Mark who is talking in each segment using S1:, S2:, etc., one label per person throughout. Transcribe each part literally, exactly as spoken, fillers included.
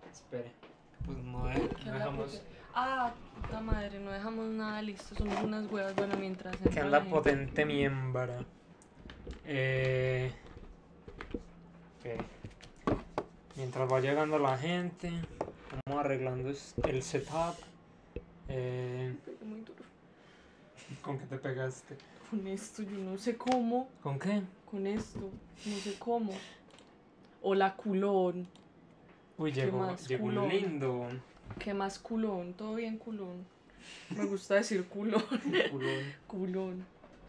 S1: Espere. Pues no, de, no dejamos.
S2: Ah, puta madre, no dejamos nada listo. Son unas huevas. Bueno, mientras.
S1: Que anda potente miembra. Eh. Ok. Mientras va llegando la gente, vamos arreglando el setup. Eh,
S2: Me pegué muy duro.
S1: ¿Con qué te pegaste?
S2: Con esto, yo no sé cómo.
S1: ¿Con qué?
S2: Con esto, no sé cómo. Hola, culón.
S1: Uy,
S2: ¿Qué
S1: llegó,
S2: más?
S1: llegó un
S2: Culón.
S1: lindo.
S2: ¿Qué más culón? Todo bien culón. Me gusta decir culón.
S1: Culón.
S2: Culón.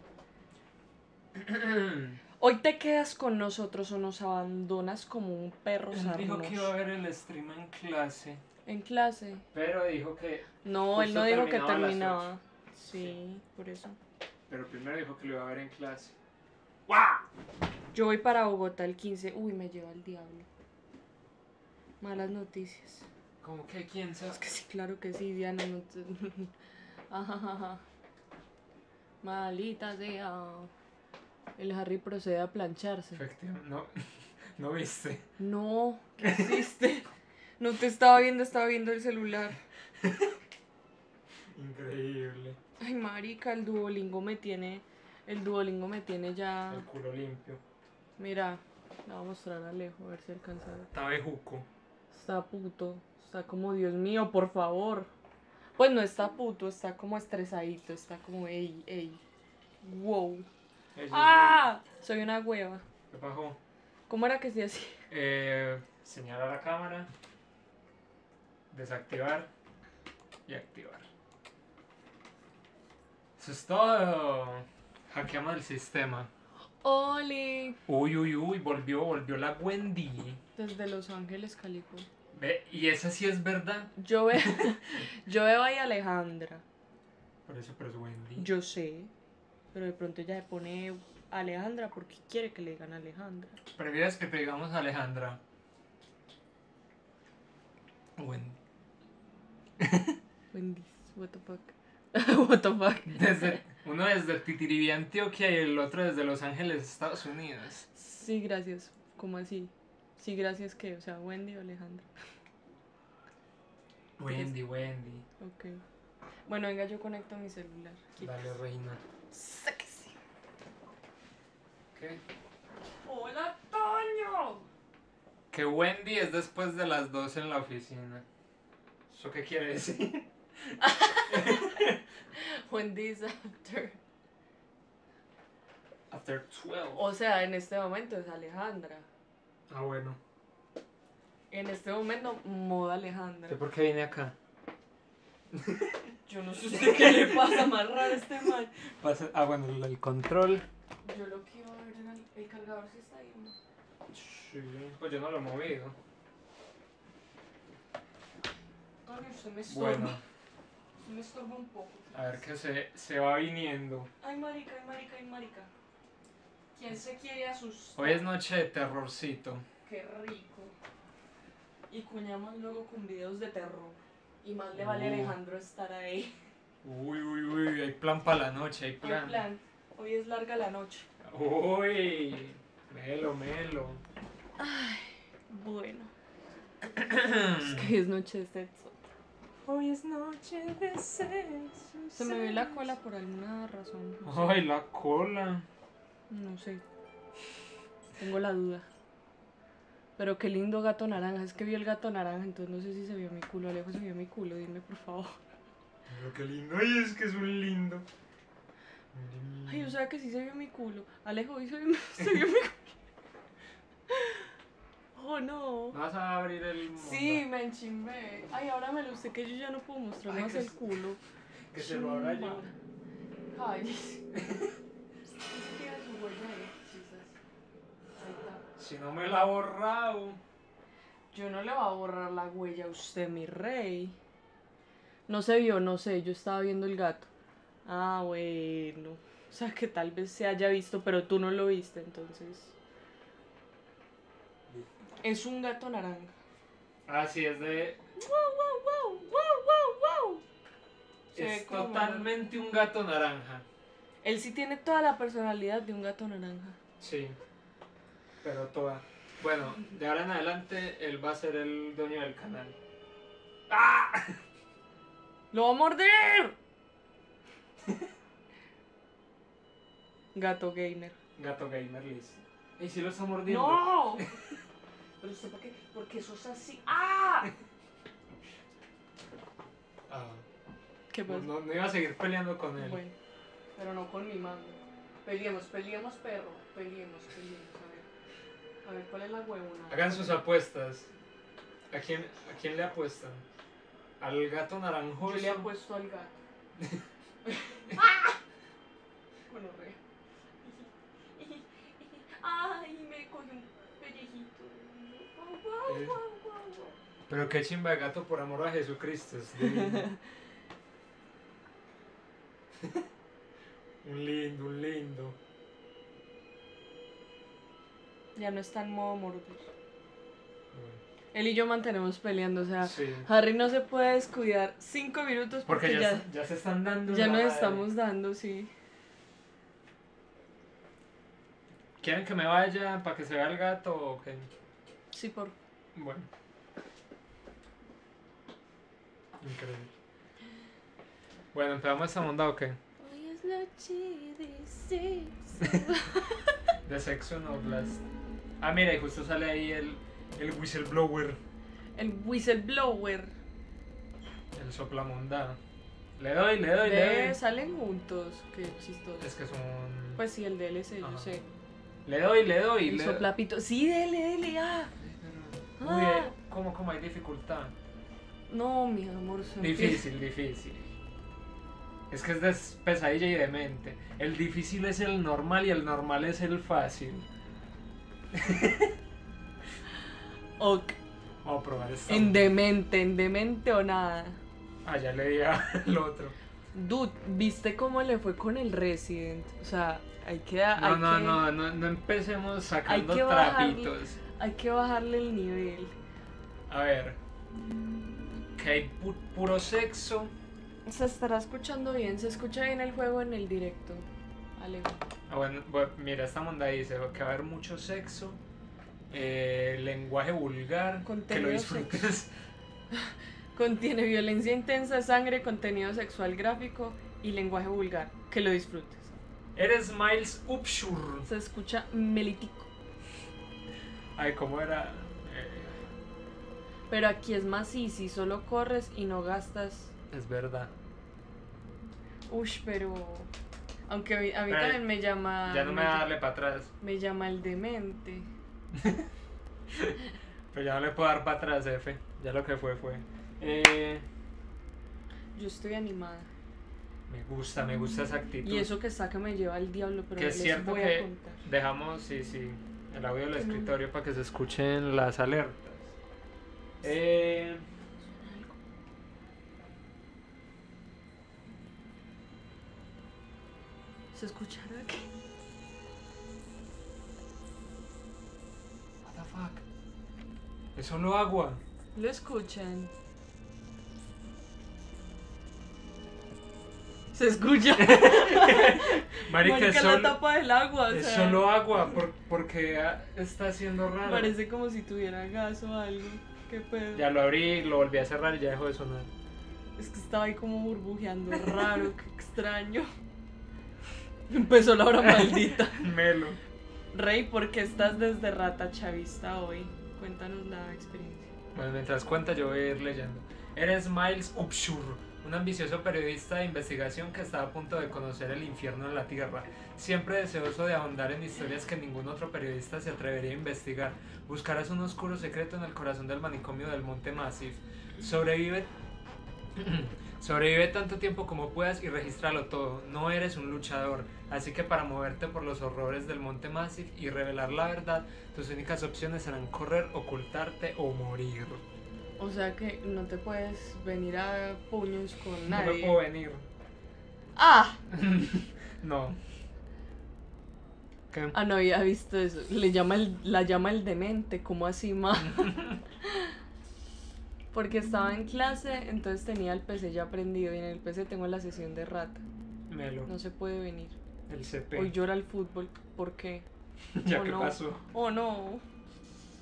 S2: Hoy te quedas con nosotros o nos abandonas como un perro
S1: Él
S2: sarnoso.
S1: dijo que iba a ver el stream en clase.
S2: En clase.
S1: Pero dijo que.
S2: No, él
S1: justo
S2: no dijo que
S1: terminaba a las
S2: terminaba.
S1: ocho.
S2: Sí,
S1: Sí.
S2: por eso.
S1: Pero primero dijo que lo iba a ver en clase. ¡Guau!
S2: Yo voy para Bogotá el quince. Uy, me lleva el diablo. Malas noticias.
S1: ¿Cómo que quién sabe?
S2: Es que sí, claro que sí, Diana. No te... Ajajaja. Malita sea. El Harry procede a plancharse.
S1: Efectivamente, no, no viste.
S2: No, ¿qué hiciste? No te estaba viendo, estaba viendo el celular.
S1: Increíble.
S2: Ay, marica, el Duolingo me tiene... El Duolingo me tiene ya...
S1: El culo limpio.
S2: Mira, la voy a mostrar a Alejo, a ver si alcanza a ver.
S1: Está bejuco.
S2: Está puto, está como, Dios mío, por favor. Pues no está puto, está como estresadito, está como, ey, ey. Wow.
S1: Ella
S2: ¡Ah! Soy una hueva.
S1: ¿Qué pasó?
S2: ¿Cómo era que se hacía?
S1: Eh, señalar la cámara, desactivar y activar. Eso es todo. Hackeamos el sistema.
S2: ¡Oli!
S1: Uy, uy, uy, volvió, volvió la Wendy.
S2: Desde Los Ángeles, Calipo.
S1: Ve, y esa sí es verdad.
S2: Yo veo, yo veo ahí a Alejandra.
S1: Por eso, pero es Wendy.
S2: Yo sé. Pero de pronto ella se pone Alejandra porque quiere que le digan Alejandra.
S1: ¿Prefieres que te digamos Alejandra? Wendy.
S2: Wendy, what the fuck. What the fuck.
S1: Desde, uno desde Titiribí, Antioquia, y el otro desde Los Ángeles, Estados Unidos.
S2: Sí, gracias. ¿Cómo así? Sí, gracias que, o sea, Wendy o Alejandra.
S1: Wendy, Wendy.
S2: Ok. Bueno, venga, yo conecto mi celular. Aquí.
S1: Dale, reina.
S2: Sáquese.
S1: ¿Qué?
S2: ¡Hola, Toño!
S1: Que Wendy es después de las doce en la oficina. ¿Eso qué quiere decir?
S2: Wendy's after.
S1: After twelve.
S2: O sea, en este momento es Alejandra.
S1: Ah, bueno.
S2: En este momento, moda Alejandra.
S1: ¿Yo por qué vine acá?
S2: Yo no sé usted qué le pasa más raro a este man.
S1: Pasa- ah, bueno, el, el control.
S2: Yo lo que iba a ver era el, el cargador si está ahí o no.
S1: Sí, pues yo no lo he movido.
S2: Toño, usted me estorba.
S1: Bueno,
S2: Usted me estorba un poco.
S1: a ver qué se, se va viniendo.
S2: Ay, marica, ay, marica, ay, marica. ¿Quién se quiere asustar?
S1: Hoy es noche de terrorcito.
S2: Qué rico. Y cuñamos luego con videos de terror. Y más le vale a
S1: Uh.
S2: Alejandro estar ahí.
S1: Uy, uy, uy, hay plan para la noche, hay
S2: ¿Qué
S1: plan.
S2: plan? Hoy es larga la noche.
S1: Uy, melo, melo.
S2: Ay, bueno. Es que es noche de sexo.
S1: Hoy es noche de sexo.
S2: Se me ve la cola por alguna razón. No sé.
S1: Ay, la cola.
S2: No sé. Tengo la duda. Pero qué lindo gato naranja. Es que vi el gato naranja, entonces no sé si se vio mi culo. Alejo, se vio mi culo. Dime, por favor.
S1: Pero qué lindo. Ay, es que es un lindo.
S2: Ay, o sea que sí se vio mi culo. Alejo, hoy se vio, se vio mi culo. Oh, no.
S1: Vas a abrir el mundo.
S2: Sí, me enchimbé. Ay, ahora me lo sé que yo ya no puedo mostrar
S1: Ay,
S2: más
S1: que
S2: el
S1: es-
S2: culo.
S1: Que se lo abra yo.
S2: Ay, es que tiene su huella ahí, quizás. Ahí está.
S1: Si no me la ha borrado.
S2: Yo no le voy a borrar la huella a usted, mi rey. No se vio, no sé, yo estaba viendo el gato. Ah, bueno. O sea, que tal vez se haya visto, pero tú no lo viste, entonces. Es un gato naranja.
S1: Ah, sí, es de.
S2: ¡Wow, wow, wow! ¡Wow, wow, wow! Se ve
S1: Es
S2: como-
S1: totalmente un gato naranja.
S2: Él sí tiene toda la personalidad de un gato naranja.
S1: Sí. Pero toda. Bueno, de ahora en adelante él va a ser el dueño del canal. ¡Ah!
S2: ¡Lo va a morder! Gato gamer.
S1: Gato gamer, listo. ¿Y si lo está mordiendo?
S2: ¡No! Pero usted, ¿por qué? Porque sos así. ¡Ah!
S1: Ah,
S2: ¿Qué
S1: no,
S2: pasa?
S1: no, no iba a seguir peleando con él.
S2: Bueno, pero no con mi mando. Peleemos, peleemos, perro. Peleemos, peleemos. A ver. A ver, ¿cuál es la huevona?
S1: Hagan sus apuestas. ¿A quién, a quién le apuestan? ¿Al gato naranjoso?
S2: Yo le apuesto al gato. ¡Ah! Gonorrea. Ay, me cogió un pellejito. Guau, guau,
S1: Eh.
S2: guau, guau, guau.
S1: Pero qué chimba de gato, por amor a Jesucristo. Es divino. Un lindo, un lindo.
S2: Ya no está en modo morder.
S1: Bueno,
S2: Él y yo mantenemos peleando, o sea,
S1: sí.
S2: Harry no se puede descuidar cinco minutos porque,
S1: Porque ya,
S2: ya,
S1: se- ya se están dando.
S2: ya
S1: la
S2: nos
S1: madre.
S2: estamos dando, sí.
S1: ¿Quieren que me vaya para que se vea el gato o qué?
S2: Sí, por...
S1: Bueno. Increíble. Bueno, ¿empezamos esta monda o qué?
S2: Hoy es noche de sexo.
S1: De sexo no blast. Ah, mira, y justo sale ahí el, el whistleblower,
S2: El whistleblower.
S1: el soplamonda. Le doy, le doy, le
S2: Ve,
S1: doy.
S2: salen juntos. Qué chistoso.
S1: Es que son...
S2: Pues sí, el D L C, yo
S1: Ajá.
S2: sé.
S1: Le doy, le doy.
S2: El
S1: le...
S2: soplapito. Sí, dele, dele, ah.
S1: Uy,
S2: Ah.
S1: eh, ¿cómo, cómo hay dificultad?
S2: No, mi amor. son-
S1: Difícil, difícil. Es que es de pesadilla y demente. El difícil es el normal y el normal es el fácil.
S2: Ok.
S1: Vamos a probar esta.
S2: En demente, en demente o nada.
S1: Ah, ya le di al otro.
S2: Dude, ¿viste cómo le fue con el Resident? O sea, hay que...
S1: No,
S2: hay
S1: no,
S2: que,
S1: no, no, no empecemos sacando
S2: hay que bajarle.
S1: trapitos.
S2: Hay que bajarle el nivel.
S1: A ver. Que hay pu- puro sexo.
S2: Se estará escuchando bien, se escucha bien el juego en el directo. Alejo.
S1: Ah, bueno, bueno, mira, esta monda dice que va a haber mucho sexo. Eh, lenguaje vulgar. Que
S2: Contenido
S1: lo disfrutes.
S2: Contiene violencia intensa, sangre, contenido sexual gráfico y lenguaje vulgar. Que lo disfrutes.
S1: Eres Miles Upshur.
S2: Se escucha melitico.
S1: Ay, ¿cómo era? Eh,
S2: Pero aquí es más easy, solo corres y no gastas.
S1: es verdad.
S2: Ush, pero... Aunque a mí, a mí
S1: Pero
S2: también me llama...
S1: Ya no me va a darle para atrás.
S2: Me llama el demente.
S1: Pero ya no le puedo dar para atrás, F. Ya lo que fue, fue. Eh,
S2: Yo estoy animada.
S1: me gusta, me gusta esa actitud.
S2: Y eso que está que me lleva al diablo, pero
S1: Que
S2: no
S1: es
S2: les
S1: cierto
S2: voy
S1: que
S2: a contar.
S1: dejamos, sí, sí, el audio del
S2: Mm.
S1: escritorio para que se escuchen las alertas. Eh,
S2: ¿Se escuchará qué?
S1: what the fuck. Es solo agua.
S2: Lo escuchan. Se escucha.
S1: Marica, es
S2: Marica, la
S1: solo,
S2: tapa del agua. O
S1: es
S2: sea,
S1: solo agua por- porque ah, está haciendo raro.
S2: parece como si tuviera gas o algo. Qué pedo.
S1: Ya lo abrí, lo volví a cerrar y ya dejó de sonar.
S2: Es que estaba ahí como burbujeando raro, qué extraño. Empezó la hora maldita.
S1: Melo.
S2: Rey, ¿por qué estás desde rata chavista hoy? Cuéntanos la experiencia.
S1: Bueno, mientras cuenta yo voy a ir leyendo. Eres Miles Upshur, un ambicioso periodista de investigación que está a punto de conocer el infierno en la Tierra. Siempre deseoso de ahondar en historias que ningún otro periodista se atrevería a investigar. Buscarás un oscuro secreto en el corazón del manicomio del Monte Massif. Sobrevive... Sobrevive tanto tiempo como puedas y regístralo todo. No eres un luchador, así que para moverte por los horrores del Monte Massif y revelar la verdad, tus únicas opciones serán correr, ocultarte o morir.
S2: O sea que no te puedes venir a puños con
S1: No me
S2: nadie.
S1: puedo venir.
S2: ¡Ah!
S1: No. ¿Qué?
S2: Ah, no había visto eso. Le llama el, la llama el demente, ¿cómo así, ma? Porque estaba en clase, entonces tenía el P C ya prendido y en el P C tengo la sesión de rata.
S1: Melo.
S2: No se puede venir.
S1: El C P.
S2: Hoy llora el fútbol. ¿Por qué?
S1: ¿Ya
S2: oh,
S1: qué
S2: no.
S1: pasó?
S2: Oh no.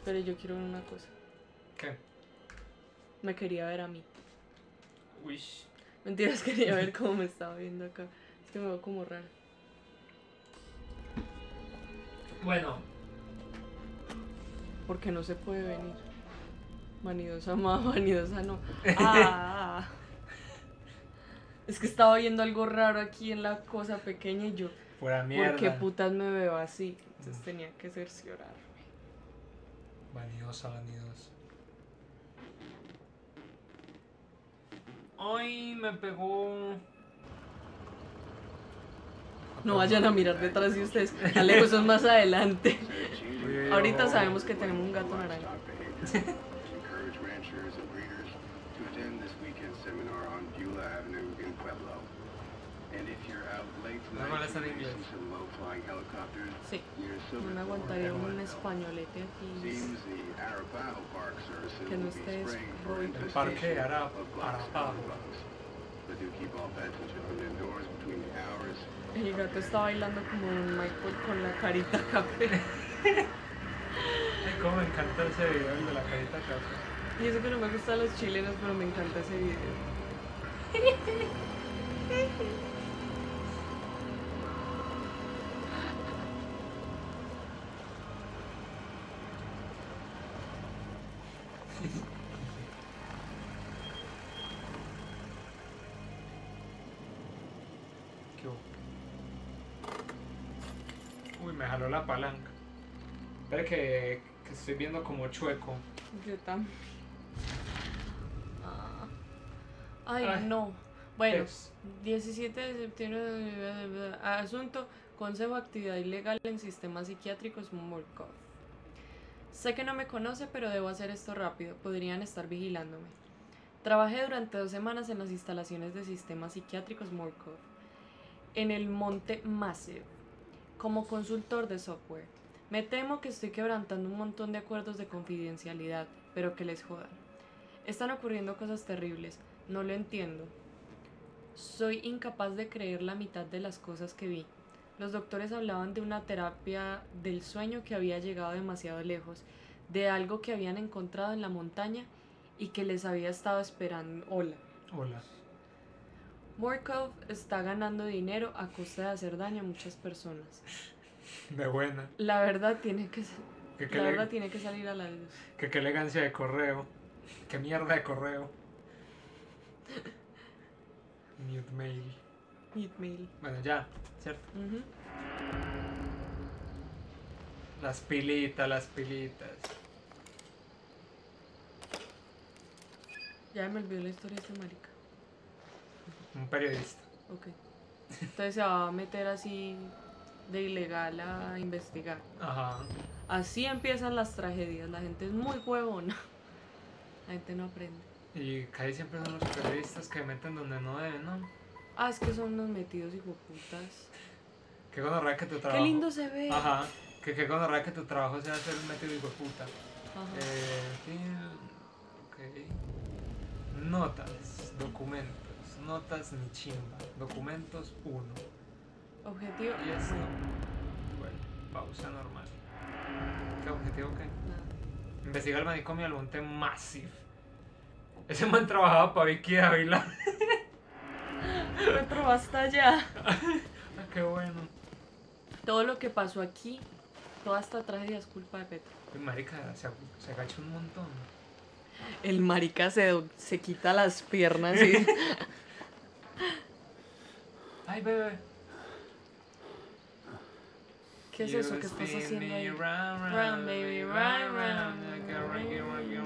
S2: Pero yo quiero ver una cosa.
S1: ¿Qué?
S2: Me quería ver a mí.
S1: Uy.
S2: Mentiras, quería ver cómo me estaba viendo acá. Es que me veo como rara.
S1: Bueno.
S2: Porque no se puede venir. Vanidosa más, vanidosa no. Ah. Es que estaba viendo algo raro aquí en la cosa pequeña y yo.
S1: Pura mierda.
S2: ¿Por qué putas me veo así? Entonces mm. tenía que cerciorarme.
S1: Vanidosa, vanidosa. Ay, me pegó.
S2: No vayan a mirar detrás de ustedes. Alejo, eso es más adelante. Ahorita sabemos que tenemos un gato naranja.
S1: No me en inglés.
S2: Sí, no me aguantaría un españolete aquí. Que no estés
S1: el parque Arapaho.
S2: El gato está bailando como un Michael con la carita café.
S1: Ay, cómo me encanta ese video, el de la carita café.
S2: Y eso que no me gustan los chilenos, pero me encanta ese video.
S1: Uy, me jaló la palanca. Espera que, que estoy viendo como chueco.
S2: Yo también. Ah. Ay, Ay, no. Bueno, es? diecisiete de septiembre. Asunto: Consejo de Actividad Ilegal en Sistemas Psiquiátricos Murkoff. Sé que no me conoce, pero debo hacer esto rápido. Podrían estar vigilándome. Trabajé durante dos semanas en las instalaciones de sistemas psiquiátricos Murkoff, en el Monte Massive, como consultor de software. Me temo que estoy quebrantando un montón de acuerdos de confidencialidad, pero que les jodan. Están ocurriendo cosas terribles. No lo entiendo. Soy incapaz de creer la mitad de las cosas que vi. Los doctores hablaban de una terapia del sueño que había llegado demasiado lejos, de algo que habían encontrado en la montaña y que les había estado esperando. Hola.
S1: Hola.
S2: Murkoff está ganando dinero a costa de hacer daño a muchas personas.
S1: De buena.
S2: La verdad tiene que,
S1: que, que
S2: la
S1: le...
S2: verdad tiene que salir a la luz.
S1: Que qué elegancia de correo. Qué mierda de correo. Mute mail.
S2: Mute mail.
S1: Bueno, ya, ¿cierto?
S2: Uh-huh.
S1: Las pilitas, las pilitas.
S2: Ya me olvidó la historia de este marica.
S1: Un periodista.
S2: Ok. Entonces se va a meter así de ilegal a investigar.
S1: Ajá.
S2: Así empiezan las tragedias. La gente es muy huevona. La gente no aprende.
S1: Y casi siempre son los periodistas que meten donde no deben, ¿no?
S2: Ah, es que son unos metidos hijoputas.
S1: Qué gonorrea que tu trabajo.
S2: Qué lindo se ve.
S1: Ajá. Que qué gonorrea que tu trabajo sea ser un metido hijoputa.
S2: Ajá.
S1: Eh, sí, ok. Notas, documentos. Notas ni chimba. Documentos uno.
S2: Objetivo.
S1: Y esto. Bueno, pausa normal. ¿Qué objetivo qué?
S2: Nada.
S1: Investiga el manicomio del Monte Massive. Ese man trabajaba para Vicky Dávila.
S2: Me probó hasta allá.
S1: Ah, qué bueno.
S2: Todo lo que pasó aquí, toda esta tragedia es culpa de Petro.
S1: El marica se, se agacha un montón.
S2: El marica se, se quita las piernas y...
S1: Ay, bebé.
S2: ¿Qué es eso que estás haciendo ahí? Run, baby, run, run.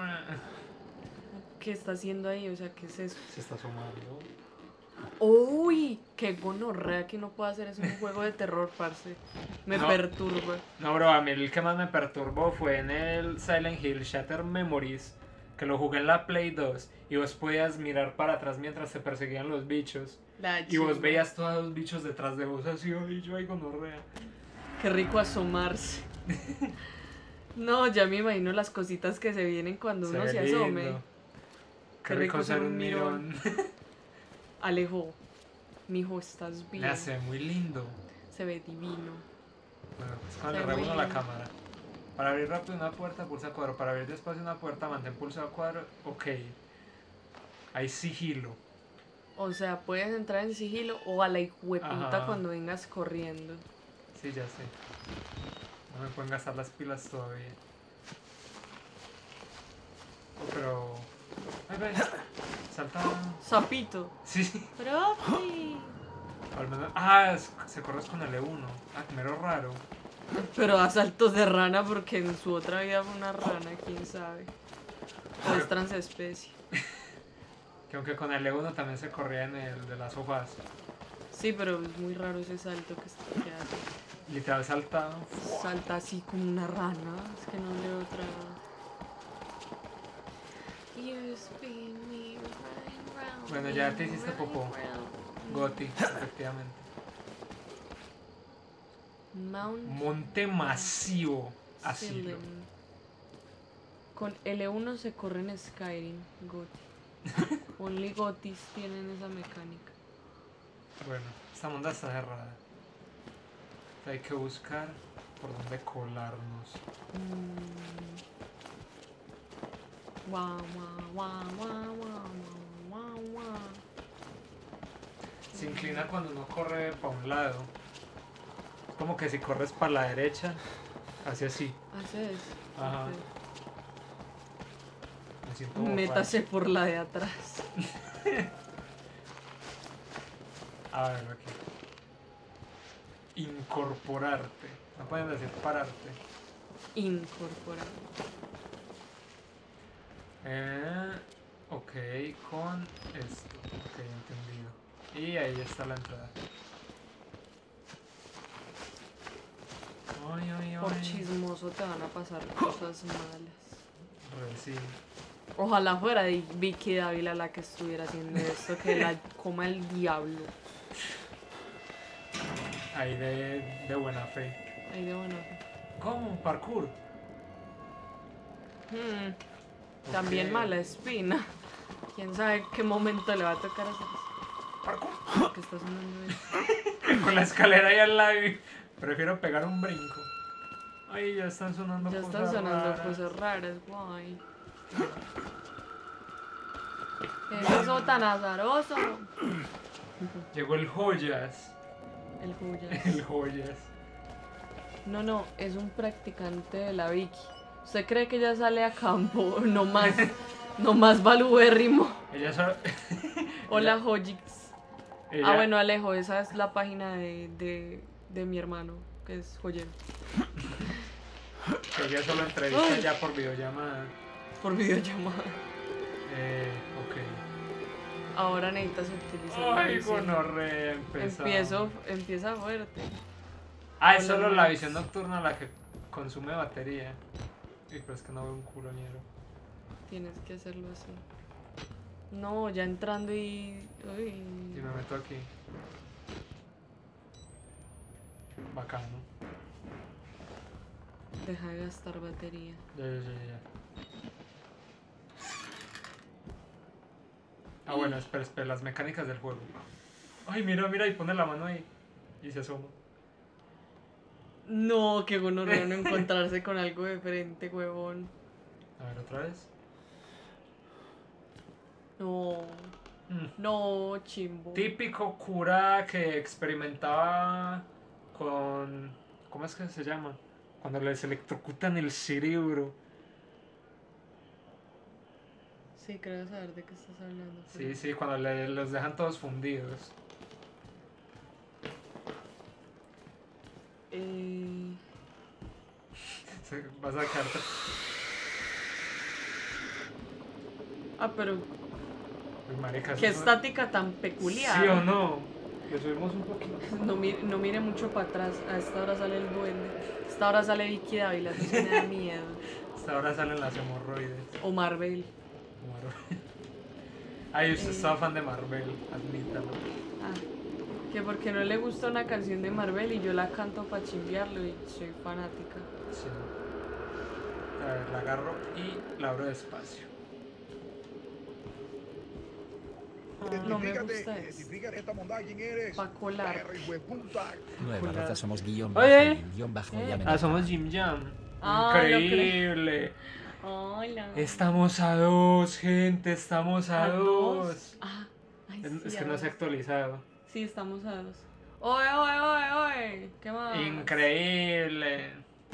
S2: ¿Qué está haciendo ahí? O sea, ¿qué es eso?
S1: Se está asomando.
S2: ¡Uy! ¡Qué gonorrea que no puedo hacer eso en un juego de terror, parce! Me
S1: no,
S2: perturba.
S1: No, bro, a mí el que más me perturbó fue en el Silent Hill Shattered Memories, que lo jugué en la Play dos, y vos podías mirar para atrás mientras te perseguían los bichos.
S2: La
S1: y vos veías todos los bichos detrás de vos así, ¡ay, yo hay gonorrea!
S2: ¡Qué rico asomarse! No, ya me imagino las cositas que se vienen cuando
S1: se
S2: uno se asome.
S1: Qué, Qué rico, rico ser un mirón. mirón.
S2: Alejo, mijo, estás bien.
S1: Ya se ve muy lindo.
S2: Se ve divino.
S1: Bueno, pues cuando le reúno la cámara. Para abrir rápido una puerta, pulsa cuadro. Para abrir despacio una puerta, mantén pulsado cuadro. Ok. Hay sigilo.
S2: O sea, puedes entrar en sigilo o a la hijueputa
S1: Ajá.
S2: cuando vengas corriendo.
S1: Sí, ya sé. No me pueden gastar las pilas todavía. Oh, pero... Ay, ve. Salta...
S2: Sapito.
S1: Sí.
S2: Profi.
S1: Al menos... Ah, es- se corre con el E uno. Ah, que mero raro.
S2: Pero a saltos de rana porque en su otra vida fue una rana, quién sabe. O es transespecie.
S1: Que aunque con el E uno también se corría en el de las hojas.
S2: Sí, pero es muy raro ese salto que, está, que hace.
S1: Literal salta...
S2: Salta así como una rana. Es que no leo otra. You spin me right round,
S1: Bueno, ya te
S2: me
S1: hiciste
S2: right
S1: popó.
S2: round.
S1: Goti, efectivamente.
S2: Mount
S1: Monte masivo. Asilo.
S2: Silem. Con L uno se corre en Skyrim, Goti. Only Gotis tienen esa mecánica.
S1: Bueno, esta monda está cerrada. Hay que buscar por dónde colarnos.
S2: Mm. Guau, guau, guau, guau, guau, guau, guau.
S1: Se inclina cuando uno corre para un lado. Es como que si corres para la derecha, hace así.
S2: Haces.
S1: Ajá.
S2: ok.
S1: Me siento borracho.
S2: Métase por la de atrás.
S1: A ver, aquí. Incorporarte. No pueden decir pararte.
S2: Incorporar.
S1: Eh, ok, con esto. Ok, entendido. Y ahí está la entrada. Ay, ay,
S2: Por
S1: ay.
S2: chismoso te van a pasar cosas malas.
S1: Re, sí.
S2: Ojalá fuera de Vicky Dávila la que estuviera haciendo esto, que la coma el diablo.
S1: Ahí de, de buena fe.
S2: Ahí de bueno.
S1: ¿Cómo? Parkour.
S2: Hmm, También
S1: Ok.
S2: mala espina. Quién sabe qué momento le va a tocar hacer eso.
S1: Parkour.
S2: ¿Qué está sonando eso?
S1: Con la escalera ahí al lado. y Prefiero pegar un brinco. Ay, ya están sonando
S2: Ya
S1: cosas
S2: están sonando
S1: raras.
S2: cosas raras, guay. ¿Qué es eso tan azaroso?
S1: Llegó el joyas.
S2: El Joyas.
S1: El joyas.
S2: No, no, es un practicante de la Vicky. ¿Usted cree que ella sale a campo? No más, no más balubérrimo.
S1: Ella solo.
S2: Hola, Hojix.
S1: ella-
S2: Ah, bueno, Alejo, esa es la página de, de, de mi hermano, que es Joyel.
S1: que Ella solo entrevista
S2: Ay.
S1: ya por videollamada.
S2: Por videollamada.
S1: Eh, ok.
S2: Ahora necesitas utilizar la
S1: Ay,
S2: visión.
S1: gonorrea, empezó.
S2: Empiezo, empieza fuerte.
S1: Ah, es
S2: Hola,
S1: solo la
S2: Max.
S1: visión nocturna la que consume batería. Y pero es que no veo un culo ñero.
S2: Tienes que hacerlo así. No, ya entrando y... Uy.
S1: Y me meto aquí. Bacano.
S2: Deja de gastar batería.
S1: Ya, ya, ya, ya. Ah, bueno, espera, espera, las mecánicas del juego. Ay, mira, mira, y pone la mano ahí. Y se asoma.
S2: No, qué gonorrea no encontrarse con algo diferente, huevón.
S1: A ver, otra vez.
S2: No,
S1: Mm.
S2: no, chimbo.
S1: Típico cura que experimentaba con... ¿Cómo es que se llama? Cuando les electrocutan el cerebro.
S2: Sí, creo saber de qué estás hablando.
S1: Sí,
S2: pero-
S1: sí, cuando le- los dejan todos fundidos.
S2: Eh,
S1: Se- Vas a quedarte...
S2: Ah, pero
S1: Uy, marica,
S2: qué
S1: eso-
S2: estática tan peculiar.
S1: ¿Sí o no? Le subimos un poquito.
S2: No mire, no mire mucho para atrás. A esta hora sale el duende. A esta hora sale Vicky Dávila. Eso sí me da miedo.
S1: Hasta ahora salen las hemorroides.
S2: O Marvel.
S1: Marvel. Ay, usted
S2: Eh.
S1: estaba fan de Marvel, admítalo.
S2: Ah, que porque no le gusta una canción de Marvel y yo la canto para chimbearlo y soy fanática.
S1: Sí. A ver, la agarro y la abro despacio.
S2: No me
S3: Identifícate,
S2: gusta eso.
S3: identifícate esta mondad, ¿quién eres?
S2: Pa' colar.
S3: Perro, hijo de puta.
S4: Nueva
S2: Hola.
S4: raza somos guión
S1: Oye.
S4: bajo, guión bajo
S2: Eh.
S4: y
S1: Ah, somos Jim Jam.
S2: Ah, lo creo.
S1: Increíble.
S2: Hola.
S1: Estamos a dos, gente, estamos a,
S2: ¿A
S1: dos.
S2: dos? Ah, ay,
S1: Es,
S2: sí,
S1: es
S2: a
S1: que no se ha
S2: dos.
S1: actualizado.
S2: Sí, estamos a dos. Oye, oye, oye, oye. ¿Qué más?
S1: Increíble.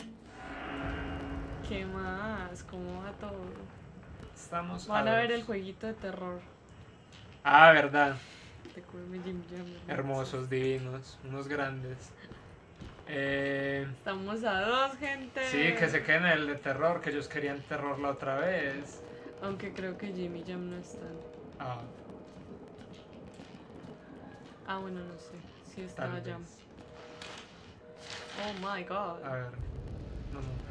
S2: ¿Qué más? ¿Cómo va todo?
S1: Estamos
S2: Van
S1: a
S2: a ver
S1: dos.
S2: el jueguito de terror.
S1: Ah, verdad.
S2: Te come Jim Jam.
S1: Hermosos, divinos, unos grandes. Eh,
S2: Estamos a dos, gente.
S1: sí, que se queden en el de terror, que ellos querían terror la otra vez.
S2: Aunque creo que Jimmy Jam no están.
S1: Ah,
S2: Ah, bueno, no sé. Sí
S1: tal
S2: estaba
S1: vez.
S2: Jam. Oh my god.
S1: A ver. No, no.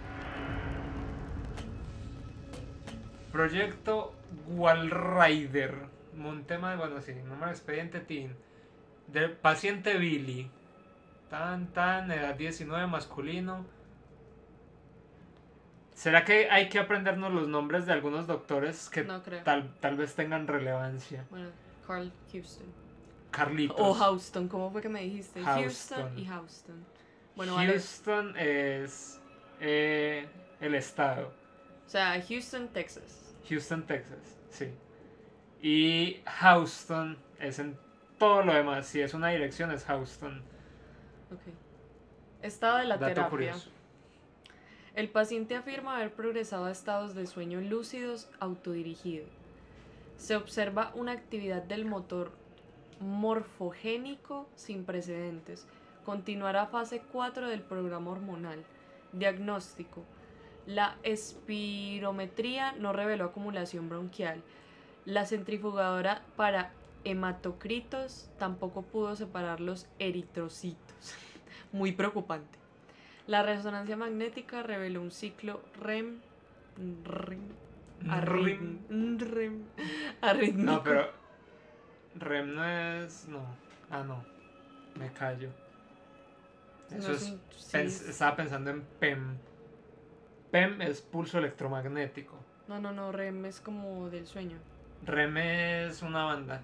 S1: Proyecto Walrider. Montema, bueno, sí, número de expediente T I N. Del paciente Billy. Tan, tan, edad diecinueve, masculino. ¿Será que hay que aprendernos los nombres de algunos doctores que
S2: No creo.
S1: tal, tal vez tengan relevancia?
S2: Bueno, Carl Houston.
S1: Carlitos.
S2: O Houston, ¿cómo fue que me dijiste?
S1: Houston.
S2: Houston y Houston. Bueno, vale.
S1: Houston es eh, el estado.
S2: O sea, Houston, Texas.
S1: Houston, Texas, sí. Y Houston es en todo lo demás. Si es una dirección, es Houston.
S2: Ok. Estado de la
S1: Dato
S2: terapia.
S1: curioso.
S2: El paciente afirma haber progresado a estados de sueño lúcidos autodirigido. Se observa una actividad del motor morfogénico sin precedentes. Continuará fase cuatro del programa hormonal. Diagnóstico. La espirometría no reveló acumulación bronquial. La centrifugadora para hematocritos tampoco pudo separar los eritrocitos. Muy preocupante. La resonancia magnética reveló un ciclo REM, REM, arritm- REM, arrítmico.
S1: No, pero REM no es. No. Ah, no. Me callo. Eso
S2: No
S1: es.
S2: un- sí,
S1: pens-
S2: es-
S1: Estaba pensando en P E M. P E M es pulso electromagnético.
S2: No, no, no, REM es como del sueño.
S1: REM es una banda.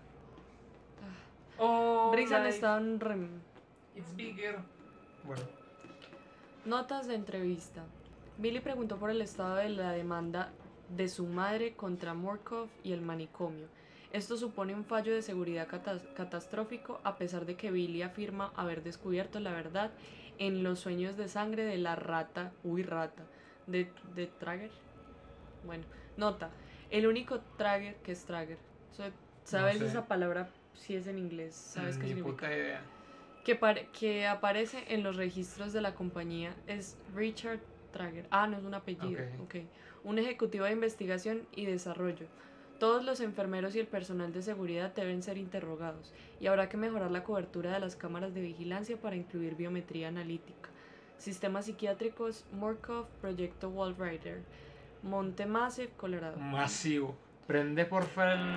S2: Ah.
S1: Oh,
S2: Rizan
S1: life,
S2: estaba en REM.
S1: It's bigger. Bueno.
S2: Notas de entrevista. Billy preguntó por el estado de la demanda de su madre contra Murkoff y el manicomio. Esto supone un fallo de seguridad catas- catastrófico a pesar de que Billy afirma haber descubierto la verdad en los sueños de sangre de la rata, uy rata, de, de Trager. Bueno, nota, el único Trager que es Trager. So, ¿Sabes
S1: sé.
S2: esa palabra? Si es en inglés, ¿sabes qué
S1: Ni
S2: significa?
S1: puta idea.
S2: Que, pare- que aparece en los registros de la compañía es Richard Trager. Ah, no es un apellido.
S1: Ok.
S2: Okay. Un ejecutivo de investigación y desarrollo. Todos los enfermeros y el personal de seguridad deben ser interrogados y habrá que mejorar la cobertura de las cámaras de vigilancia para incluir biometría analítica. Sistemas psiquiátricos Murkoff, Proyecto Walrider, Monte Massive, Colorado.
S1: Masivo. Prende porfa el,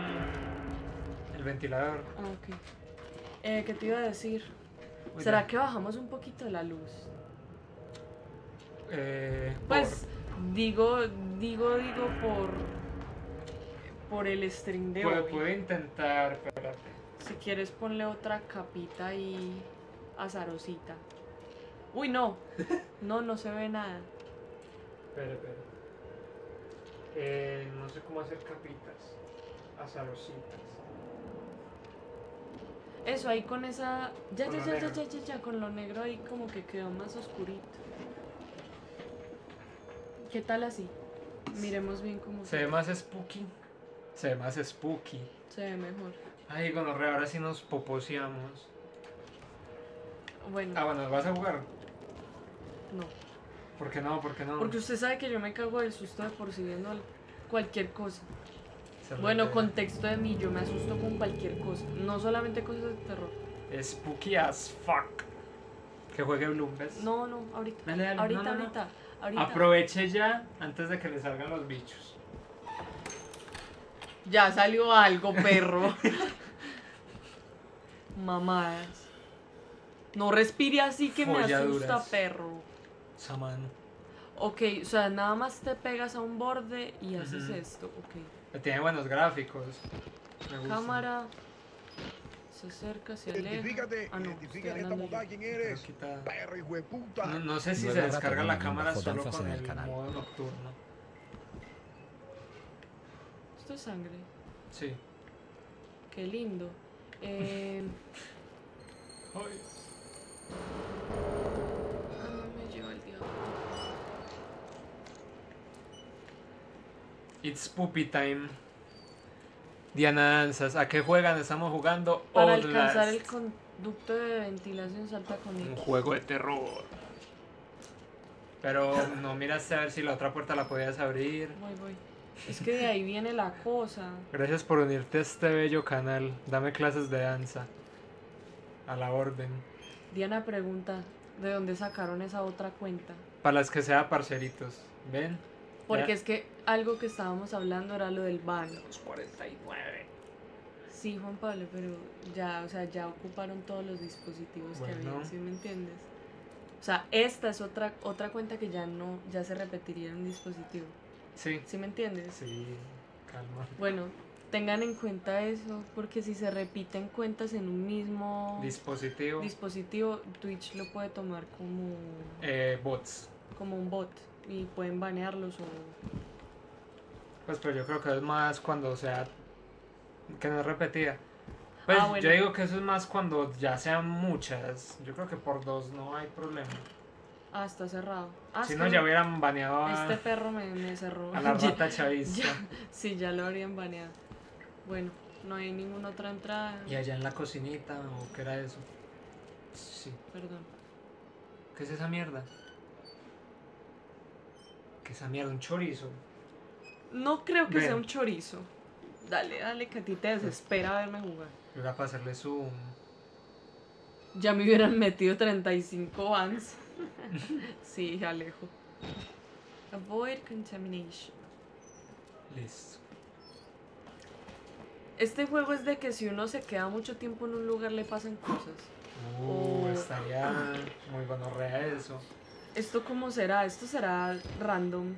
S1: el ventilador.
S2: Ah, ok. Eh, ¿Qué te iba a decir?
S1: Oye,
S2: ¿Será que bajamos un poquito la luz?
S1: Eh,
S2: Pues digo, digo, digo por por el stream de
S1: por- puedo,
S2: hoy.
S1: puedo intentar, espérate.
S2: Si quieres ponle otra capita ahí azarosita. Uy, no. No, no se ve nada.
S1: Espera, espera. Eh, no sé cómo hacer capitas. Azarositas.
S2: Eso ahí con esa ya
S1: Con
S2: ya
S1: lo
S2: ya, ya
S1: negro.
S2: ya ya ya con lo negro ahí como que quedó más oscurito. ¿Qué tal así? Miremos bien cómo
S1: Se ve más spooky. Se ve más spooky.
S2: se ve mejor.
S1: Ay, gonorrea, ahora sí nos poposeamos.
S2: Bueno,
S1: Ah, bueno, ¿vas a jugar?
S2: no.
S1: ¿Por qué no? ¿Por qué no?
S2: Porque usted sabe que yo me cago del susto de por sí viendo al- cualquier cosa.
S1: Esa es la
S2: Bueno,
S1: idea.
S2: contexto de mí, yo me asusto con cualquier cosa, no solamente cosas de terror.
S1: Spooky as fuck. Que juegue Bloombes.
S2: No, no, ahorita.
S1: Dale, dale,
S2: ahorita,
S1: no, no, no.
S2: ahorita, ahorita.
S1: Aproveche ya antes de que le salgan los bichos.
S2: Ya salió algo, perro. Mamadas. No respire así que me
S1: Folladuras.
S2: asusta, perro.
S1: Esa mano.
S2: Ok, o sea, nada más te pegas a un borde y haces
S1: Ujú.
S2: esto, ok.
S1: Tiene buenos gráficos. Me gusta.
S2: Cámara. Se acerca, se aleja.
S3: Identifícate,
S2: Ah, no,
S3: identifica
S2: estoy
S3: en esta
S2: hablando
S3: bondad
S2: yo.
S3: quién eres.
S1: Pero quita-
S3: Perro, hijo de puta.
S1: No, no sé si
S4: Nueve
S1: se
S4: rato
S1: descarga la
S4: dormimos
S1: cámara
S4: bajo
S1: solo
S4: danzas
S1: con
S4: en el
S1: el
S4: canal.
S1: modo nocturno.
S2: Esto es sangre.
S1: Sí.
S2: Qué lindo. Eh...
S1: Ay.
S2: ah, me lleva el diablo.
S1: It's Puppy Time. Diana Danzas, ¿a qué juegan? Estamos jugando
S2: Para
S1: Outlast.
S2: alcanzar el conducto de ventilación salta con
S1: Un
S2: X.
S1: juego de terror. Pero no miraste a ver si la otra puerta la podías abrir.
S2: Voy, voy. Es que de ahí viene la cosa.
S1: Gracias por unirte a este bello canal. Dame clases de danza. A la orden.
S2: Diana pregunta, ¿de dónde sacaron esa otra cuenta?
S1: Para las que sea parceritos. ¿Ven?
S2: Porque
S1: Ya.
S2: es que algo que estábamos hablando era lo del ban.
S1: Los cuarenta y nueve.
S2: Sí, Juan Pablo, pero ya, o sea, ya ocuparon todos los dispositivos que
S1: Bueno.
S2: había, ¿sí me entiendes? O sea, esta es otra otra cuenta que ya no, ya se repetiría en un dispositivo.
S1: Sí.
S2: ¿Sí me entiendes?
S1: Sí, calma.
S2: Bueno, tengan en cuenta eso, porque si se repiten cuentas en un mismo
S1: Dispositivo.
S2: dispositivo, Twitch lo puede tomar como,
S1: eh, bots.
S2: como un bot y pueden banearlos o...
S1: Pues pero yo creo que es más cuando sea que no es repetida. Pues
S2: Ah, bueno.
S1: yo digo que eso es más cuando ya sean muchas. Yo creo que por dos no hay problema.
S2: Ah, está cerrado. Ah,
S1: Si
S2: es
S1: no
S2: que
S1: ya hubieran baneado a,
S2: este perro me, me cerró.
S1: a la
S2: Ya-
S1: rata chavista.
S2: ya, sí, ya lo habrían baneado. Bueno, no hay ninguna otra entrada.
S1: Y allá en la cocinita, ¿o qué era eso? Sí.
S2: Perdón.
S1: ¿Qué es esa mierda? ¿Qué es esa mierda? ¿Un chorizo?
S2: No creo que
S1: Ven.
S2: sea un chorizo. Dale, dale, que a ti te desespera verme jugar.
S1: Era para hacerle zoom.
S2: Ya me hubieran metido treinta y cinco bans. Sí, Alejo. Avoid contamination.
S1: Listo.
S2: Este juego es de que si uno se queda mucho tiempo en un lugar le pasan cosas.
S1: Uh,
S2: Oh.
S1: estaría muy gonorrea eso.
S2: ¿Esto cómo será? Esto será random.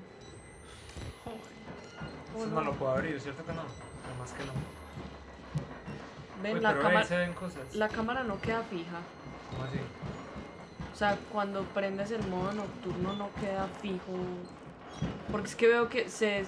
S1: Eso no lo puedo abrir, ¿cierto que no? Además que no.
S2: Ven,
S1: Uy,
S2: la,
S1: pero ahí
S2: cámara,
S1: se ven cosas.
S2: la cámara no queda fija.
S1: ¿Cómo así?
S2: O sea, cuando prendes el modo nocturno no queda fijo. Porque es que veo que se...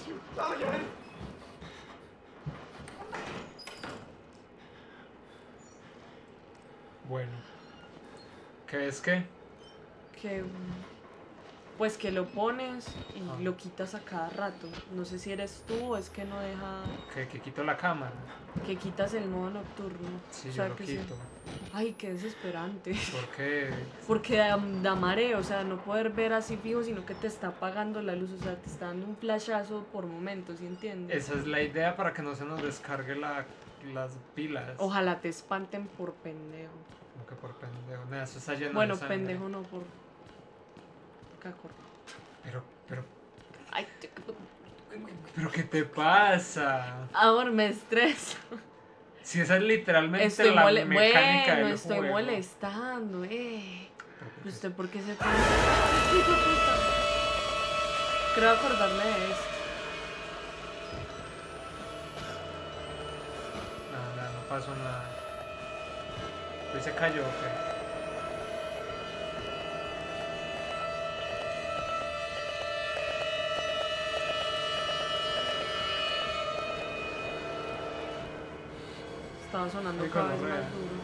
S1: Bueno. ¿Qué es que?
S2: que pues que lo pones y
S1: Ah.
S2: lo quitas a cada rato. No sé si eres tú o es que no deja
S1: Que, que quito la cámara.
S2: que quitas el modo nocturno.
S1: Sí,
S2: O sea,
S1: yo lo
S2: que sí.
S1: quito.
S2: Ay, qué desesperante.
S1: ¿Por qué?
S2: Porque da, da mareo, o sea, no poder ver así fijo, sino que te está apagando la luz, o sea, te está dando un flashazo por momentos, ¿sí entiendes?
S1: Esa es la idea para que no se nos descargue la, las pilas.
S2: Ojalá te espanten por pendejo.
S1: Como que por pendejo. Nada, eso está lleno
S2: Bueno,
S1: de sangre.
S2: pendejo no por cacor.
S1: Pero, pero,
S2: Ay, te-
S1: pero ¿qué te pasa?
S2: amor, me estresa.
S1: Si esa es literalmente
S2: Estoy
S1: la
S2: mole
S1: mecánica
S2: bueno,
S1: del
S2: estoy
S1: juego.
S2: molestando, eh.
S1: Pero, ¿por qué?
S2: ¿Usted por qué se pone? ¡Ay, hijo de puta! Creo acordarme de esto.
S1: No, no, no pasó nada. Pues se cayó, ok.
S2: Estaba sonando
S1: Ay,
S2: cada vez
S1: gonorrea.
S2: más duro.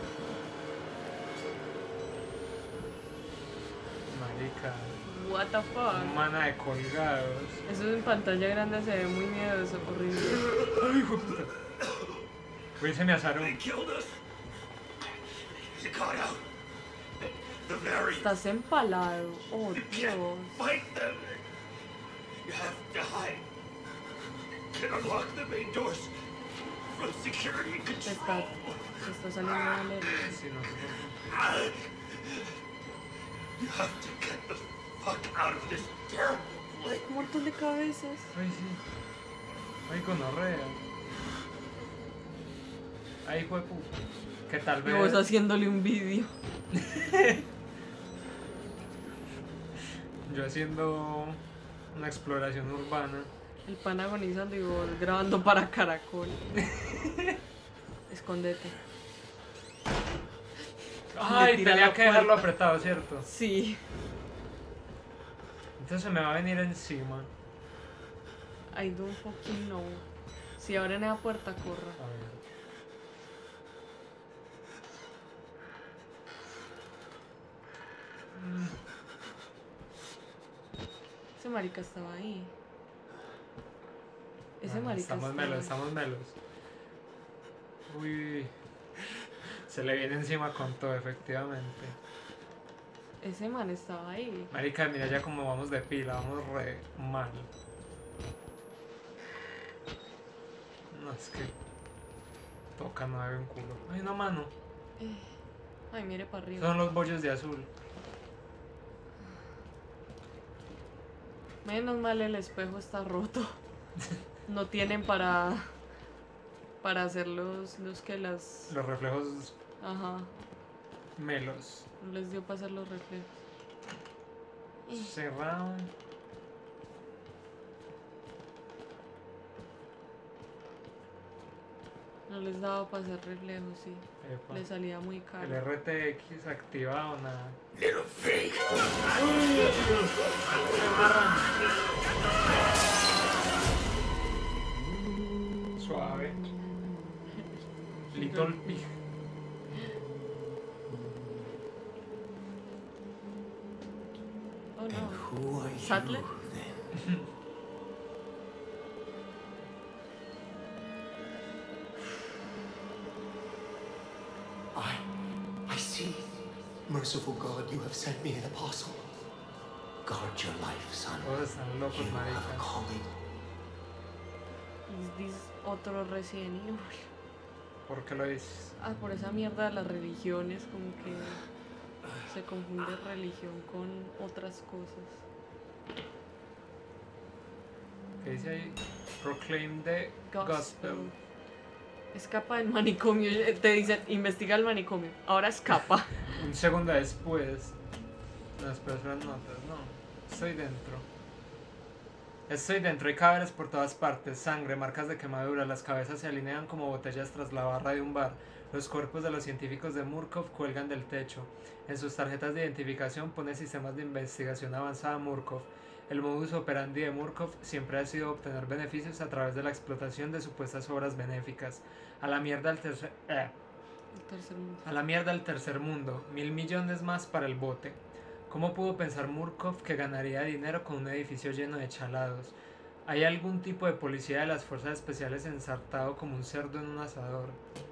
S1: Marica.
S2: What the fuck.
S1: Mana de colgados.
S2: Eso en pantalla grande se ve muy miedoso, horrible.
S1: Ay, hijo de puta. Uy, se me asaron.
S5: They killed us. You got out. The very
S2: Estás empalado. Oh, Dios.
S5: fight them. You have to hide. And unlock the main doors from security
S2: Te
S5: control.
S2: está, te está saliendo una alerta.
S1: Sí, no sé por qué.
S5: You have to get the fuck out of this terrible place.
S2: Un montón de cabezas.
S1: Ay, sí. Ay, gonorrea. Ay, hijo de puta. Que tal
S2: Y vos
S1: vez.
S2: haciéndole un vídeo.
S1: Yo haciendo una exploración urbana.
S2: El pan agonizando y vos grabando para Caracol. Escóndete.
S1: Ay,
S2: tira
S1: tenía
S2: la
S1: que dejarlo
S2: puerta.
S1: apretado, ¿cierto?
S2: Sí.
S1: Entonces se me va a venir encima.
S2: I don't fucking know. Si abren esa puerta, corra.
S1: A ver. Mm,
S2: Ese marica estaba ahí. Ese
S1: bueno,
S2: marica
S1: estamos
S2: estaba
S1: melos,
S2: ahí.
S1: estamos melos. Uy. Se le viene encima con todo, efectivamente.
S2: Ese man estaba ahí.
S1: Marica, mira ya como vamos de pila, vamos re mal. No, es que toca nueve un culo. Hay una mano.
S2: Eh, Ay, mire para arriba.
S1: Son los bollos de azul.
S2: Menos mal el espejo está roto. No tienen para para hacer los, los que las...
S1: Los reflejos
S2: Ajá.
S1: melos.
S2: No les dio para hacer los reflejos.
S1: Cerrado.
S2: No les daba para hacer reflejos, sí.
S1: Epa.
S2: Le salía muy
S1: El
S2: caro.
S1: R T X activado, nada.
S5: Little freak.
S1: Suave. Little Pig.
S2: Oh no.
S5: Who are you
S2: Sattler?
S5: then? I, I see. Merciful God, you have sent me an apostle. Guard your life, son.
S1: Todos están locos,
S5: You have a
S1: marica.
S5: calling.
S2: Is this otro Resident Evil?
S1: ¿Por qué lo dices?
S2: Ah, por esa mierda de las religiones, como que se confunde religión con otras cosas.
S1: ¿Qué dice ahí? Proclaim the gospel.
S2: Escapa del manicomio. Te dicen, investiga el manicomio. Ahora escapa.
S1: Un segundo después. No, espera, son las notas. No, estoy dentro. Estoy dentro, hay cadáveres por todas partes, sangre, marcas de quemadura, las cabezas se alinean como botellas tras la barra de un bar. Los cuerpos de los científicos de Murkoff cuelgan del techo. En sus tarjetas de identificación pone sistemas de investigación avanzada Murkoff. El modus operandi de Murkoff siempre ha sido obtener beneficios a través de la explotación de supuestas obras benéficas. A la mierda al tercer... Eh.
S2: El tercer mundo.
S1: A la mierda al tercer mundo, mil millones más para el bote. ¿Cómo pudo pensar Murkoff que ganaría dinero con un edificio lleno de chalados? ¿Hay algún tipo de policía de las fuerzas especiales ensartado como un cerdo en un asador?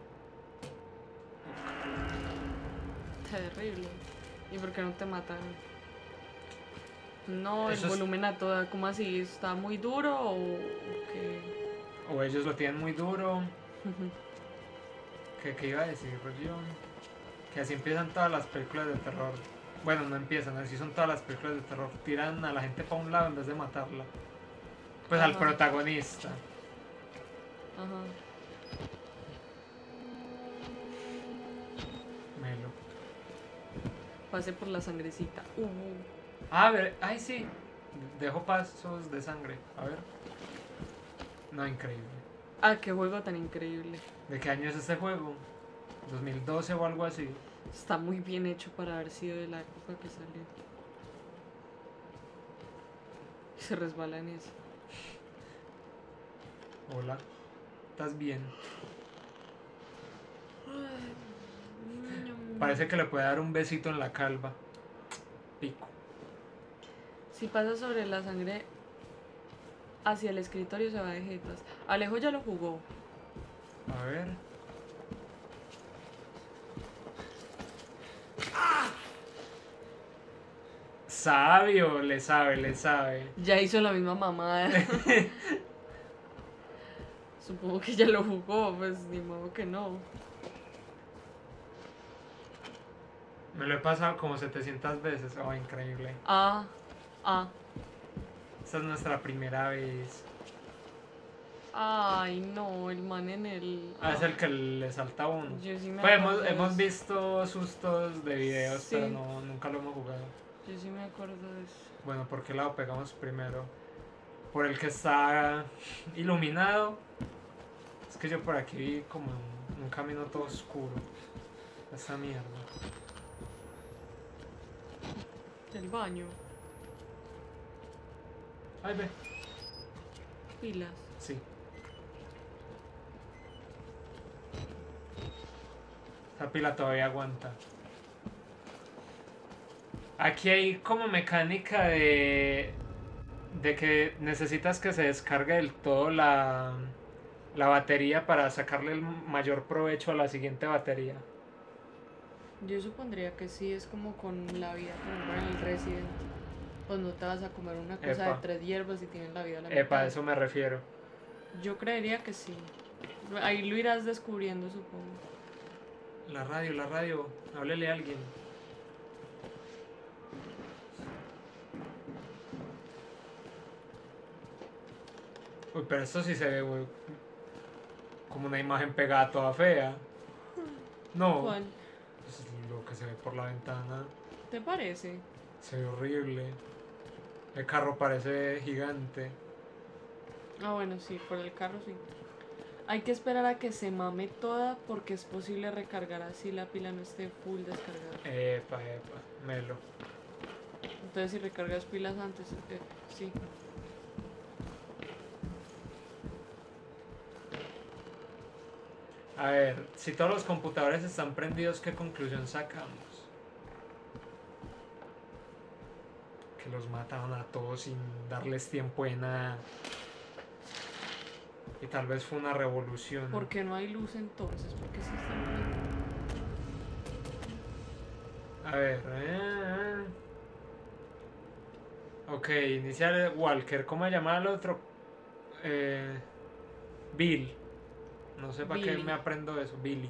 S2: Terrible. ¿Y por qué no te matan? No,
S1: Eso
S2: el
S1: es-
S2: volumen a toda, ¿cómo así? ¿Está muy duro o, o qué?
S1: O ellos lo tienen muy duro. ¿Qué, qué iba a decir yo? Que así empiezan todas las películas de terror. Bueno, no empiezan, así son todas las películas de terror. Tiran a la gente para un lado en vez de matarla. Pues al
S2: Ajá.
S1: protagonista.
S2: Ajá.
S1: Melo.
S2: Pase por la sangrecita. Uh,
S1: Ah, a ver, ay sí. Dejo pasos de sangre. A ver. No, increíble.
S2: Ah, qué juego tan increíble.
S1: ¿De qué año es este juego? ¿dos mil doce o algo así?
S2: Está muy bien hecho para haber sido de la época que salió. Se resbala en eso.
S1: Hola. ¿Estás bien? Parece que le puede dar un besito en la calva. Pico.
S2: Si pasa sobre la sangre hacia el escritorio se va de jetas. Alejo ya lo jugó.
S1: A ver. Sabio, le sabe, le sabe.
S2: Ya hizo la misma mamada. Supongo que ya lo jugó, pues ni modo que no.
S1: Me lo he pasado como setecientas veces. Oh, increíble.
S2: Ah, ah.
S1: Esta es nuestra primera vez.
S2: Ay, no, el man en el...
S1: Ah, es el que le salta a uno.
S2: Yo sí me
S1: Pues
S2: acuerdo
S1: hemos,
S2: de
S1: hemos
S2: eso.
S1: visto sustos de videos,
S2: Sí.
S1: pero no, nunca lo hemos jugado.
S2: Yo sí me acuerdo de eso.
S1: Bueno, ¿por qué lado pegamos primero? Por el que está iluminado. Es que yo por aquí vi como un, un camino todo oscuro. Esa mierda.
S2: El baño.
S1: Ay, ve.
S2: Pilas.
S1: Sí. Esa pila todavía aguanta. Aquí hay como mecánica de... De que necesitas que se descargue del todo la... La batería para sacarle el mayor provecho a la siguiente batería.
S2: Yo supondría que sí, es como con la vida, por ejemplo, en el Resident. Pues no te vas a comer una cosa
S1: Epa.
S2: de tres hierbas y tienes la vida a la
S1: Epa, a
S2: mitad.
S1: eso me refiero.
S2: Yo creería que sí. Ahí lo irás descubriendo, supongo.
S1: La radio, la radio. Háblele a alguien. Uy, pero esto sí se ve, güey, como una imagen pegada toda fea. No.
S2: ¿Cuál?
S1: Es lo que se ve por la ventana.
S2: ¿Te parece?
S1: Se ve horrible. El carro parece gigante.
S2: Ah, bueno, sí, por el carro sí. Hay que esperar a que se mame toda porque es posible recargar así la pila no esté full descargada.
S1: Epa, epa, melo.
S2: Entonces si recargas pilas antes, eh, sí.
S1: A ver, si todos los computadores están prendidos, ¿qué conclusión sacamos? Que los mataron a todos sin darles tiempo de nada. Y tal vez fue una revolución.
S2: ¿Por qué no hay luz entonces? ¿Por qué sí están prendidos?
S1: A ver. Eh, ok, iniciar Walker. ¿Cómo se llama el otro? Eh, Bill. No sé para qué
S2: Billy.
S1: me aprendo eso. Billy.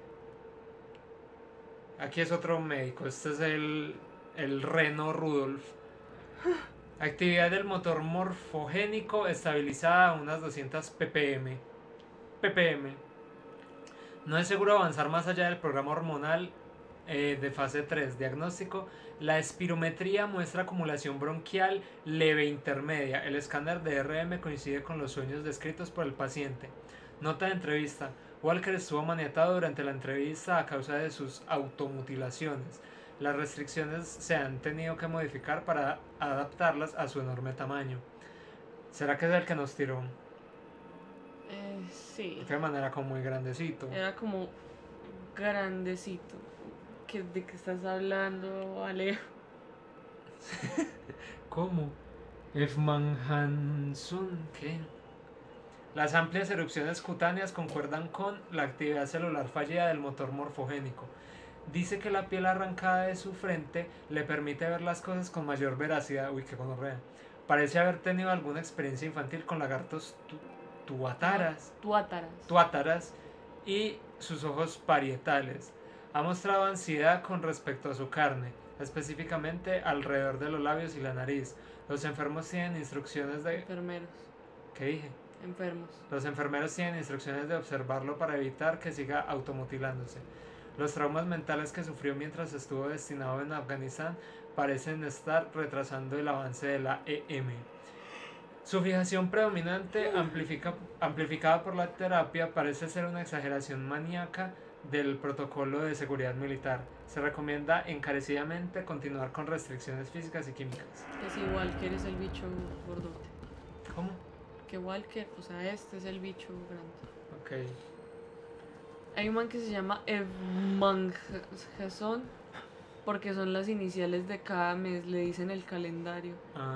S1: Aquí es otro médico. Este es el, el Reno Rudolph. Actividad del motor morfogénico estabilizada a unas doscientos ppm. ppm. No es seguro avanzar más allá del programa hormonal eh, de fase tres. Diagnóstico. La espirometría muestra acumulación bronquial leve intermedia. El escáner de R M coincide con los sueños descritos por el paciente. Nota de entrevista. Walker estuvo maniatado durante la entrevista a causa de sus automutilaciones. Las restricciones se han tenido que modificar para adaptarlas a su enorme tamaño. ¿Será que es el que nos tiró?
S2: Eh, sí.
S1: De qué manera como muy grandecito.
S2: Era como grandecito. ¿Qué, ¿De qué estás hablando, Alejo?
S1: ¿Cómo? Efman Hanson, ¿qué? Las amplias erupciones cutáneas concuerdan con la actividad celular fallida del motor morfogénico. Dice que la piel arrancada de su frente le permite ver las cosas con mayor veracidad. Uy, qué gonorrea. Parece haber tenido alguna experiencia infantil con lagartos tu tuátaras.
S2: Tuátaras.
S1: Tuátaras y sus ojos parietales. Ha mostrado ansiedad con respecto a su carne, específicamente alrededor de los labios y la nariz. Los enfermos tienen instrucciones de...
S2: Enfermeros.
S1: ¿Qué dije?
S2: Enfermos.
S1: Los enfermeros tienen instrucciones de observarlo para evitar que siga automutilándose. Los traumas mentales que sufrió mientras estuvo destinado en Afganistán parecen estar retrasando el avance de la E M. Su fijación predominante, amplifica, amplificada por la terapia, parece ser una exageración maníaca del protocolo de seguridad militar. Se recomienda encarecidamente continuar con restricciones físicas y químicas.
S2: Es igual que eres el bicho gordote.
S1: ¿Cómo?
S2: Que Walker, o sea, este es el bicho grande.
S1: Ok.
S2: Hay un man que se llama Evmanjason porque son las iniciales de cada mes, le dicen el calendario.
S1: Ah.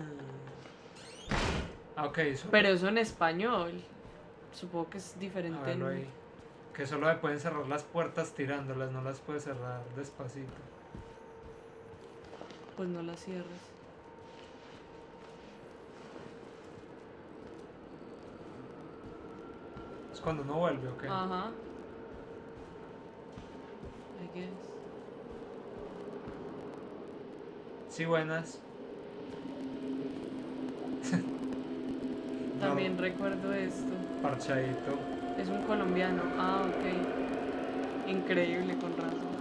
S1: Ah, ok. Solo,
S2: Pero eso en español. Supongo que es
S1: a
S2: diferente.
S1: verlo
S2: en-
S1: ahí. Que solo le pueden cerrar las puertas tirándolas, no las puede cerrar despacito.
S2: Pues no la cierres.
S1: Es cuando no vuelve, ok.
S2: Ajá. I guess.
S1: Sí, buenas.
S2: También recuerdo esto.
S1: Parchadito.
S2: Es un colombiano. Ah, ok. Increíble, con razón.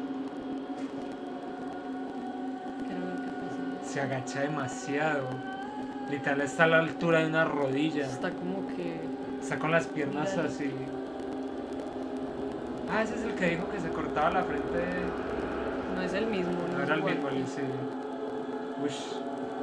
S2: Quiero ver qué pasa.
S1: Se agacha demasiado. Literal está a la altura de una rodilla.
S2: Está como que...
S1: Está con las piernas
S2: Mira.
S1: así. Ah, ese es el que dijo que se cortaba la frente.
S2: No es el mismo.
S1: No
S2: es
S1: era el
S2: igual.
S1: mismo, el sí. Ush.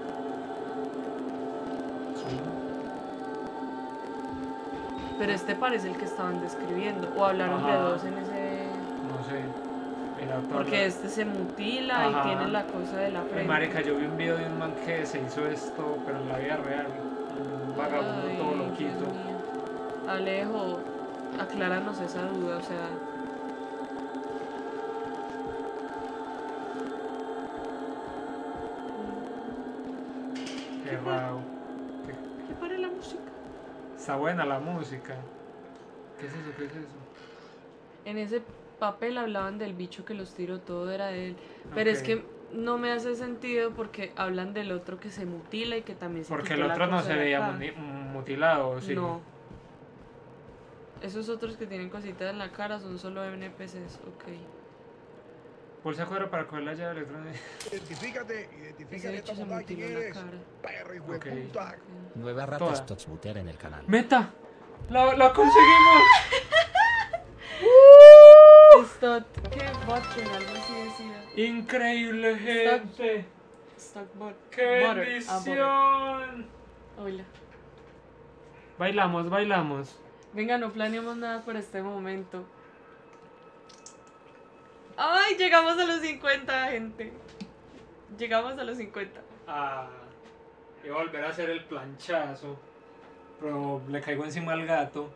S2: Pero este parece el que estaban describiendo. O hablaron de
S1: Ajá.
S2: dos en ese.
S1: No sé. Mira, toda
S2: Porque
S1: la-
S2: este se mutila
S1: Ajá.
S2: y tiene la cosa de la
S1: Ay,
S2: frente.
S1: marica, yo vi un video de un man que se hizo esto, pero en la vida real. Un vagabundo
S2: Ay,
S1: todo
S2: Dios
S1: loquito.
S2: mío. Alejo, acláranos esa duda, o sea.
S1: Qué raro.
S2: ¿Qué para la música?
S1: Está buena la música. ¿Qué es eso? ¿Qué es eso?
S2: En ese papel hablaban del bicho que los tiró, todo era de él. Pero es
S1: Ok.
S2: que no me hace sentido porque hablan del otro que se mutila y que también se
S1: Porque
S2: quitó
S1: el
S2: la
S1: otro no
S2: cosa
S1: se
S2: de
S1: veía
S2: acá.
S1: muni- mutilado, ¿o sí?
S2: No. Esos otros que tienen cositas en la cara son solo N P Cs, ok.
S1: Pulsa cuadro para coger la llave electrónica.
S3: Identifícate,
S2: Ese
S3: identifícate esta
S2: bicho se
S3: bondad quién
S2: mutiló la
S3: eres.
S2: cara.
S3: Perro hijo
S1: Ok.
S3: de puta.
S2: Ok.
S4: Nueva
S1: Toda.
S4: ratas Totsmuter en el canal.
S1: ¡Meta! ¡La, la conseguimos!
S2: Stock, ¿qué? Button, algo así decía.
S1: ¡Increíble, gente!
S2: Stock bot.
S1: ¡Qué
S2: butter. Ah, butter.
S1: bendición!
S2: Hola.
S1: Bailamos, bailamos.
S2: Venga, no planeamos nada por este momento. ¡Ay! Llegamos a los cincuenta, gente. Llegamos a los cincuenta.
S1: Ah, iba a volver a hacer el planchazo, pero le caigo encima al gato.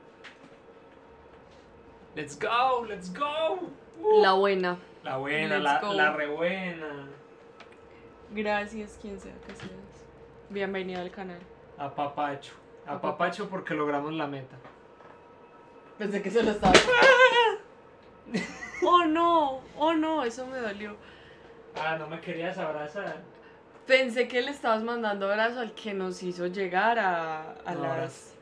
S1: Let's go, let's go. Uh,
S2: La buena.
S1: la buena,
S2: let's
S1: la,
S2: go.
S1: la re buena.
S2: Gracias, quien sea que seas. Bienvenido al canal.
S1: A Papacho. A Papacho porque logramos la meta.
S2: Pensé que se lo estaba. Oh no, oh no, eso me dolió.
S1: Ah, no me querías abrazar.
S2: Pensé que le estabas mandando abrazo al que nos hizo llegar a, a
S1: No,
S2: las.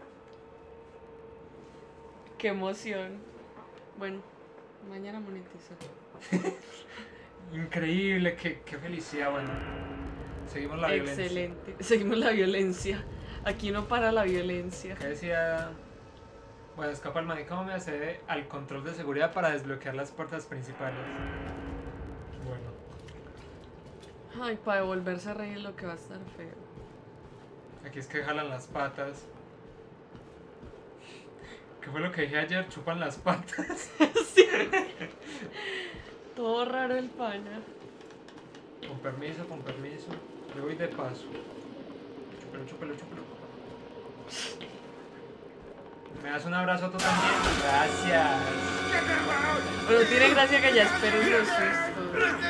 S2: Qué emoción. Bueno, mañana monetizo.
S1: Increíble, qué, qué felicidad. Bueno, seguimos la violencia.
S2: Excelente. Seguimos la violencia. Aquí no para la violencia.
S1: ¿Qué decía? Bueno, escapa el manicomio me accede al control de seguridad para desbloquear las puertas principales. Bueno.
S2: Ay, para devolverse a reír lo que va a estar feo.
S1: Aquí es que jalan las patas. ¿Qué fue lo que dije ayer? Chupan las patas.
S2: Sí. Todo raro el pana.
S1: Con permiso, con permiso. Le voy de paso. Chúpelo, chúpelo, chúpelo. ¿Me das un abrazo tú también? Gracias.
S2: Pero tiene gracia que ya esperen los sustos.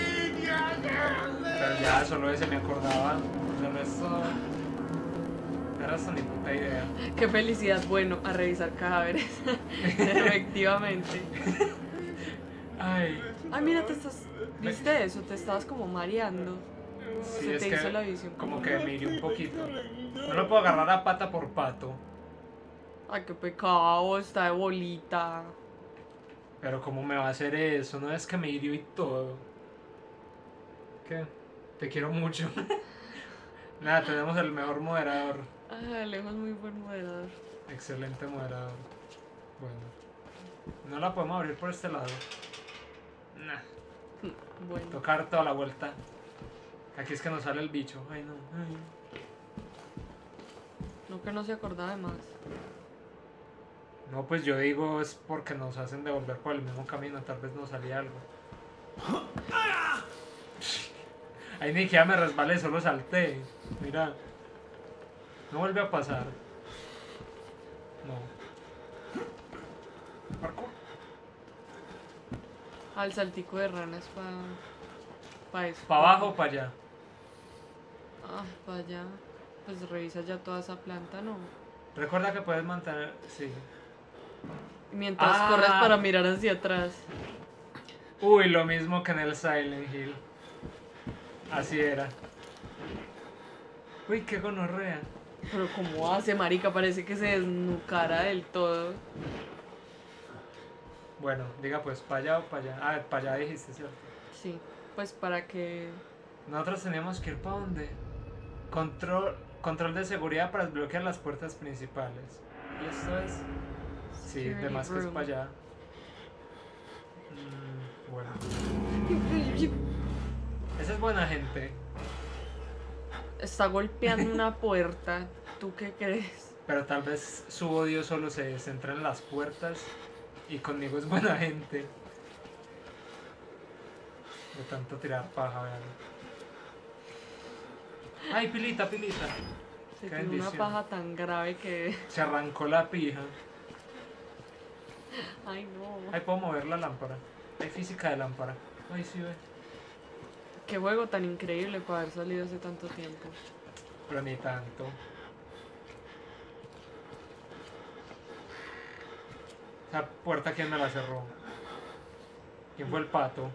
S1: Pero ya, solo ese me acordaba. El resto... El resto ni puta idea.
S2: Qué felicidad. Bueno, a revisar cadáveres. Efectivamente.
S1: Ay,
S2: Ay, mira, te estás. ¿Viste eso? Te estabas como mareando.
S1: sí,
S2: Se
S1: es
S2: te
S1: que
S2: hizo la visión.
S1: como que me hirió un poquito. No lo puedo agarrar a pata por pato.
S2: Ay, qué pecado, está de bolita.
S1: Pero ¿cómo me va a hacer eso? No es que me hirió y todo. ¿Qué? Te quiero mucho. Nada, tenemos el mejor moderador.
S2: Ay, Alejo es muy buen moderador.
S1: Excelente moderador. Bueno. No la podemos abrir por este lado. Nah.
S2: Bueno,
S1: Tocar toda la vuelta. Aquí es que nos sale el bicho. Ay, no. Ay.
S2: no que no se acordaba de más.
S1: No, pues yo digo es porque nos hacen devolver por el mismo camino. Tal vez nos salía algo. Ahí ni siquiera me resbalé, solo salté. Mira. No vuelve a pasar. No. Parkour.
S2: Al saltico de ranas para pa eso.
S1: ¿Para abajo o para allá?
S2: Ah, para allá. Pues revisa ya toda esa planta, ¿no?
S1: Recuerda que puedes mantener... Sí.
S2: Mientras
S1: Ah.
S2: corres para mirar hacia atrás.
S1: Uy, lo mismo que en el Silent Hill. Así era. Uy, qué gonorrea.
S2: Pero como hace, marica, parece que se desnucara del todo.
S1: Bueno, diga pues, para allá o para allá. Ah, para allá dijiste, ¿cierto?
S2: Sí, pues para que...
S1: Nosotros teníamos que ir para dónde. Control, control de seguridad para desbloquear las puertas principales. ¿Y esto es? Sí, de
S2: Security
S1: más que es
S2: room.
S1: para allá. Mm, bueno. Esa es buena gente.
S2: está golpeando una puerta. ¿Tú qué crees?
S1: Pero tal vez su odio solo se centra en las puertas y conmigo es buena gente. De tanto tirar paja, vean. Ay, pilita, pilita.
S2: Se
S1: Qué
S2: tiene una
S1: bendición.
S2: paja tan grave que...
S1: Se arrancó la pija.
S2: Ay, no.
S1: Ahí puedo mover la lámpara. Hay física de lámpara. Ay, sí, ve.
S2: Qué juego tan increíble para haber salido hace tanto tiempo.
S1: Pero ni tanto. Esa puerta, ¿quién me la cerró? ¿Quién fue el pato?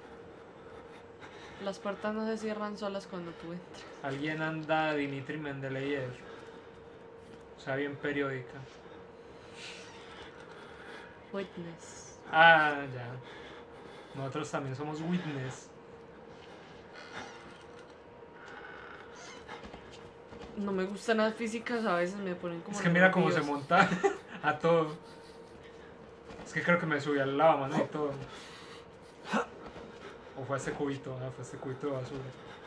S2: Las puertas no se cierran solas cuando tú entras.
S1: Alguien anda Dimitri Mendeleev. O sea, bien periódica.
S2: Witness.
S1: Ah, ya. Nosotros también somos witness.
S2: No me gustan las físicas, a veces me ponen como
S1: Es que mira cómo se
S2: nerviosa.
S1: monta a todo. Es que creo que me subí al lavamanos y todo. O fue ese cubito, ah, fue ese cubito de basura.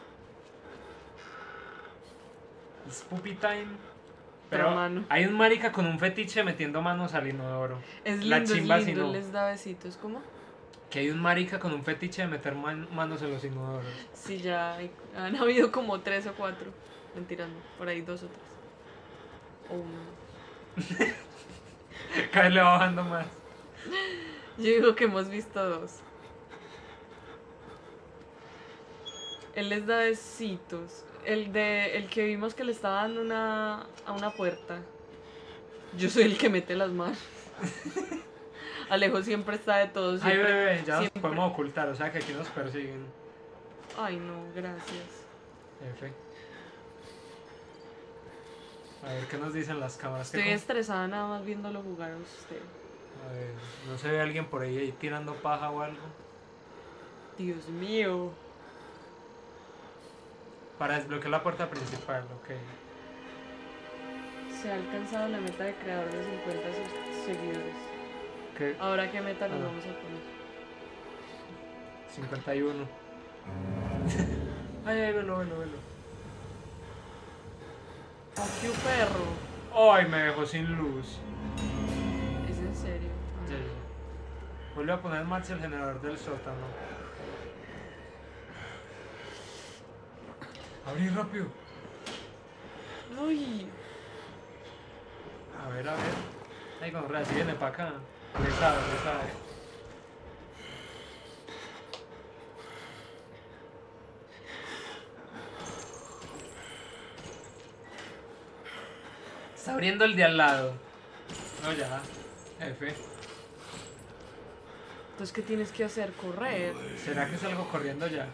S1: Es puppy time. Pero
S2: Pero, mano.
S1: hay un marica con un fetiche metiendo manos al inodoro.
S2: Es
S1: La
S2: lindo, es
S1: chimba si
S2: lindo,
S1: no.
S2: les da besitos, ¿cómo?
S1: Que hay un marica con un fetiche de meter man- manos en los inodoros.
S2: Sí, ya hay- han habido como tres o cuatro. Mentira, no, por ahí dos o tres. O uno.
S1: Cada vez le va bajando más.
S2: Yo digo que hemos visto dos. Él les da besitos. El de el que vimos que le estaba dando una a una puerta. Yo soy el que mete las manos. Alejo siempre está de todo.
S1: Ay,
S2: Siempre,
S1: bebé, ya nos
S2: siempre-
S1: podemos ocultar, o sea que aquí nos persiguen.
S2: Ay, no, gracias.
S1: F. A ver qué nos dicen las cámaras. ¿Qué
S2: Estoy
S1: con-
S2: estresada nada más viéndolo jugar a usted.
S1: A ver, ¿no se ve alguien por ahí, ahí tirando paja o algo?
S2: Dios mío.
S1: Para desbloquear la puerta principal, ok.
S2: Se ha alcanzado la meta de creador de cincuenta sus- seguidores.
S1: ¿Qué?
S2: Ahora qué meta nos
S1: Ah.
S2: vamos a poner.
S1: cincuenta y uno. Ay, ay, velo, velo, velo.
S2: ¡Qué perro!
S1: Ay, me dejó sin luz.
S2: ¿Es en serio?
S1: Ya, ya. Vuelve a poner en marcha el generador del sótano. Abrí rápido.
S2: Uy,
S1: A ver, a ver. Ay, con si viene para acá. Le sabe, le sabe. Está abriendo el de al lado. No, ya. F.
S2: entonces ¿qué tienes que hacer? Correr.
S1: ¿Será que salgo corriendo ya?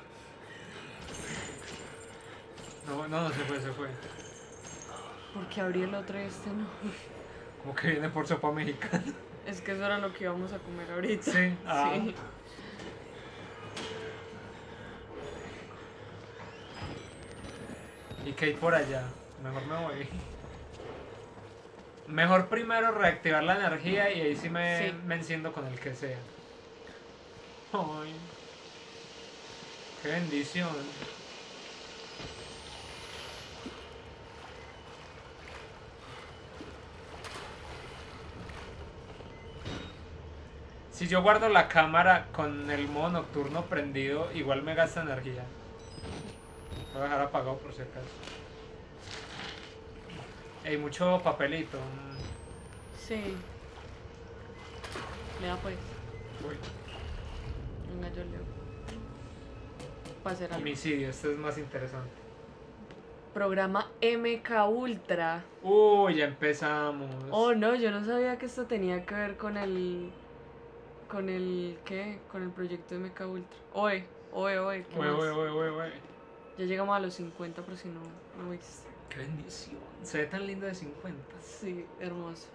S1: No, no, no se fue, se fue.
S2: Porque abrí el otro y este no.
S1: Como que viene por sopa mexicana.
S2: Es que eso era lo que íbamos a comer ahorita.
S1: Sí, ah.
S2: Sí.
S1: ¿Y qué hay por allá? Mejor me voy. Mejor primero reactivar la energía y ahí sí me,
S2: Sí.
S1: me enciendo con el que sea. Ay. Qué bendición. Si yo guardo la cámara con el modo nocturno prendido, igual me gasta energía. Lo voy a dejar apagado por si acaso. Hay mucho papelito. mm,
S2: Sí. Lea pues.
S1: Uy,
S2: Venga, yo leo. Para hacer algo.
S1: homicidio, este es más interesante.
S2: Programa M K Ultra.
S1: Uy, ya empezamos.
S2: Oh, no, yo no sabía que esto tenía que ver con el... Con el... ¿Qué? Con el proyecto M K Ultra. Oe, oe, oe. ¿qué
S1: Uy,
S2: más?
S1: uy, uy, uy, uy.
S2: Ya llegamos a los cincuenta, pero si no, no viste.
S1: Qué bendición. Se ve tan lindo de cincuenta.
S2: Sí, hermoso.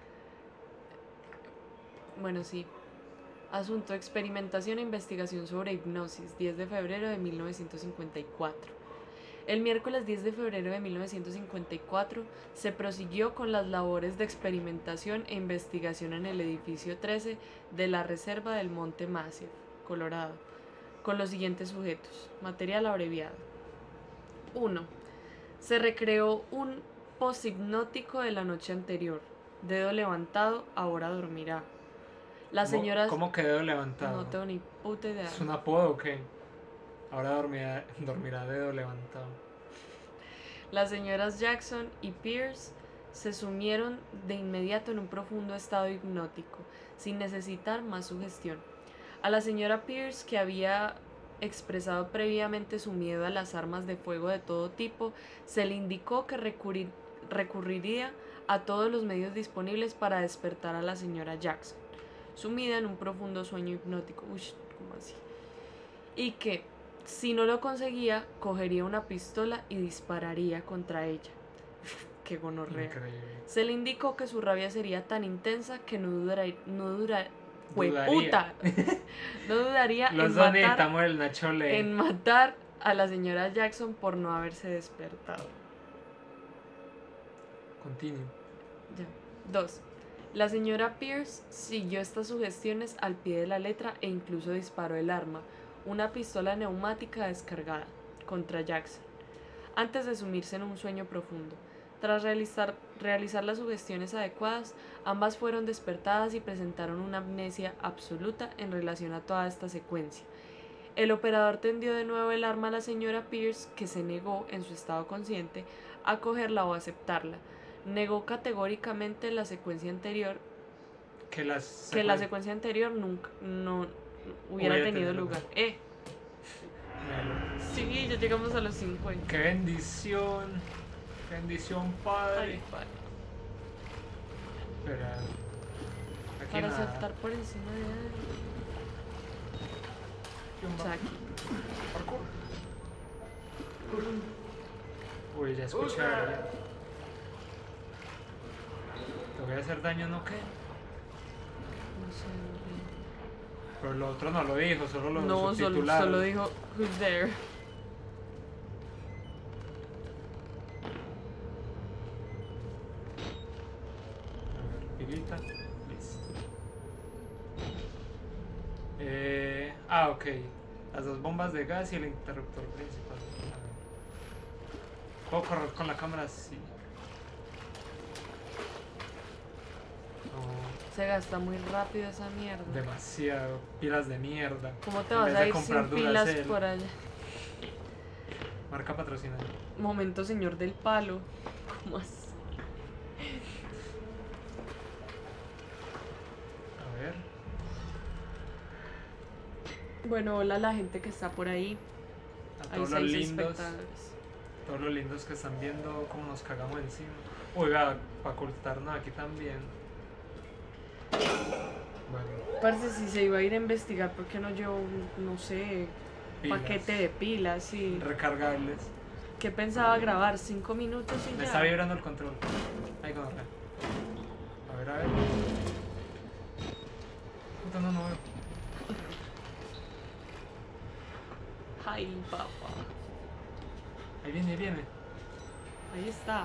S2: Bueno, sí. Asunto: experimentación e investigación sobre hipnosis, diez de febrero de mil novecientos cincuenta y cuatro. El miércoles diez de febrero de mil novecientos cincuenta y cuatro se prosiguió con las labores de experimentación e investigación en el edificio trece de la Reserva del Monte Massive, Colorado, con los siguientes sujetos. Material abreviado. uno. Se recreó un post-hipnótico de la noche anterior. Dedo levantado, ahora dormirá. La
S1: ¿Cómo-
S2: señora...
S1: ¿Cómo quedó levantado?
S2: No tengo ni puta idea.
S1: ¿Es un apodo o qué? Ahora dormirá, dormirá dedo levantado.
S2: Las señoras Jackson y Pierce se sumieron de inmediato en un profundo estado hipnótico, sin necesitar más sugestión. A la señora Pierce, que había expresado previamente su miedo a las armas de fuego de todo tipo, se le indicó que recurri- recurriría a todos los medios disponibles para despertar a la señora Jackson, sumida en un profundo sueño hipnótico. Uy, ¿cómo así? Y que, si no lo conseguía, cogería una pistola y dispararía contra ella. Qué gonorrea.
S1: Increíble.
S2: Se le indicó que su rabia sería tan intensa que no dudaría, no dura,
S1: Dudaría.
S2: ¡Hueputa! no dudaría
S1: Los
S2: en
S1: dos
S2: matar,
S1: necesitamos el Nacho Le.
S2: en matar a la señora Jackson por no haberse despertado.
S1: Continúe.
S2: Ya. Dos. La señora Pierce siguió estas sugestiones al pie de la letra e incluso disparó el arma, una pistola neumática descargada, contra Jackson, antes de sumirse en un sueño profundo. Tras realizar, realizar las sugestiones adecuadas, ambas fueron despertadas y presentaron una amnesia absoluta en relación a toda esta secuencia. El operador tendió de nuevo el arma a la señora Pierce, que se negó, en su estado consciente, a cogerla o aceptarla. Negó categóricamente la secuencia anterior,
S1: Que, las
S2: que la
S1: secuen-
S2: secuencia anterior nunca no
S1: Hubiera
S2: hubiera tenido
S1: tenido
S2: lugar.
S1: lugar.
S2: Eh,
S1: Melo.
S2: sí, ya llegamos a los cincuenta.
S1: Qué bendición. Qué bendición, padre.
S2: Ay, padre.
S1: Espera. Aquí
S2: Para
S1: nada.
S2: saltar por encima de él.
S1: ¿Quién
S2: O
S1: va?
S2: sea, aquí.
S1: Parkour. Uy, ya escuché a alguien. ¿Te voy a hacer daño no qué?
S2: No sé,
S1: Pero lo otro no lo dijo, solo lo
S2: no, solo,
S1: subtitularon.
S2: solo dijo who's there.
S1: A ver, pilita. Listo. Eh, ah, ok. Las dos bombas de gas y el interruptor principal. A ver. ¿Puedo correr con la cámara? Sí. No,
S2: Se gasta muy rápido esa mierda.
S1: demasiado. Pilas de mierda.
S2: ¿Cómo te
S1: En
S2: vas
S1: vez
S2: a
S1: de
S2: ir
S1: comprar
S2: sin pilas
S1: Duracell.
S2: por allá?
S1: Marca patrocinada.
S2: Momento señor del palo. ¿Cómo así?
S1: A ver.
S2: Bueno, hola a la gente que está por ahí.
S1: A
S2: Hay
S1: todos los
S2: seis
S1: lindos.
S2: espectadores.
S1: Todos los lindos que están viendo cómo nos cagamos encima. Uy, vea, para ocultarnos aquí también. Bueno,
S2: Parce, si se iba a ir a investigar, ¿por qué no llevo, no sé,
S1: pilas
S2: paquete de pilas? Y
S1: recargables.
S2: ¿qué pensaba grabar? ¿Cinco minutos y
S1: Me
S2: ya?
S1: está vibrando el control. Ahí con A ver, a ver. Puta, no, no veo.
S2: Ay, papá.
S1: Ahí viene, ahí viene.
S2: Ahí está.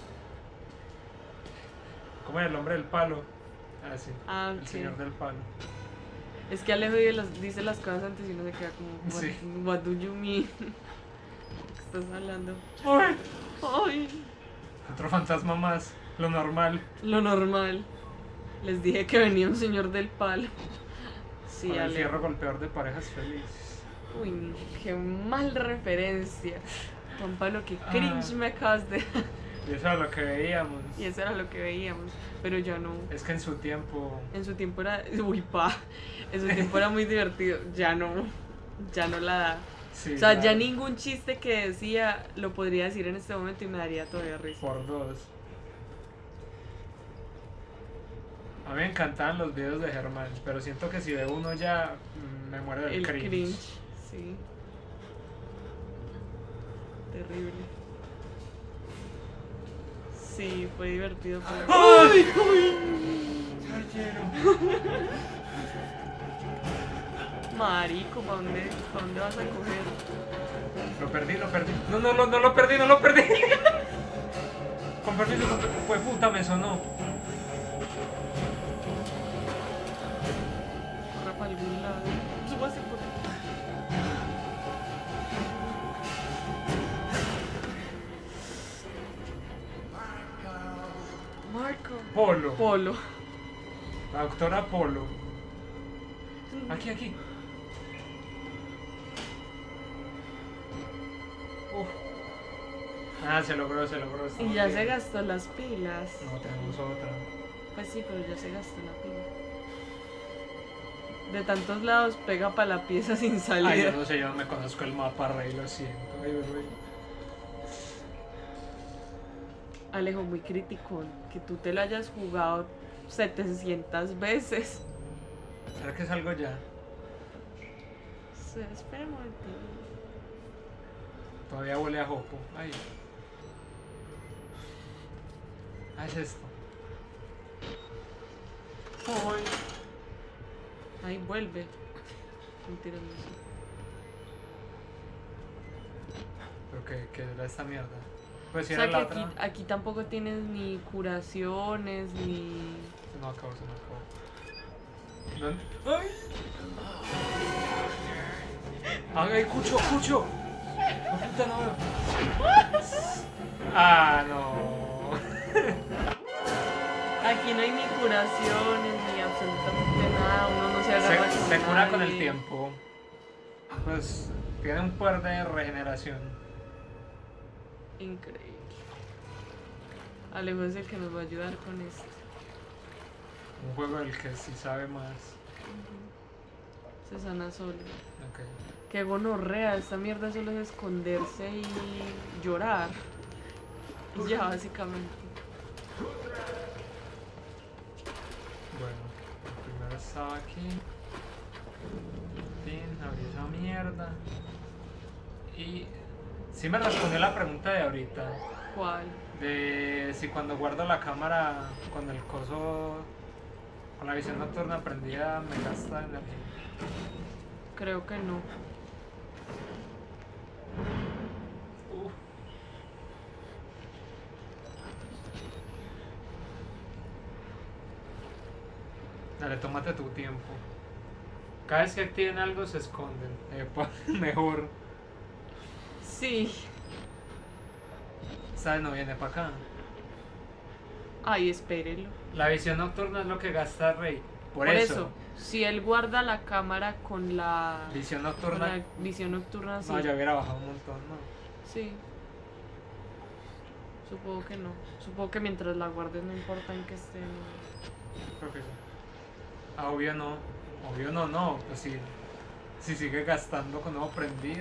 S1: ¿Cómo era el hombre del palo? Ah, sí.
S2: Ah,
S1: El
S2: ok.
S1: señor del palo.
S2: Es que Alejo dice las, dice las cosas antes y uno se queda como, what,
S1: Sí.
S2: what do you mean? ¿Qué estás hablando?
S1: Uy,
S2: Ay,
S1: otro fantasma más. Lo normal.
S2: lo normal. Les dije que venía un señor del palo. Sí,
S1: Con el
S2: Alejo.
S1: fierro golpeador de parejas felices.
S2: Uy, no, qué mal referencia. Juan Pablo, qué cringe
S1: Ah.
S2: me acabas de...
S1: Y eso era lo que veíamos.
S2: Y eso era lo que veíamos, pero ya no.
S1: Es que en su tiempo.
S2: En su tiempo era... Uy, pa. En su tiempo era muy divertido. Ya no. Ya no la da.
S1: Sí,
S2: O sea, ya
S1: claro,
S2: ningún chiste que decía lo podría decir en este momento y me daría todavía risa.
S1: Por dos. A mí me encantaban los videos de Germán, pero siento que si veo uno ya mm, me muero del
S2: El
S1: cringe.
S2: cringe. Sí. Terrible. Sí, fue divertido. Pero...
S1: ¡Ay!
S2: Marico, ¿para dónde, ¿para dónde vas a coger?
S1: Lo perdí, lo perdí. No, no, no, no lo perdí, no lo perdí. Con permiso, con permiso. Fue puta, me sonó.
S2: Corra para algún lado. Súbase por ahí.
S1: Polo.
S2: Polo.
S1: La doctora Polo. Aquí, aquí. Uf. Ah, se logró, se logró.
S2: Y
S1: estamos
S2: ya
S1: bien.
S2: se gastó las pilas.
S1: No, tenemos otra.
S2: Pues sí, pero ya se gastó la pila. De tantos lados pega para la pieza sin salida.
S1: Ay, yo no sé, yo no me conozco el mapa, Rey, lo siento. Ay, Rey.
S2: Alejo, muy criticón. Que tú te lo hayas jugado setecientas veces.
S1: ¿Será que salgo ya?
S2: Sí, espera un momentito.
S1: Todavía huele a jopo. Ay. Ah, es esto. Ay.
S2: Ahí vuelve. Mentira, no sé.
S1: Pero que, que era esta mierda. Pues si
S2: O sea
S1: era
S2: que
S1: la
S2: aquí,
S1: otra.
S2: aquí tampoco tienes ni curaciones, ni...
S1: Se me acabó, se me acabó. ¿Dónde? ¡Ay! ¡Ay, Cucho, Cucho! ¡No, puta, no veo! ¡Ah, no!
S2: Aquí no hay ni curaciones, ni absolutamente nada. Uno no se agarra
S1: Se,
S2: con
S1: se cura con el
S2: nadie.
S1: tiempo. Pues tiene un poder de regeneración.
S2: Increíble. Alejo es el que nos va a ayudar con esto.
S1: Un juego del que sí sabe más.
S2: Se sana solo.
S1: Ok.
S2: Qué gonorrea, esta mierda solo es esconderse y llorar. Y ya, básicamente.
S1: Bueno, el primero estaba aquí. Tin, abrí esa mierda. Y sí me respondió la pregunta de ahorita.
S2: ¿Cuál?
S1: De si cuando guardo la cámara con el coso, con la visión nocturna prendida, me gasta energía.
S2: Creo que no.
S1: Uf. Dale, tómate tu tiempo. Cada vez que activen algo se esconden. Epa, mejor.
S2: Sí.
S1: ¿Sabes? No viene para acá.
S2: Ay, espérelo.
S1: La visión nocturna es lo que gasta Rey. Por,
S2: Por
S1: eso,
S2: eso, si él guarda la cámara con la,
S1: visión
S2: con
S1: nocturna.
S2: la visión nocturna, sí.
S1: No, ya hubiera bajado un montón, ¿no?
S2: Sí. Supongo que no. Supongo que mientras la guardes no importa en que esté. no.
S1: Creo que sí. Ah, obvio no. Obvio no, no. Pues si, si sigue gastando con nuevo prendido.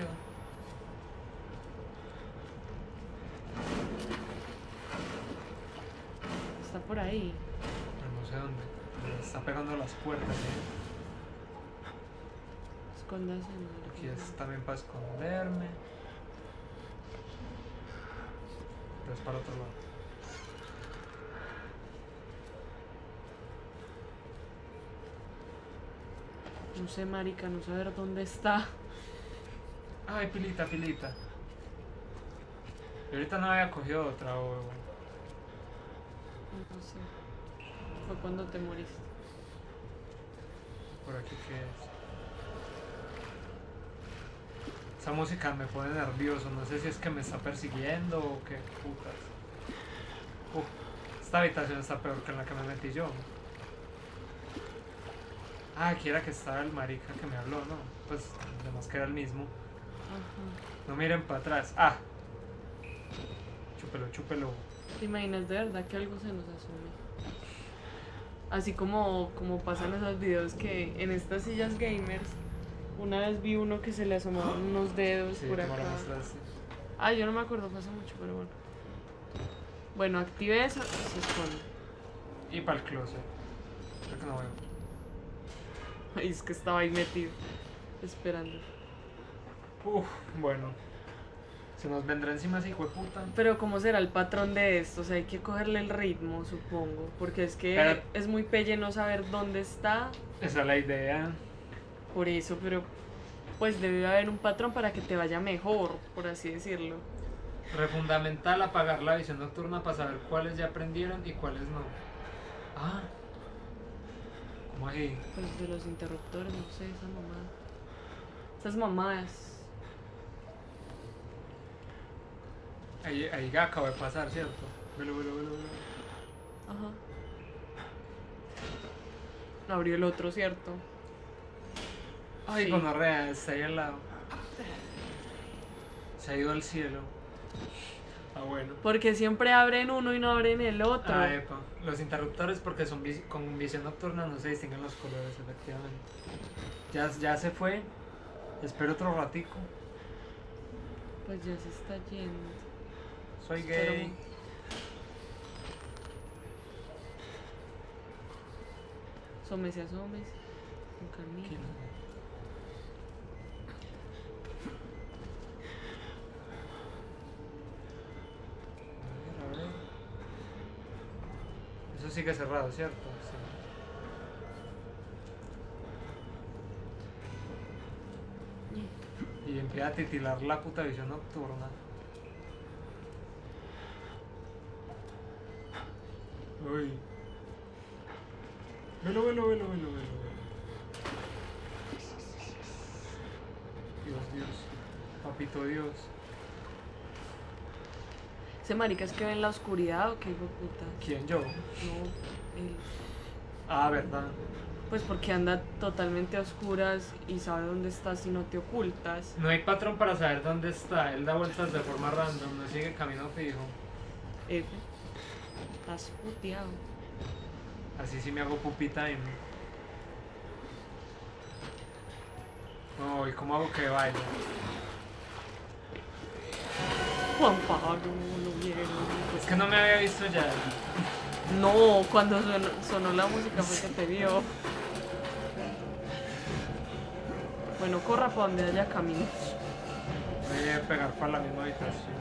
S2: Está por ahí.
S1: Pero no sé dónde. Me está pegando a las puertas. ¿eh?
S2: Escóndase en el-
S1: Aquí es también para esconderme. Pero es para otro lado.
S2: No sé, marica, no saber dónde está.
S1: Ay, pilita, pilita. Y ahorita no había cogido otra o...
S2: No sé. Fue cuando te moriste.
S1: Por aquí que es. Esa música me pone nervioso. No sé si es que me está persiguiendo o qué putas. Uf, esta habitación está peor que en la que me metí yo. Ah, aquí era que estaba el marica que me habló, ¿no? Pues además que era el mismo.
S2: Ajá.
S1: No miren para atrás. Ah. Chúpelo, chúpelo.
S2: ¿Te imaginas de verdad que algo se nos asume? Así como, como pasan esos videos que en estas sillas gamers, una vez vi uno que se le asomaban unos dedos
S1: Sí,
S2: por
S1: como
S2: acá.
S1: lo mostraste.
S2: Ah, yo no me acuerdo, fue hace mucho, pero bueno. Bueno, active esa, se esconde.
S1: Y para el closet. Creo que no veo.
S2: Ay, es que estaba ahí metido, esperando.
S1: Uf, bueno. Se nos vendrá encima ese hijo de puta.
S2: Pero ¿cómo será el patrón de esto? O sea, hay que cogerle el ritmo, supongo. Porque es que
S1: Pero-
S2: es muy pelle no saber dónde está.
S1: Esa es la idea.
S2: Por eso, pero pues debe haber un patrón para que te vaya mejor, por así decirlo.
S1: Refundamental apagar la visión nocturna para saber cuáles ya aprendieron y cuáles no. Ah. ¿Cómo así?
S2: Pues de los interruptores, no sé, esa mamada. Esas mamadas.
S1: Ahí, ahí ya acabo de pasar, ¿cierto? Velo, velo, velo, velo.
S2: Ajá. Abrió el otro, ¿cierto?
S1: Ay,
S2: Sí.
S1: gonorrea, está ahí al lado. Se ha ido al cielo. Ah, bueno.
S2: Porque siempre abren uno y no abren el otro.
S1: Ah, epa. Los interruptores porque son vis- con visión nocturna no se distinguen los colores, efectivamente. Ya, ya se fue. Espero otro ratico.
S2: Pues ya se está yendo.
S1: Soy
S2: Espera
S1: gay.
S2: un- Asómese, asómese. Con calmita.
S1: ¿Quién? A ver, a ver. Eso sigue cerrado, ¿cierto? Sí. Y empieza a titilar la puta visión nocturna. Uy. Velo, velo, velo, velo, velo, velo. Dios, Dios. Papito Dios.
S2: ¿Ese marica es que ve en la oscuridad o qué hijo de puta?
S1: ¿Quién, yo?
S2: No, él.
S1: Ah, verdad.
S2: Pues porque anda totalmente a oscuras y sabe dónde estás si no te ocultas.
S1: No hay patrón para saber dónde está. Él da vueltas de forma random, no sigue camino fijo.
S2: F. Estás puteado.
S1: Así sí me hago puppy time. No, ¿y cómo hago que vaya?
S2: Juan Pablo, lo vieron.
S1: Es que no me había visto ya.
S2: No, cuando sonó, sonó la música fue que te vio. Bueno, corra para donde haya camino.
S1: Voy a pegar para la misma habitación.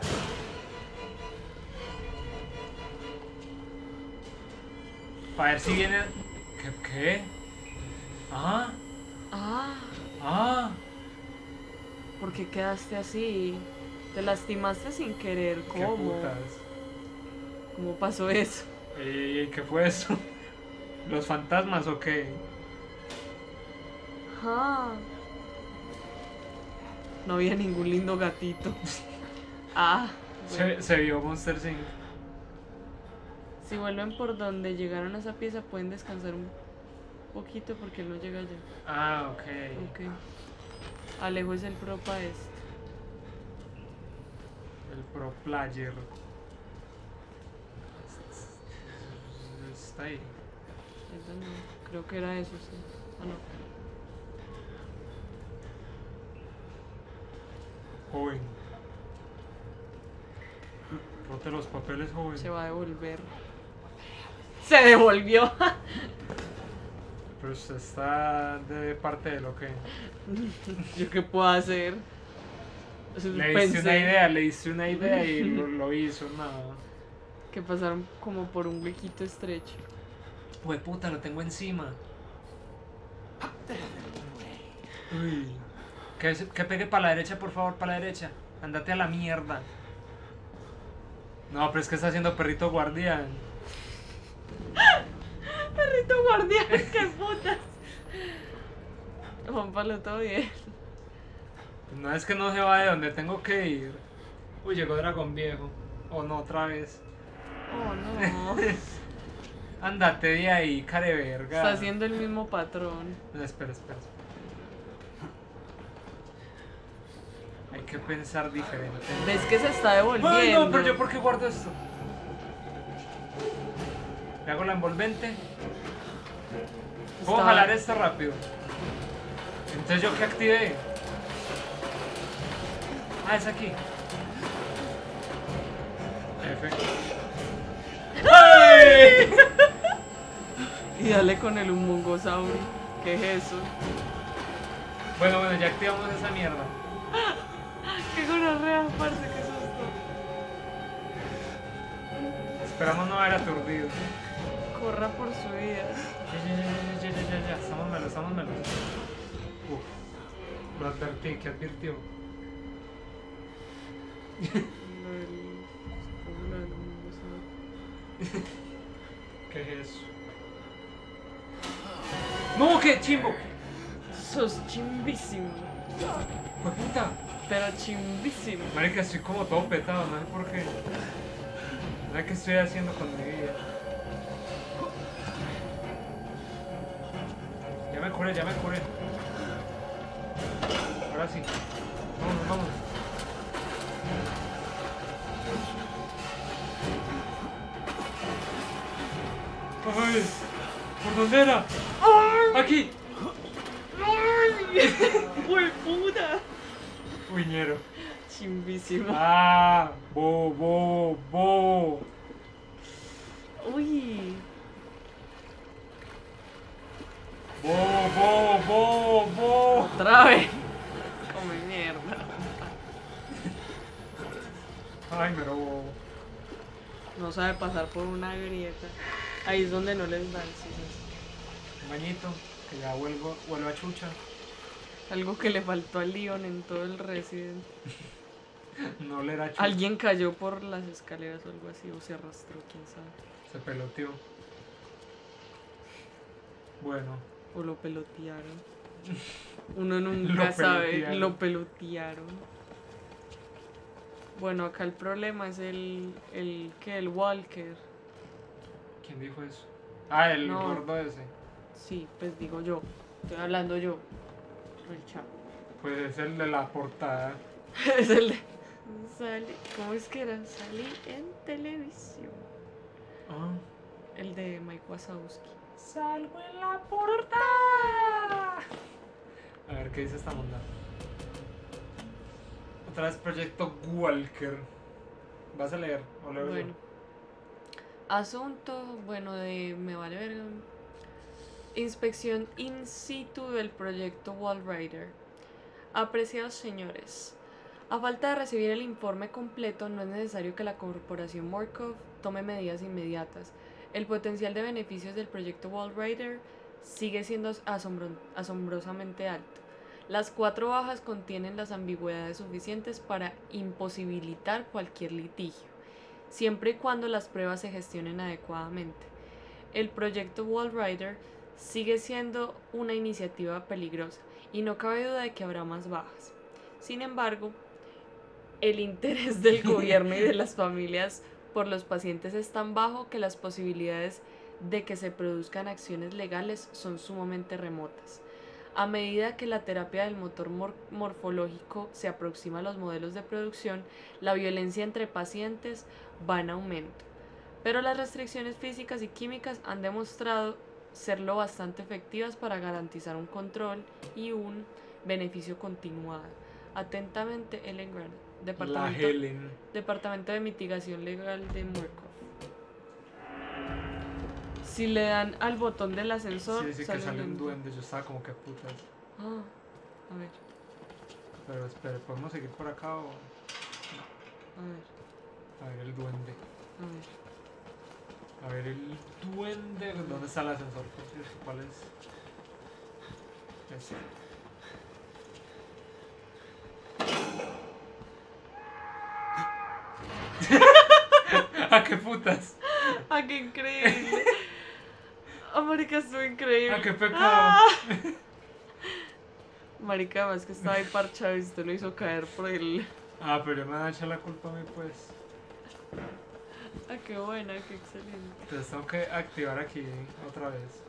S1: Para ver si viene. ¿Qué? ¿Qué? Ah,
S2: Ah,
S1: ah.
S2: ¿por qué quedaste así? Te lastimaste sin querer,
S1: ¿Qué
S2: ¿cómo?
S1: putas?
S2: ¿Cómo pasó eso?
S1: Ey, ey, ey, ¿qué fue eso? ¿Los fantasmas o qué?
S2: Ah. No había ningún lindo gatito. Ah, bueno.
S1: Se, se vio Monster inc.
S2: Si vuelven por donde llegaron a esa pieza pueden descansar un poquito porque él no llega allá.
S1: Ah, ok.
S2: Ok. Alejo es el pro pa' este.
S1: El pro player. Está ahí.
S2: Esa no, creo que era eso, sí. Ah, no.
S1: Joven. Rote los papeles, joven.
S2: Se va a devolver. Se devolvió.
S1: Pero usted está de parte de lo que.
S2: ¿Yo qué puedo hacer?
S1: Le diste una idea, le diste una idea y lo, lo hizo, nada.
S2: Que pasaron como por un huequito estrecho.
S1: Uy, puta, lo tengo encima. Uy. Que, se- que pegue para la derecha, por favor, para la derecha. Andate a la mierda. No, pero es que está haciendo perrito guardián.
S2: Perrito guardián, qué putas. Juan Pablo, todo bien.
S1: No es que no se va de donde tengo que ir. Uy, llegó Dragón Viejo. O no, otra vez.
S2: Oh, no.
S1: Andate de ahí, care verga.
S2: Está haciendo el mismo patrón.
S1: No, espera, espera, espera. Hay que pensar diferente.
S2: ¿Ves que se está devolviendo?
S1: Ay, no, pero yo ¿por qué guardo esto? Le hago la envolvente. Puedo
S2: Está-
S1: jalar esto rápido. Entonces yo qué activé. Ah, es aquí. F. ¡Ay!
S2: Y dale con el humongosaurio. ¿Qué es eso?
S1: Bueno, bueno, ya activamos esa mierda.
S2: Qué gonorrea, parce, qué susto.
S1: Esperamos no haber aturdido.
S2: Corra por su vida.
S1: Ya, ya, ya, ya, ya, ya, ya, estamos melos, estamos melos. Uf, lo advertí, ¿qué advirtió?
S2: Lo del- lo del humongosaurio.
S1: ¿Qué es eso? ¡No, qué chimbo!
S2: Sos chimbísimo.
S1: ¡Fue puta!
S2: Pero chimbísimo.
S1: Marica, estoy como todo petado, no sé por qué. No sé qué estoy haciendo con mi vida. Ya me curé, ya me curé. Ahora sí. Vámonos, vámonos. ¡Ay! ¿Por dónde era? ¡Aquí!
S2: ¡Uy, puta!
S1: Uñero.
S2: Chimbísima.
S1: ¡Ah! ¡Bo, bo, bo!
S2: Uy.
S1: ¡Bo, bo, bo, bo!
S2: Otra vez. Come mierda.
S1: ¡Ay, me robó!
S2: No sabe pasar por una grieta. Ahí es donde no les dan, sí, sí.
S1: Un bañito, que ya vuelvo, vuelvo a chucha.
S2: Algo que le faltó a Leon en todo el Resident.
S1: No le era chucha.
S2: Alguien cayó por las escaleras o algo así, o se arrastró, quién sabe.
S1: Se peloteó. Bueno.
S2: O lo pelotearon. Uno nunca
S1: Lo
S2: sabe,
S1: pelotearon.
S2: lo pelotearon. Bueno, acá el problema es el, el, ¿qué? El Walker.
S1: ¿Quién dijo eso? Ah, el
S2: No.
S1: gordo ese.
S2: Sí, pues digo yo. Estoy hablando yo. El chavo.
S1: Pues es el de la portada.
S2: Es el de... Salí, ¿cómo es que era? Salí en televisión.
S1: Ah.
S2: El de Mike Wazowski.
S1: Salgo en la portada. A ver, ¿qué dice esta onda? Otra vez Proyecto Walker. ¿Vas a leer o leo yo?
S2: Bueno. Asunto, bueno, de... Me vale verga. Inspección in situ del proyecto Walrider. Apreciados señores, a falta de recibir el informe completo, no es necesario que la corporación Morkov tome medidas inmediatas. El potencial de beneficios del proyecto Walrider sigue siendo asombro- asombrosamente alto. Las cuatro bajas contienen las ambigüedades suficientes para imposibilitar cualquier litigio, siempre y cuando las pruebas se gestionen adecuadamente. El proyecto Walrider sigue siendo una iniciativa peligrosa y no cabe duda de que habrá más bajas. Sin embargo, el interés del gobierno y de las familias por los pacientes es tan bajo que las posibilidades de que se produzcan acciones legales son sumamente remotas. A medida que la terapia del motor mor- morfológico se aproxima a los modelos de producción, la violencia entre pacientes va en aumento. Pero las restricciones físicas y químicas han demostrado serlo bastante efectivas para garantizar un control y un beneficio continuado. Atentamente, Ellen Grant,
S1: La
S2: Departamento,
S1: Helen.
S2: Departamento de Mitigación Legal de Murkoff. Si le dan al botón del ascensor,
S1: Sí, sí, que
S2: sale
S1: sale un
S2: un-
S1: duende. Yo estaba como que putas.
S2: Ah, a ver,
S1: Pero espere, ¿podemos seguir por acá o...?
S2: a ver,
S1: A ver el duende.
S2: a ver.
S1: A ver el duende. ¿Dónde está el ascensor? Por cierto? ¿Cuál es? Ese. ¿A qué putas?
S2: ¡Ah, qué increíble! ¡Ah, marica, estuvo increíble!
S1: ¿A qué pecado?
S2: ¡Ah! Marica, además que estaba ahí parchado y usted lo hizo caer por el...
S1: Ah, pero me van a echar la culpa a mí, pues.
S2: ¡Ah, qué buena, qué excelente!
S1: Entonces tengo que activar aquí otra vez.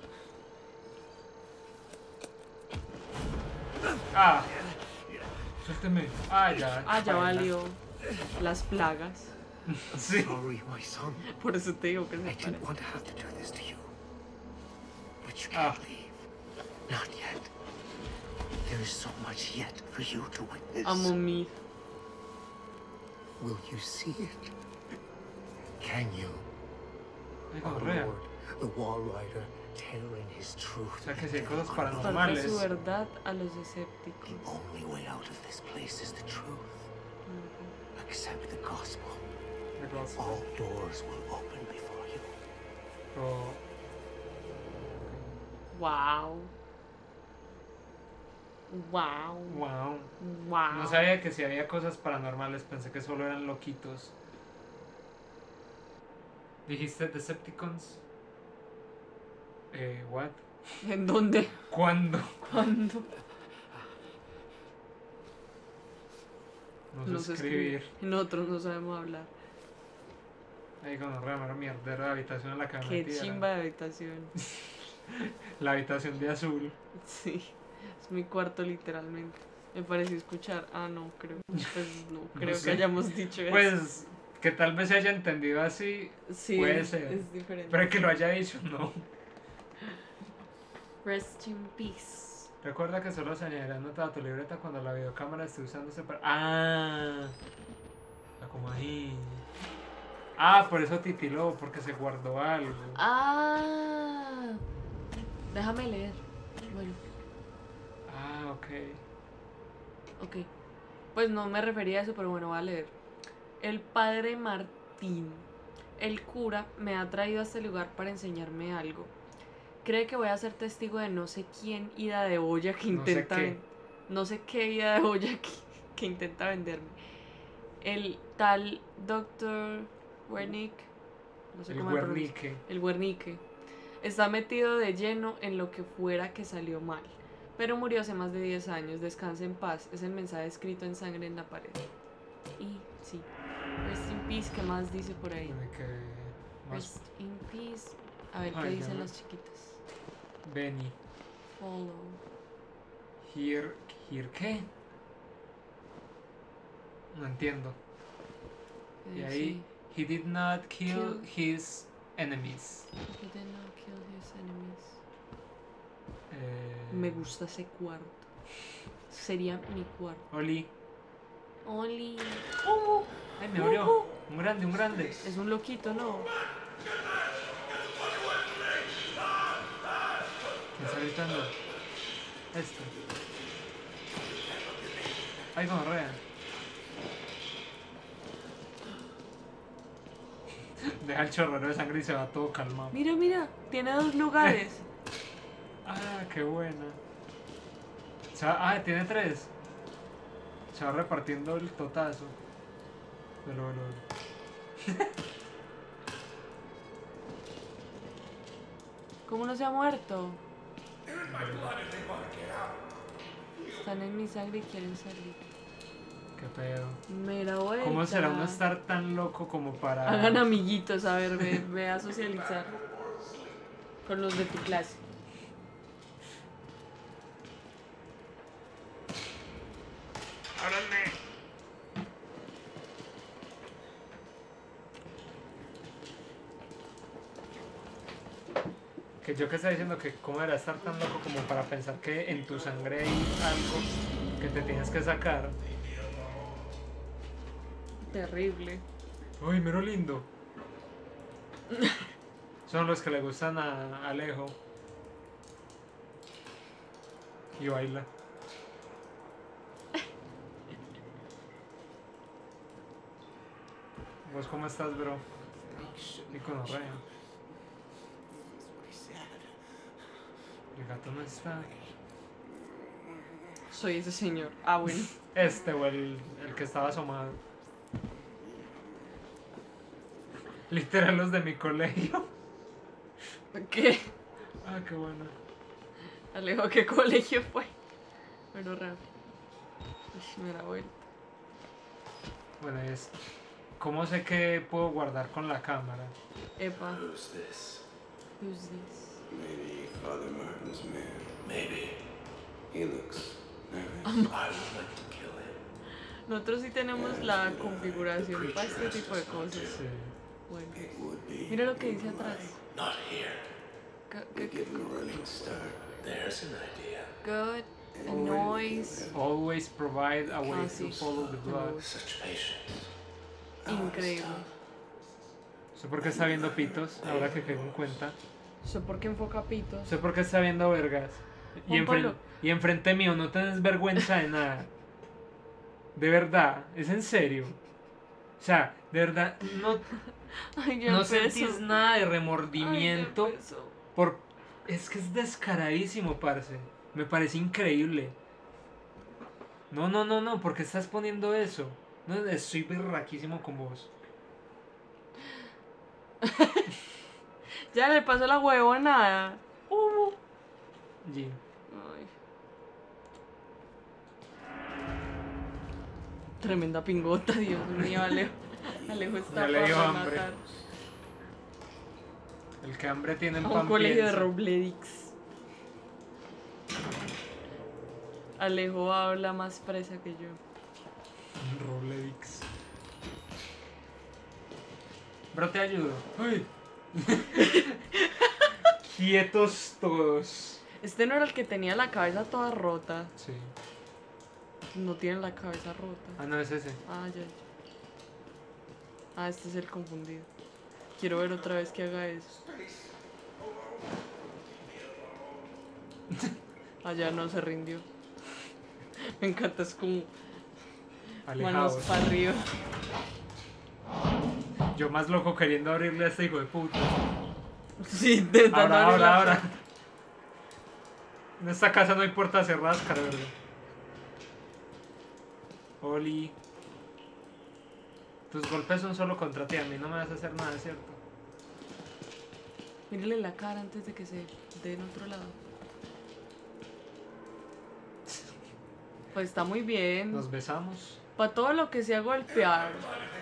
S1: Ah. Suélteme. Ah, ya.
S2: Ah, ya
S1: baila.
S2: valió las plagas.
S1: Sí.
S5: Sorry, my son.
S2: Por eso te digo que se
S5: I
S2: parece.
S5: didn't want to have to do this to you. But you
S1: Ah.
S5: can't leave. Not yet. There is so much yet for you to witness.
S2: Amo mi.
S5: Will you see it? Can you?
S1: Ay,
S5: Our
S1: gonorrea.
S5: Lord, the Wall Rider, tearing his truth.
S1: O sea que si hay cosas
S2: Falta
S1: paranormales.
S2: su verdad a los
S5: The
S2: escépticos.
S5: only way out of this place is the truth.
S2: Ujú.
S5: Accept the gospel.
S1: de gospel.
S5: All doors will open before you.
S1: Pero
S2: Wow. Wow.
S1: wow.
S2: Wow.
S1: No sabía que si había cosas paranormales, pensé que solo eran loquitos. ¿Dijiste Decepticons? Eh, what?
S2: ¿En dónde?
S1: ¿Cuándo?
S2: ¿Cuándo?
S1: No sé
S2: No sé
S1: escribir.
S2: escribir. Nosotros no sabemos hablar.
S1: Ahí con una mera mierdera de habitación en la que me
S2: Qué
S1: metí, era-
S2: chimba de habitación.
S1: La habitación de azul.
S2: Sí, es mi cuarto literalmente. Me pareció escuchar. Ah, no, creo. Pues no, creo
S1: sé.
S2: que hayamos dicho eso.
S1: Pues que tal vez se haya entendido así,
S2: sí,
S1: puede
S2: es,
S1: ser.
S2: es diferente.
S1: pero que lo haya dicho, no.
S2: Rest in peace.
S1: Recuerda que solo se añadirá nota a tu libreta cuando la videocámara esté usándose para... Ah, ah, como ahí. Ah, por eso titiló, porque se guardó algo.
S2: Ah, déjame leer. Bueno,
S1: Ah, ok.
S2: ok. Pues no me refería a eso, pero bueno, voy a leer. El padre Martín, el cura, me ha traído a este lugar para enseñarme algo. Cree que voy a ser testigo de no sé quién ida de olla que
S1: No sé
S2: intenta
S1: qué.
S2: ven- no sé qué ida de olla que, que intenta venderme. El tal doctor Wernick, no sé
S1: El
S2: cómo se pronuncia.
S1: Guernique.
S2: El Wernicke está metido de lleno en lo que fuera que salió mal, pero murió hace más de diez años. Descansa en paz. Es el mensaje escrito en sangre en la pared. Y sí, rest in peace. ¿Qué más dice por ahí?
S1: Tiene que... Más...
S2: Rest in peace. A ver qué
S1: Ay,
S2: dicen
S1: ya.
S2: las chiquitas.
S1: Benny.
S2: Follow.
S1: Here... ¿Here qué? No entiendo. Y
S2: Eh,
S1: ahí... He did not kill
S2: Kill.
S1: his enemies.
S2: sí. He did not kill his enemies.
S1: Eh...
S2: Me gusta ese cuarto. Sería mi cuarto.
S1: Oli.
S2: Oli.
S1: Ay, me abrió. Un grande, un grande.
S2: Es un loquito, ¿no?
S1: ¿Quién está gritando? Este. Ay, gonorrea. Deja el chorrero de sangre y se va todo calmado.
S2: Mira, mira. Tiene dos lugares.
S1: Ah, qué buena. Se va- ah, tiene tres. Se va repartiendo el totazo. Pero, pero...
S2: ¿Cómo no se ha muerto? Están en mi sangre y quieren salir.
S1: Qué pedo.
S2: Mira, vuelta.
S1: ¿Cómo será uno estar tan loco como para...
S2: Hagan amiguitos, a ver, ve, ve a socializar con los de tu clase.
S1: ¡Ábranme! Que yo que estaba diciendo que cómo era estar tan loco como para pensar que en tu sangre hay algo que te tienes que sacar.
S2: Terrible.
S1: Uy, miro lindo. Son los que le gustan a Alejo. Y baila. ¿Vos cómo estás, bro? Y con orrea. El gato no está.
S2: Soy ese señor. Ah, bueno.
S1: Este o el, el que estaba asomado. Literal los de mi colegio.
S2: ¿Qué?
S1: Ah, qué bueno.
S2: Alejo, ¿qué colegio fue? Bueno, rápido. Uy, me da vuelta.
S1: Bueno, es. ¿Cómo sé que puedo guardar con la cámara?
S2: Epa.
S4: Who's this?
S2: Who's this?
S4: Maybe Father Martin's man. Maybe. He looks nervous. I would like to kill him.
S2: Nosotros sí tenemos la configuración para este tipo de cosas.
S1: Sí.
S2: Bueno.
S4: It would be.
S2: Mira lo que dice atrás.
S4: Not here.
S2: ¿Qué,
S4: We
S2: qué,
S4: give him a running start. There's an idea.
S2: Good. A noise.
S1: Always provide a way
S2: Ah,
S1: to
S2: sí.
S1: follow the blood.
S4: Such patience.
S2: Increíble.
S1: Sé por qué está viendo pitos, ahora que caigo en cuenta.
S2: Sé por qué enfoca pitos.
S1: Sé por qué está viendo vergas. Y,
S2: Juan
S1: enfren-
S2: Pablo.
S1: y enfrente mío no tenés vergüenza de nada. De verdad, es en serio. O sea, de verdad, no,
S2: Ay, ya
S1: no
S2: empezó.
S1: sentís nada de
S2: Ay, ya
S1: remordimiento.
S2: empezó.
S1: Por... Es que es descaradísimo, parce. Me parece increíble. No, no, no, no, ¿por qué estás poniendo eso? No, estoy berraquísimo con vos.
S2: Ya le pasó la huevonada. Uh.
S1: Jim.
S2: Ay. Tremenda pingota, Dios mío, Alejo. Alejo está
S1: Ya le dio
S2: para
S1: hambre.
S2: matar.
S1: El que hambre tiene el
S2: A
S1: pan
S2: un colegio de
S1: piensa.
S2: Robledix. Alejo habla más fresa que yo.
S1: Rolex. Bro, te ayudo. Uy. Quietos todos.
S2: Este no era el que tenía la cabeza toda rota.
S1: Sí.
S2: No tiene la cabeza rota.
S1: Ah, no, es ese.
S2: Ah, ya, ya. Ah, este es el confundido. Quiero ver otra vez que haga eso. Ah, ya no se rindió. Me encanta, es como manos
S1: Alejados.
S2: para arriba.
S1: Yo más loco queriendo abrirle a este hijo de puta.
S2: Sí, intentando
S1: Ahora,
S2: abrir
S1: ahora,
S2: la
S1: ahora. En esta casa no hay puertas cerradas, cara verde. Oli. Tus golpes son solo contra ti, a mí no me vas a hacer nada, ¿cierto?
S2: Mírale la cara antes de que se dé en otro lado. Pues está muy bien.
S1: Nos besamos.
S2: Para todo lo que sea golpear.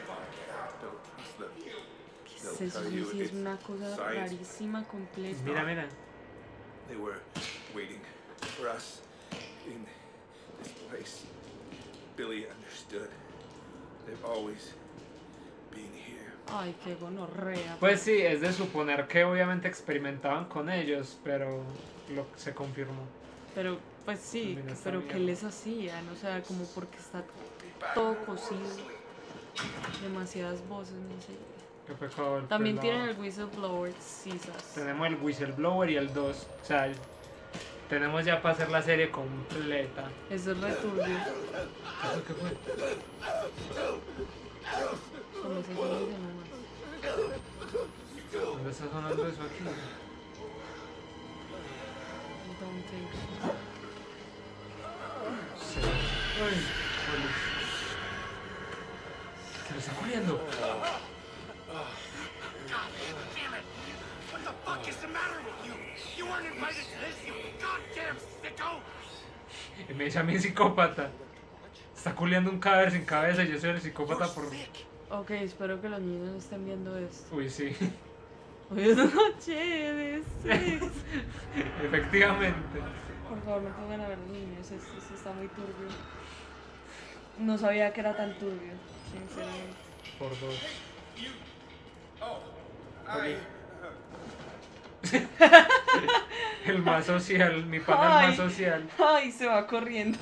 S4: Don't trust them.
S2: ¿Qué es eso? Sí, sí, es una cosa rarísima completa.
S1: Mira, mira.
S4: They were waiting for us in this place. Billy understood. They've always been here.
S2: Ay, qué gonorrea.
S1: Pues sí, es de suponer que obviamente experimentaban con ellos, pero lo se confirmó.
S2: Pero, pues sí,
S1: También está
S2: pero
S1: bien.
S2: ¿qué les hacían? O sea, como porque está todo cosido. Demasiadas voces, no sé.
S1: Qué pecado el
S2: También
S1: pelado.
S2: tienen el whistleblower, sisas.
S1: Tenemos el whistleblower y el dos. O sea, tenemos ya para hacer la serie completa.
S2: Eso es returbio.
S1: ¿Eso qué fue?
S2: Como se dice nomás.
S1: ¿Dónde está sonando eso aquí?
S2: Don't think.
S1: Sí. Ay, Oli. ¿Se me está corriendo?
S3: What the fuck is the matter with you? You weren't invited to this, you goddamn sicko!
S1: Y me dice a mí psicópata. Está culeando un cadáver sin cabeza y yo soy el psicópata por...
S2: Ok, espero que los niños no estén viendo esto.
S1: Uy, sí.
S2: Hoy es noche de sexo.
S1: Efectivamente.
S2: Por favor, no pongan a ver los niños, esto, esto está muy turbio. No sabía que era tan turbio, sinceramente.
S1: Por dos. El más social, mi pana el más
S2: Ay.
S1: social.
S2: Ay, se va corriendo.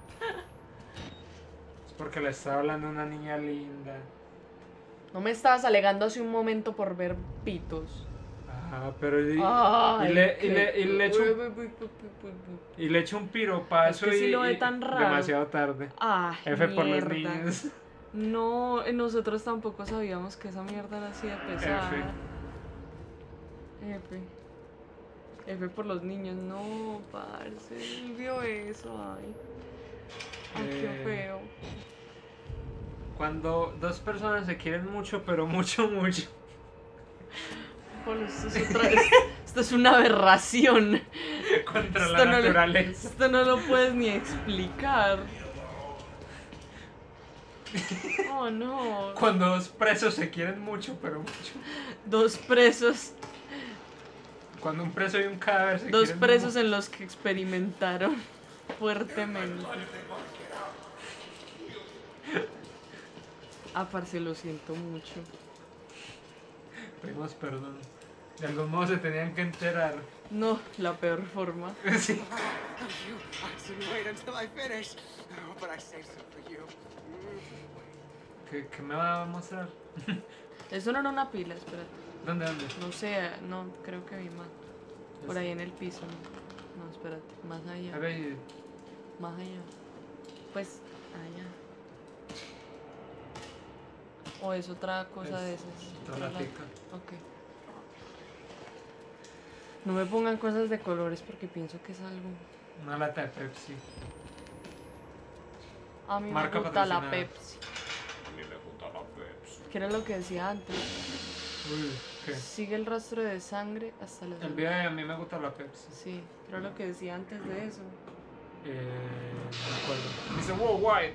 S1: Es porque le estaba hablando a una niña linda.
S2: No me estabas alegando hace un momento por ver pitos.
S1: Ajá, pero y,
S2: Ay,
S1: y le, y
S2: qué-
S1: le, y le echo,
S2: Uy, uy, uy, uy, uy, uy, uy.
S1: y le echo un piropazo
S2: Es que sí
S1: y,
S2: lo ve
S1: y-
S2: tan raro.
S1: demasiado tarde.
S2: Ay,
S1: F por los
S2: mierda.
S1: niños.
S2: No, eh, nosotros tampoco sabíamos que esa mierda era así de pesada.
S1: F.
S2: F. F por los niños. No, parce. Él vio eso. Ay. Ay,
S1: Eh.
S2: qué feo.
S1: Cuando dos personas se quieren mucho, pero mucho, mucho.
S2: Bueno, esto, es otra- es- esto es una aberración.
S1: Contra
S2: Esto
S1: la
S2: no lo-
S1: naturaleza.
S2: Esto no lo puedes ni explicar. Oh no.
S1: Cuando dos presos se quieren mucho, pero mucho.
S2: Dos presos.
S1: Cuando un preso y un cadáver se
S2: Dos
S1: quieren
S2: presos
S1: mucho.
S2: en los que experimentaron fuertemente. Ah, parce, lo siento mucho.
S1: Pedimos perdón. De algún modo se tenían que enterar.
S2: No, la peor forma.
S1: Sí.
S5: You asked me to wait until I finish, oh, but I saved some for you.
S1: ¿Qué, qué me va a mostrar?
S2: Eso no era una pila, espérate.
S1: ¿Dónde, dónde?
S2: No sé, no, creo que vi mal. Por ahí en el piso. No, no espérate, más allá.
S1: A ver,
S2: Más allá. Pues, allá. O es otra cosa
S1: Es
S2: de esas.
S1: otra
S2: Otra
S1: latica.
S2: lata. Ok. No me pongan cosas de colores porque pienso que es algo.
S1: una lata de Pepsi.
S2: A mí
S1: Marca
S2: me gusta la
S1: patrocinada.
S2: Pepsi.
S1: A mí me gusta la Pepsi.
S2: Que era lo que decía antes.
S1: Uy, ¿qué?
S2: Sigue el rastro de sangre hasta los.
S1: El video de a mí me gusta la Pepsi.
S2: Sí, que era lo que decía antes de eso.
S1: Eh, no me acuerdo. Dice, wow, white.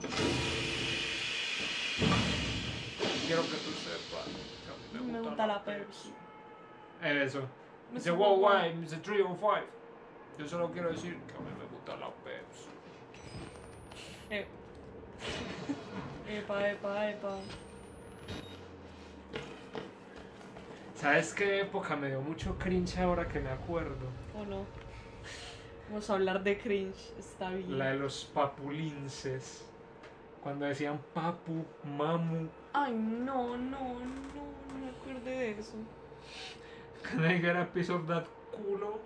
S1: Quiero que tú sepas que a mí
S2: Me gusta la Pepsi.
S1: Eh, Eso.
S2: Me
S1: Dice,
S2: gusta
S1: wow,
S2: la
S1: white. Dice, three oh five. Yo solo quiero decir que a mí me gusta la Pepsi.
S2: Eh. Epa, epa, epa.
S1: ¿Sabes qué época me dio mucho cringe ahora que me acuerdo?
S2: ¿O no? Vamos a hablar de cringe, está bien.
S1: La de los papulinces. Cuando decían papu, mamu.
S2: Ay, no, no, no, no me acuerdo de eso.
S1: Can I get a piece of that culo?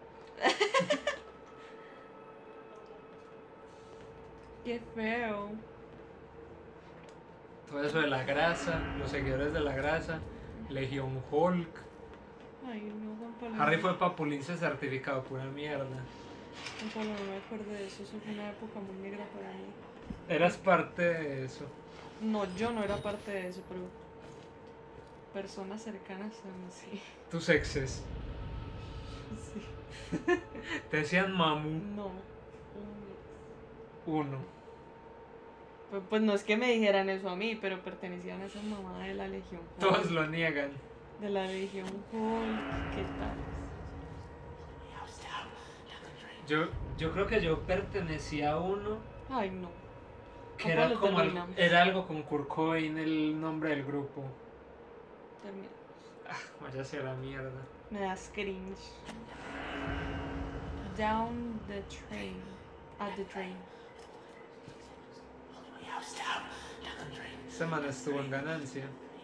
S2: Qué feo.
S1: Todo eso de la grasa, los seguidores de la grasa, Legión Hulk.
S2: Ay, no, Juan Pablo.
S1: Harry fue papulince certificado, pura mierda.
S2: Juan Pablo, no me acuerdo de eso, eso fue una época muy negra para mí.
S1: Eras parte de eso.
S2: No, yo no era parte de eso, pero personas cercanas a mí sí.
S1: Tus exes.
S2: Sí.
S1: Te decían mamu.
S2: No.
S1: Uno.
S2: Pues, pues no es que me dijeran eso a mí, pero pertenecían a esa mamá de la Legión Hulk.
S1: Todos lo niegan.
S2: De la Legión Hulk, ¿qué tal?
S1: Yo, yo creo que yo pertenecía a uno
S2: Ay, no.
S1: que
S2: Papá,
S1: era
S2: lo
S1: como al-
S2: terminamos.
S1: era algo con Kurt Cobain, el nombre del grupo.
S2: Termina.
S1: Ah, vaya sea la mierda.
S2: Me das cringe. Down the train. At the train.
S1: Ese man estuvo en ganancia.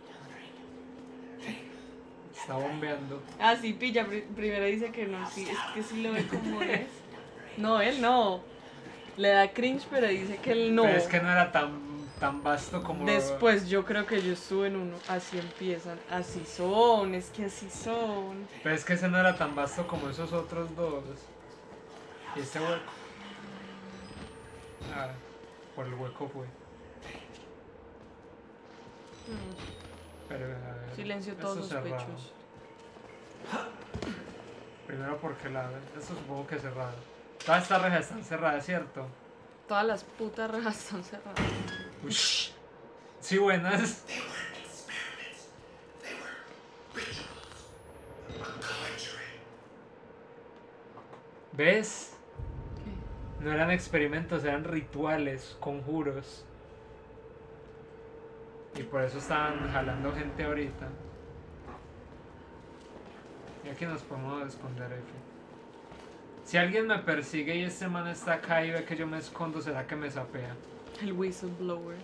S1: Está bombeando.
S2: Ah, sí, pilla. Pri- primero dice que no, sí. Es que sí lo ve como es. No, él no. Le da cringe, pero dice que él no.
S1: Pero es que no era tan, tan vasto como...
S2: Después yo creo que yo estuve en uno. Así empiezan. Así son. Es que así son.
S1: Pero es que ese no era tan vasto como esos otros dos. Y este hueco. Ah, por el hueco fue.
S2: Mm,
S1: Pero, a ver,
S2: Silencio
S1: esto
S2: todos
S1: cerrado.
S2: sospechosos.
S1: Primero porque la... Esto supongo que es cerrado. Todas estas rejas están cerradas, ¿cierto?
S2: Todas las putas rejas están cerradas.
S1: Ush. Sí, buenas. ¿Ves?
S2: ¿Qué?
S1: No eran experimentos, eran rituales, conjuros. Y por eso estaban jalando gente ahorita. Y aquí nos podemos esconder, F. Si alguien me persigue y este man está acá y ve que yo me escondo, ¿será que me sapea?
S2: El whistleblower.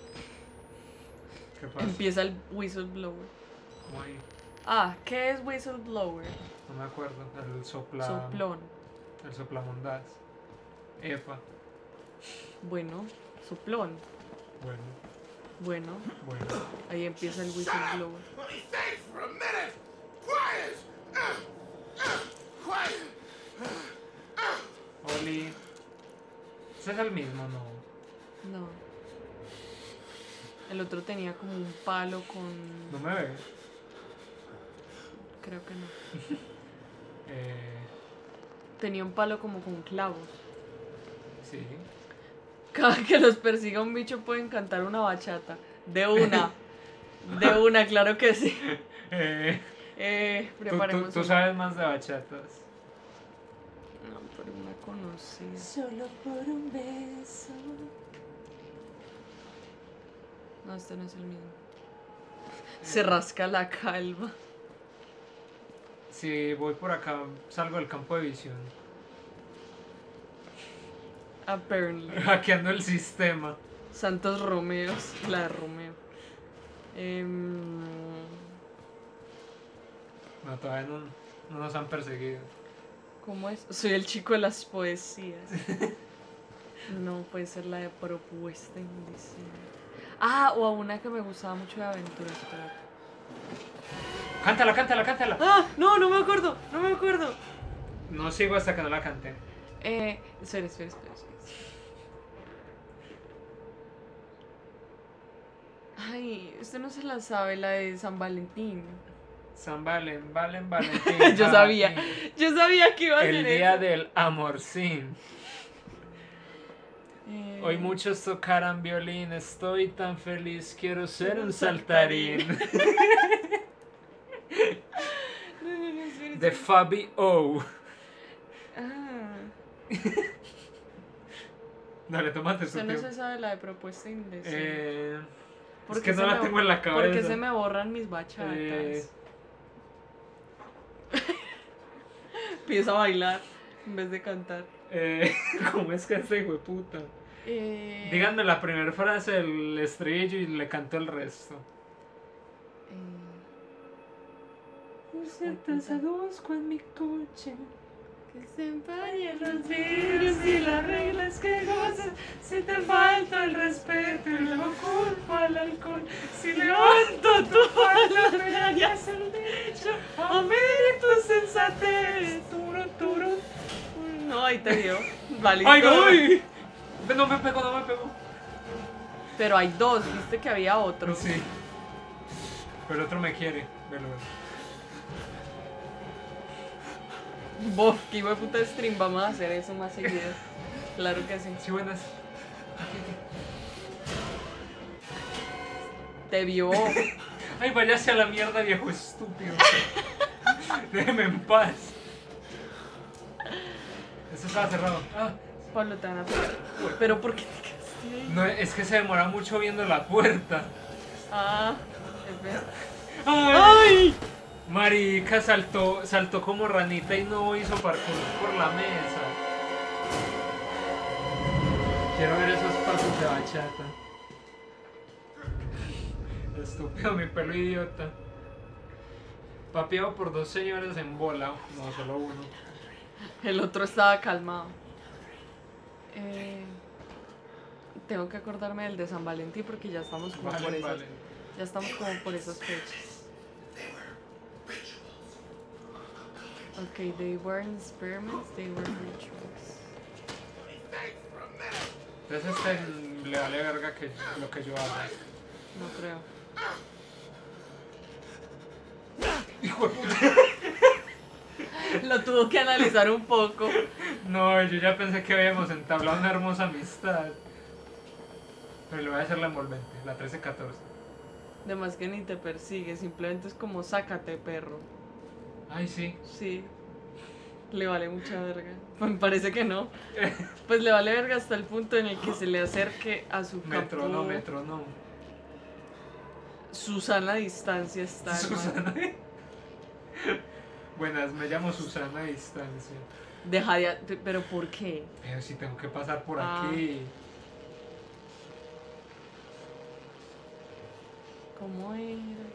S1: ¿Qué pasa?
S2: Empieza el whistleblower.
S1: ¿Cómo ahí?
S2: Ah, ¿qué es whistleblower?
S1: No me acuerdo. El sopla...
S2: Soplón.
S1: El soplamondaz. Epa.
S2: Bueno, soplón.
S1: Bueno,
S2: Bueno,
S1: bueno.
S2: ahí empieza el whistleblower.
S3: Think for a minute! Quiet! Uh, uh, quiet!
S1: Oli. ¿Ese es el mismo? No.
S2: No. El otro tenía como un palo con...
S1: ¿No me ve?
S2: Creo que no.
S1: Eh,
S2: Tenía un palo como con clavos.
S1: sí.
S2: Cada que los persiga un bicho pueden cantar una bachata. De una. De una, claro que sí.
S1: Eh,
S2: Eh,
S1: tú,
S2: preparemos.
S1: tú- tú
S2: una.
S1: sabes más de bachatas.
S2: No, pero una conocida.
S6: Solo por un beso.
S2: No, este no es el mismo. Se rasca la calva.
S1: Si voy por acá, salgo del campo de visión.
S2: Apparently.
S1: Hackeando el sistema.
S2: Santos Romeos. La de Romeo. Em,
S1: No, todavía no, no nos han perseguido.
S2: ¿Cómo es? Soy el chico de las poesías. No, puede ser la de propuesta indecente. Ah, o a una que me gustaba mucho de aventuras. Espérate.
S1: Cántala, cántala, cántala.
S2: Ah, no, no me acuerdo, no me acuerdo.
S1: No sigo hasta que no la cante.
S2: Eh, espera, espera, espera, espera. Ay, usted no se la sabe, la de San Valentín.
S1: San Valen, Valen, Valentín.
S2: Yo sabía,
S1: Valentín.
S2: yo sabía que iba a ser
S1: El día
S2: eso.
S1: del amorcín.
S2: Eh,
S1: Hoy muchos tocarán violín. Estoy tan feliz, quiero ser un saltarín.
S2: No, no, no, espera,
S1: De
S2: espera.
S1: Fabi O.
S2: Ah,
S1: Dale, tómate tu
S2: Usted no
S1: tiempo.
S2: se sabe la de propuesta indecente.
S1: Eh,
S2: ¿Por
S1: es
S2: qué
S1: que no
S2: se
S1: la
S2: me-
S1: tengo en la cabeza.
S2: ¿Por qué se me borran mis bachatas?
S1: Eh,
S2: Empieza a bailar en vez de cantar.
S1: eh, ¿Cómo es que este hijo de puta?
S2: Eh,
S1: Díganme la primera frase del estribillo y le canto el resto.
S2: eh,
S6: Sientas seduzco en mi coche.
S2: que se empañen los
S6: Los
S2: vidrios
S6: vidrios y las reglas que gozas. Si te falta el respeto y luego culpo al alcohol. Si levanto tu falda, me dañas el derecho a medir tu sensatez. Turu, turu.
S2: No, ahí te dio. Vale.
S1: ¡Ay, ay! No me pegó, no me pegó.
S2: Pero hay dos, viste que había otro.
S1: Sí. Pero el otro me quiere. Velo, velo.
S2: Bof, que hijo de puta stream, vamos a hacer eso más seguido. Claro que sí.
S1: Sí, buenas.
S2: Te vio.
S1: Ay, váyase a la mierda, viejo estúpido. Déjeme en paz. Eso estaba cerrado. Ah,
S2: Pablo, te van a pegar. Pero ¿por qué te quedaste ahí?
S1: no, es que se demora mucho viendo la puerta.
S2: Ah, es verdad.
S1: ¡Ay! Marica, saltó, saltó como ranita y no hizo parkour por la mesa. Quiero ver esos pasos de bachata. Estúpido, mi pelo idiota. Papeado por dos señores en bola. No, solo uno.
S2: El otro estaba calmado. Eh, tengo que acordarme del de San Valentín porque ya estamos como por
S1: Vale,
S2: esas,
S1: vale.
S2: ya estamos como por esas fechas. Okay, they weren't experiments, they were rituals.
S1: Entonces este le vale verga que lo que yo haga.
S2: No creo.
S1: Hijo de puta.
S2: Lo tuvo que analizar un poco.
S1: No, yo ya pensé que habíamos entablado una hermosa amistad. Pero le voy a hacer la envolvente, la trece catorce.
S2: Además que ni te persigue, simplemente es como sácate, perro.
S1: Ay, sí.
S2: Sí. Le vale mucha verga. Me parece que no. Pues le vale verga hasta el punto en el que se le acerque a su
S1: Metro
S2: campo.
S1: no, metro no.
S2: Susana a distancia está. hermano.
S1: Susana. Buenas, me llamo Susana a distancia.
S2: Deja de... ¿Pero por qué?
S1: Pero si tengo que pasar por
S2: Ah.
S1: aquí.
S2: ¿Cómo era?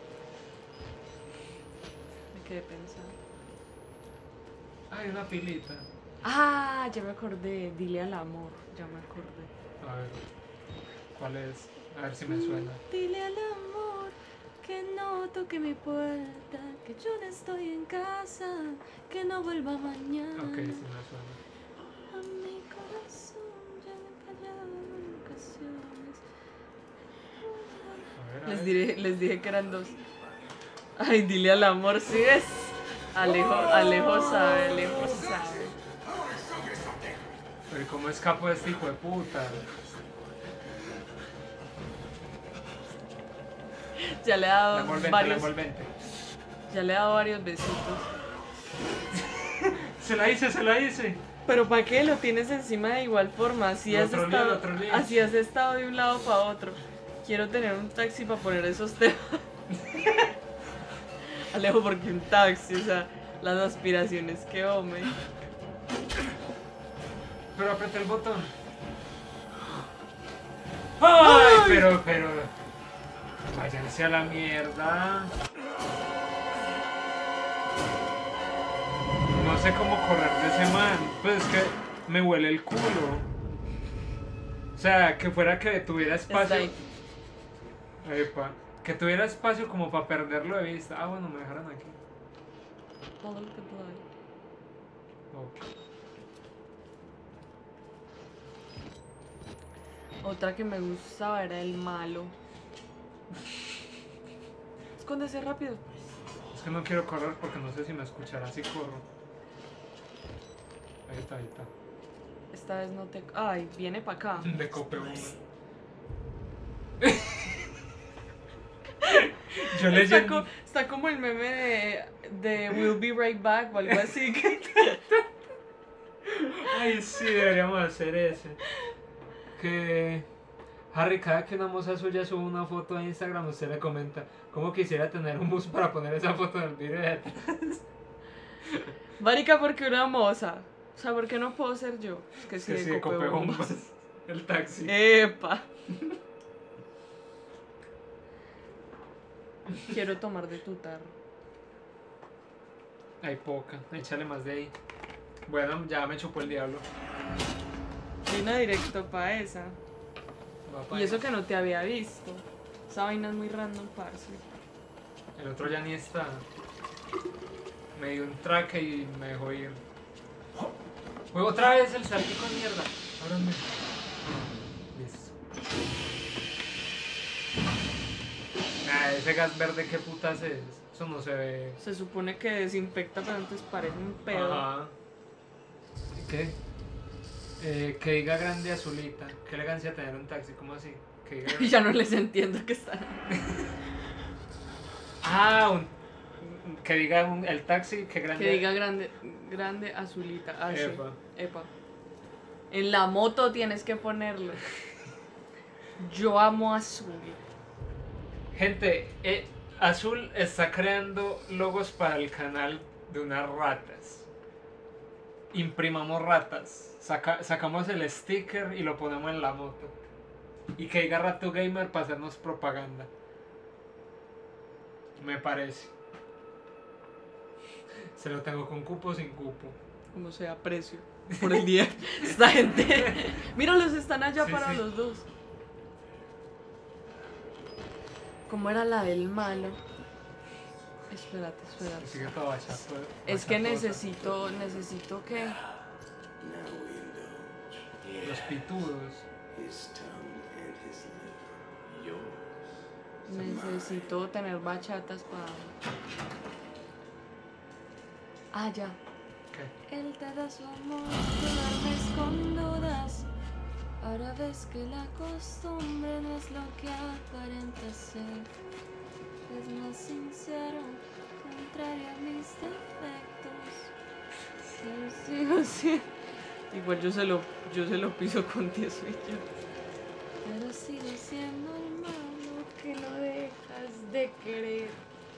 S2: Me quedé pensando.
S1: Ay, una pilita.
S2: Ah, ya me acordé. Dile al amor. Ya me acordé.
S1: A ver. ¿Cuál es? A ver si me suena.
S6: Dile al amor que no toque mi puerta, que yo no estoy en casa, que no vuelva mañana.
S1: Ok, sí me suena.
S6: A mi corazón ya le he fallado en ocasiones.
S1: A ver, a
S2: Les,
S1: ver.
S2: diré, les dije que eran dos. Ay, dile al amor, ¿sí ves? Alejo, Alejo sabe, Alejo sabe.
S1: Pero ¿cómo escapo de este hijo de puta?
S2: Ya le he
S1: La
S2: dado
S1: envolvente, la
S2: varios,
S1: envolvente.
S2: ya le he dado varios besitos.
S1: Se la hice, se la hice.
S2: Pero ¿para qué lo tienes encima de igual forma? Así
S1: Lo
S2: has,
S1: troleé,
S2: estado,
S1: lo troleé.
S2: así has estado de un lado para otro. Quiero tener un taxi para poner esos temas. Alejo, porque un taxi, o sea, las aspiraciones que hombre.
S1: Pero apreté el botón. ¡Ay! Pero, pero. Váyanse a la mierda. No sé cómo correr de ese man. Pues es que me huele el culo. O sea, que fuera que tuviera espacio.
S2: Está ahí.
S1: Epa, que tuviera espacio como para perderlo de vista. Ah, bueno, me dejaron aquí.
S2: Follow the blood.
S1: Ok.
S2: Otra que me gustaba era el malo. Escóndese rápido.
S1: Es que no quiero correr porque no sé si me escuchará si corro. Ahí está, ahí está.
S2: Esta vez no te... Ay, viene para acá.
S1: De Copebomba. Yo
S2: Está,
S1: leyendo.
S2: co- está como el meme de, de We'll be right back o algo así.
S1: Ay, sí, deberíamos hacer ese. Que Harry, cada que una moza suya sube una foto a Instagram, usted le comenta cómo quisiera tener un bus para poner esa foto en el video de atrás.
S2: Marica, porque una moza. O sea, ¿por qué no puedo ser yo? Es que sí,
S1: Que sí,
S2: de
S1: copé
S2: Copebombas.
S1: bombas. El taxi.
S2: Epa. Quiero tomar de tu tarro.
S1: Hay poca, échale más de ahí. Bueno, ya me chupó el diablo.
S2: Vino directo pa' esa.
S1: Va pa'
S2: Y eso
S1: ahí.
S2: que no te había visto. Esa vaina es muy random, parce.
S1: El otro ya ni está. Me dio un traque y me dejó ir. Fue otra vez el saltico de mierda. Ábrame. Listo. Ah, ese gas verde, ¿qué putas es? Eso no se ve.
S2: Se supone que desinfecta, pero antes parece un pedo.
S1: Ajá. ¿Y qué? Eh, que diga grande azulita. Qué elegancia tener un taxi, ¿cómo así? Que diga...
S2: Y ya no les entiendo que están.
S1: Ah, un... que diga un- el taxi, que grande.
S2: Que diga grande, grande azulita. Ah, sí.
S1: Epa.
S2: Epa. En la moto tienes que ponerlo. Yo amo azul.
S1: Gente, eh, Azul está creando logos para el canal de unas ratas. Imprimamos ratas. Saca- sacamos el sticker y lo ponemos en la moto. Y que diga Rato Gamer para hacernos propaganda. Me parece. Se lo tengo con cupo o sin cupo.
S2: Como sea, precio. Por el día. Esta gente. Míralos, están allá
S1: Sí,
S2: para
S1: sí.
S2: los dos. ¿Cómo era la del malo? Espérate, espérate.
S1: Sigue todo bachato.
S2: Es que
S1: bachatosa.
S2: necesito, necesito que...
S4: Now we indulge.
S1: Los pitudos.
S4: His tongue and his liver. Yours.
S2: Necesito tener bachatas para... Ah, ya.
S1: ¿Qué?
S7: Él te da su amor, tú duermes con dudas. Ahora ves que la costumbre no es lo que aparenta ser. Es más sincero, contrario a mis defectos. Sí, sigo siendo,
S2: Igual yo se lo, yo se lo piso con diez yo.
S7: pero sigo siendo el malo que no dejas de querer.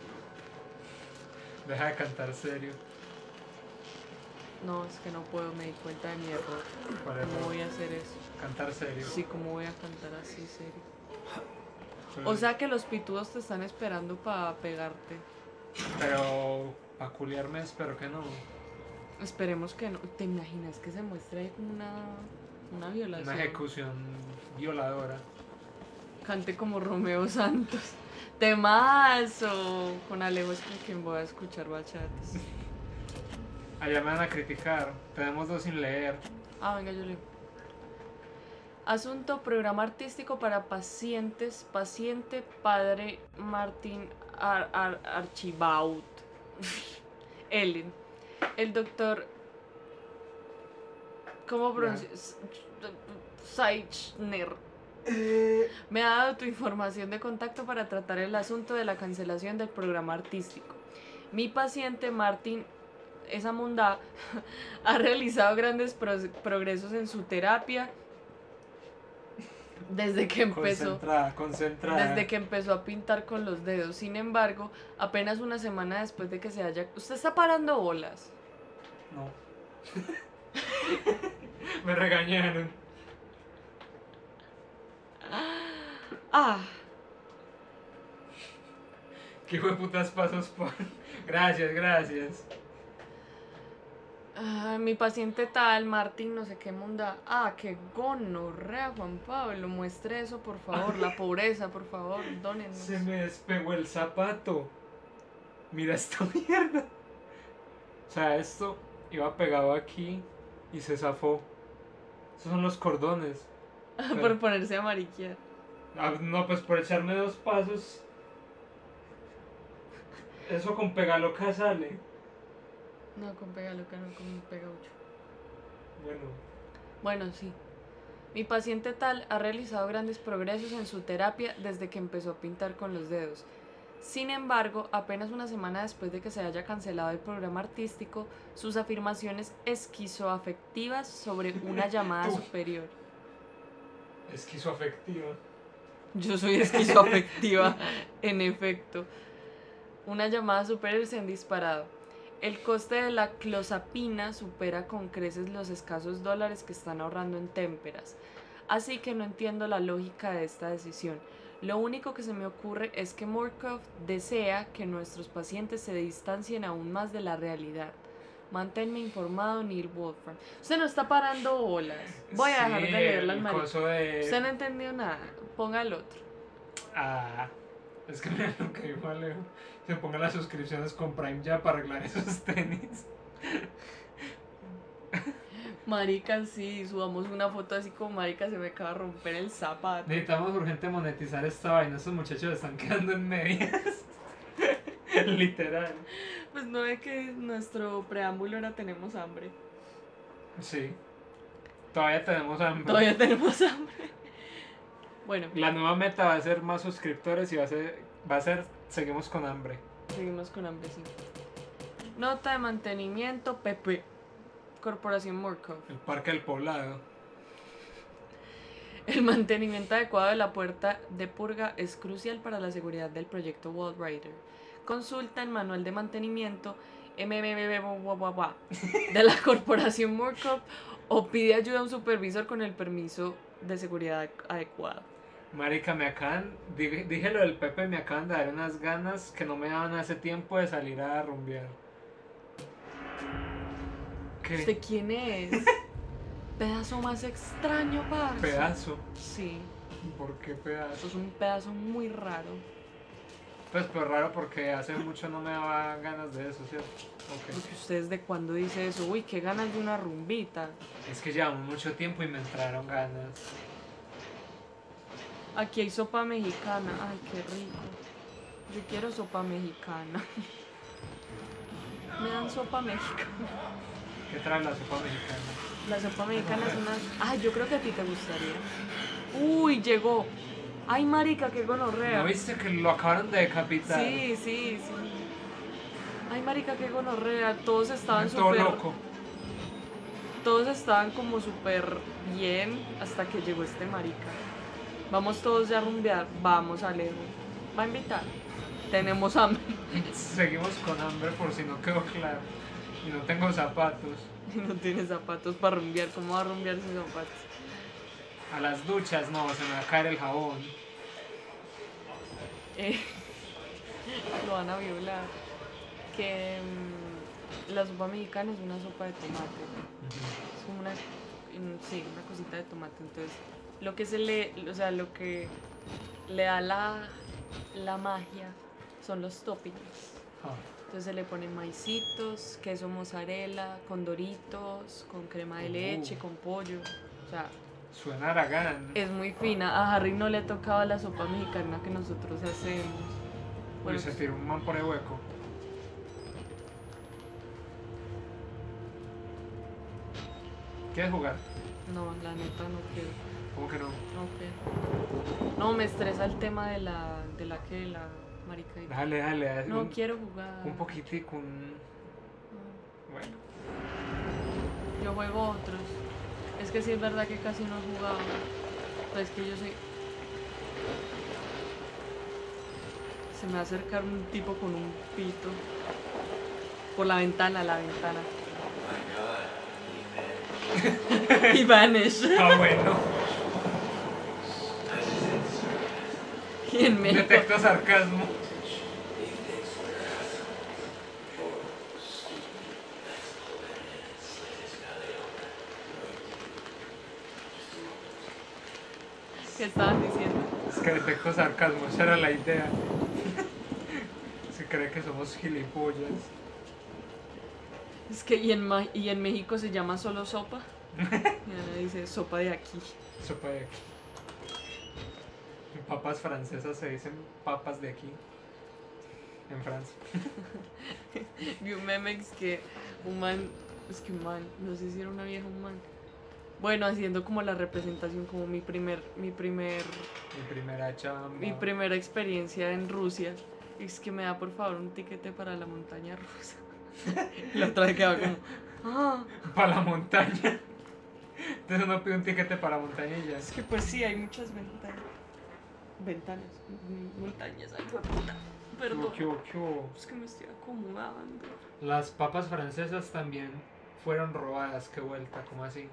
S1: Deja de cantar serio.
S2: No, es que no puedo, me di cuenta de mi error.
S1: ¿Cuál es
S2: ¿Cómo
S1: el-
S2: voy a hacer eso?
S1: Cantar serio.
S2: Sí, ¿cómo voy a cantar así serio?
S1: Pues,
S2: O sea que los pitudos te están esperando para pegarte.
S1: Pero para culiarme espero que no.
S2: Esperemos que no. ¿Te imaginas que se muestre ahí como una, una violación?
S1: Una ejecución violadora.
S2: Cante como Romeo Santos. Temazo. Con Alejo es con quien voy a escuchar bachatas.
S1: Allá me van a criticar. Tenemos dos sin leer.
S2: Ah, venga, yo leo. Asunto, programa artístico para pacientes. Paciente, padre Martín Ar Ar Archibaut. Ellen. El doctor... ¿Cómo pronuncia? Seichner. Me ha dado tu información de contacto para tratar el asunto de la cancelación del programa artístico. Mi paciente Martín esa munda ha realizado grandes pro- progresos en su terapia desde que empezó
S1: Concentrada, concentrada.
S2: desde que empezó a pintar con los dedos. Sin embargo, apenas una semana después de que se haya... ¿Usted está parando bolas?
S1: No. Me regañaron.
S2: Ah,
S1: ¿Qué hijo de putas pasos por? Gracias, gracias.
S2: ah, mi paciente tal, Martín, no sé qué munda. Ah, qué gonorrea, Juan Pablo. Muestre eso, por favor. La pobreza, por favor. Dónenos.
S1: Se me despegó el zapato. Mira esta mierda. O sea, esto iba pegado aquí y se zafó. Esos son los cordones.
S2: Por ponerse a mariquear.
S1: Ah, no, pues por echarme dos pasos. Eso con pegaloca sale.
S2: No, con pega loca, no con pega ocho.
S1: Bueno,
S2: Bueno, sí. Mi paciente tal ha realizado grandes progresos en su terapia desde que empezó a pintar con los dedos. Sin embargo, apenas una semana después de que se haya cancelado el programa artístico, sus afirmaciones esquizoafectivas sobre una llamada
S1: Tú.
S2: superior.
S1: Esquizoafectiva.
S2: Yo soy esquizoafectiva, en efecto. Una llamada superior se han disparado. El coste de la clozapina supera con creces los escasos dólares que están ahorrando en témperas. Así que no entiendo la lógica de esta decisión. Lo único que se me ocurre es que Murkoff desea que nuestros pacientes se distancien aún más de la realidad. Manténme informado, Neil Wolfram. Usted no está parando bolas. Voy a dejar de
S1: Sí,
S2: leer
S1: el
S2: las maricas.
S1: coso de...
S2: Usted no entendió nada. Ponga el otro.
S1: Ah, es que mira lo que dijo Alejo. Se ponga las suscripciones con Prime ya para arreglar esos tenis.
S2: Marica, sí, subamos una foto así como marica, se me acaba de romper el zapato.
S1: Necesitamos urgente monetizar esta vaina. Estos muchachos están quedando en medias. Literal.
S2: Pues no ve que nuestro preámbulo era tenemos hambre.
S1: Sí. Todavía tenemos hambre.
S2: Todavía tenemos hambre. Bueno,
S1: La nueva meta va a ser más suscriptores y va a ser, va a ser seguimos con hambre.
S2: seguimos con hambre, sí. Nota de mantenimiento, P P. Corporación Murkoff.
S1: El Parque del Poblado.
S2: El mantenimiento adecuado de la puerta de purga es crucial para la seguridad del proyecto Walrider. Consulta el manual de mantenimiento M M M de la corporación Murkoff o pide ayuda a un supervisor con el permiso de seguridad adecuado.
S1: Marica, me acaban, dije, dije lo del Pepe, me acaban de dar unas ganas que no me daban hace tiempo de salir a rumbear. ¿Qué?
S2: ¿Usted quién es? Pedazo más extraño, parce.
S1: Pedazo.
S2: Sí,
S1: ¿Por qué
S2: eso
S1: pedazo?
S2: es un pedazo muy raro.
S1: Pues pero raro porque hace mucho no me daba ganas de eso, ¿cierto? Ok.
S2: Porque usted desde cuando dice eso, uy, qué ganas de una rumbita.
S1: Es que llevamos mucho tiempo y me entraron ganas.
S2: Aquí hay sopa mexicana, ay, qué rico. Yo quiero sopa mexicana. Me dan sopa mexicana.
S1: ¿Qué trae la sopa mexicana?
S2: La sopa mexicana es una... Ay, yo creo que a ti te gustaría. Uy, llegó. Ay, marica, qué gonorrea.
S1: ¿No viste que lo acabaron de decapitar?
S2: Sí, sí, sí. Ay, marica, qué gonorrea. Todos estaban
S1: Todo
S2: súper...
S1: loco.
S2: Todos estaban como súper bien hasta que llegó este marica. Vamos todos ya a rumbear. Vamos, Alejo. ¿Va a invitar? Tenemos hambre.
S1: Seguimos con hambre por si no quedó claro. Y no tengo zapatos.
S2: Y no tiene zapatos para rumbear. ¿Cómo va a rumbear sin zapatos?
S1: A las duchas no, se me va a caer el jabón.
S2: Eh, lo van a violar. Que mm, la sopa mexicana es una sopa de tomate. Es como una, mm, sí, una cosita de tomate. Entonces, lo que se le, o sea, lo que le da la, la magia son los toppings.
S1: Ah,
S2: Entonces se le ponen maicitos, queso mozzarella, con doritos, con crema de leche,
S1: Uh.
S2: con pollo. O sea,
S1: suena a Aragán.
S2: es muy fina. A Harry no le ha tocado la sopa mexicana que nosotros hacemos.
S1: Uy,
S2: Bueno,
S1: se tiró un man por el hueco. ¿Quieres jugar?
S2: no, la neta no quiero.
S1: ¿Cómo que no?
S2: No quiero. No, me estresa el tema de la, de la que, la maricadita.
S1: Dale, dale. haz
S2: No
S1: un,
S2: quiero jugar.
S1: un poquitico, un...
S2: No.
S1: Bueno.
S2: Yo juego otros. Es que sí es verdad que casi no he jugado. Pero es que yo soy... Se me va a acercar un tipo con un pito. Por la ventana, la ventana. Y vanish.
S1: Ah, bueno.
S2: Y en México.
S1: Detecto sarcasmo.
S2: ¿Qué estaban diciendo?
S1: Es que detecto sarcasmo, esa era la idea. Se cree que somos gilipollas.
S2: Es que y en, Ma- y en México se llama solo sopa. Y ahora dice sopa de aquí.
S1: Sopa de aquí. En papas francesas se dicen papas de aquí. En Francia.
S2: Vi un meme es que un man, es que un man, no sé si era una vieja o un man. Bueno, haciendo como la representación, como mi primer, mi primer,
S1: Mi primera chamba.
S2: mi primera experiencia en Rusia. Es que me da por favor un tiquete para la montaña rusa. La otra vez quedaba como, ah,
S1: Para la montaña. Entonces uno pide un tiquete para la montaña y ya.
S2: es que pues sí, hay muchas ventanas. Ventanas, mm, montañas, ay, puta. Perdón.
S1: ¿Qué hubo, qué hubo?
S2: Es que me estoy acomodando.
S1: Las papas francesas también fueron robadas. Qué vuelta, ¿cómo así?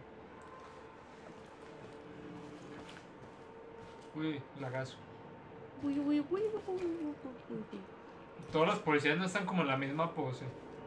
S1: Uy, lagazo.
S2: Uy, uy, uy, uy, uy, uy, uy.
S1: Todos los policías no están como en la misma pose.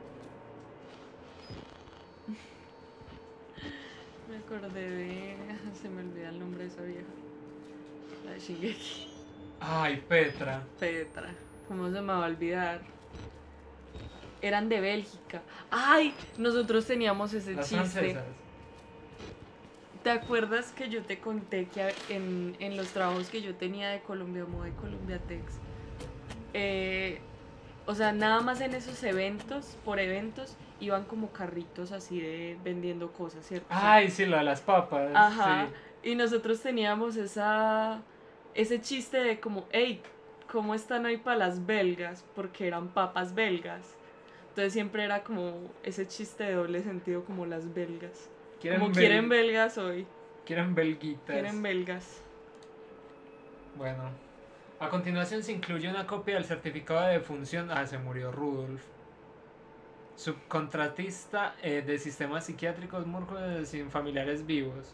S2: Me acordé de... Se me olvida el nombre de esa vieja. La de Shingeki.
S1: Ay, Petra.
S2: Petra. ¿Cómo se me va a olvidar? Eran de Bélgica. ¡Ay! Nosotros teníamos ese
S1: Las
S2: chiste.
S1: francesas.
S2: ¿Te acuerdas que yo te conté que en, en los trabajos que yo tenía de Colombia Moda y Colombia Tex, eh, o sea, nada más en esos eventos, por eventos, iban como carritos así de vendiendo cosas, ¿cierto?
S1: Ay, sí, la de las papas.
S2: Ajá.
S1: Sí.
S2: Y nosotros teníamos esa, ese chiste de como, hey, ¿cómo están hoy para las belgas? Porque eran papas belgas. Entonces siempre era como ese chiste de doble sentido, como las belgas. Como
S1: bel-
S2: quieren belgas hoy.
S1: Quieren belguitas.
S2: Quieren belgas.
S1: Bueno. A continuación se incluye una copia del certificado de defunción. Ah, se murió Rudolf. Subcontratista eh, de sistemas psiquiátricos Murkoff sin familiares vivos.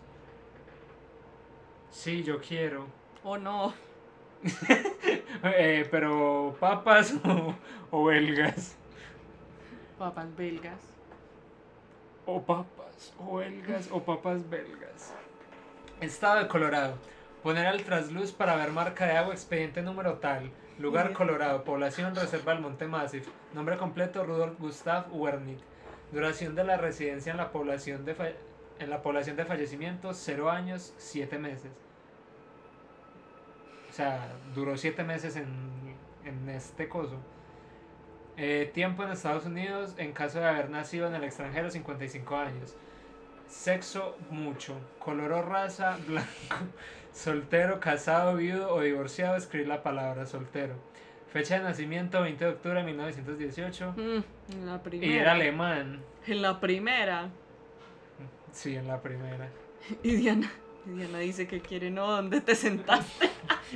S1: Sí, yo quiero.
S2: Oh no.
S1: eh, pero papas o, o belgas.
S2: Papas belgas.
S1: O papas o belgas o papas belgas. Estado de Colorado. Poner al trasluz para ver marca de agua, expediente número tal. Lugar Colorado, población Reserva del Monte Massif. Nombre completo Rudolf Gustav Wernick. Duración de la residencia en la población de, fa- en la población de fallecimiento cero años, siete meses. O sea, duró siete meses en, en este coso. Eh, tiempo en Estados Unidos, en caso de haber nacido en el extranjero, cincuenta y cinco años. Sexo, mucho. Color o raza, blanco. Soltero, casado, viudo o divorciado, escribir la palabra soltero. Fecha de nacimiento, veinte de octubre de mil novecientos dieciocho.
S2: Mm, en la primera.
S1: Y era alemán.
S2: En la primera.
S1: Sí, en la primera.
S2: Y Diana, y Diana dice que quiere, no, ¿dónde te sentaste?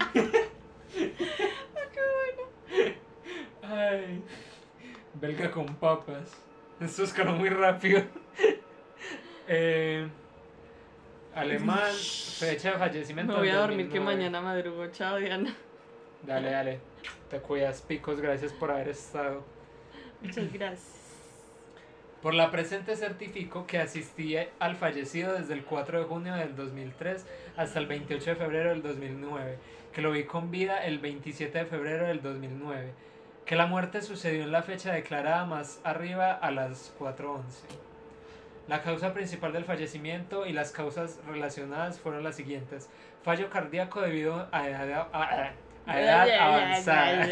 S1: Ay, belga con papas. Esto escaló muy rápido. eh, alemán, fecha de fallecimiento.
S2: Me voy a
S1: del
S2: dormir que
S1: dos mil nueve.
S2: mañana madrugo. Chao, Diana.
S1: Dale, dale. Te cuidas, picos. Gracias por haber estado.
S2: Muchas gracias.
S1: Por la presente certifico que asistí al fallecido desde el cuatro de junio del dos mil tres hasta el veintiocho de febrero del dos mil nueve, que lo vi con vida el veintisiete de febrero del dos mil nueve, que la muerte sucedió en la fecha declarada más arriba a las cuatro once. La causa principal del fallecimiento y las causas relacionadas fueron las siguientes: fallo cardíaco debido a edad, a, a edad avanzada.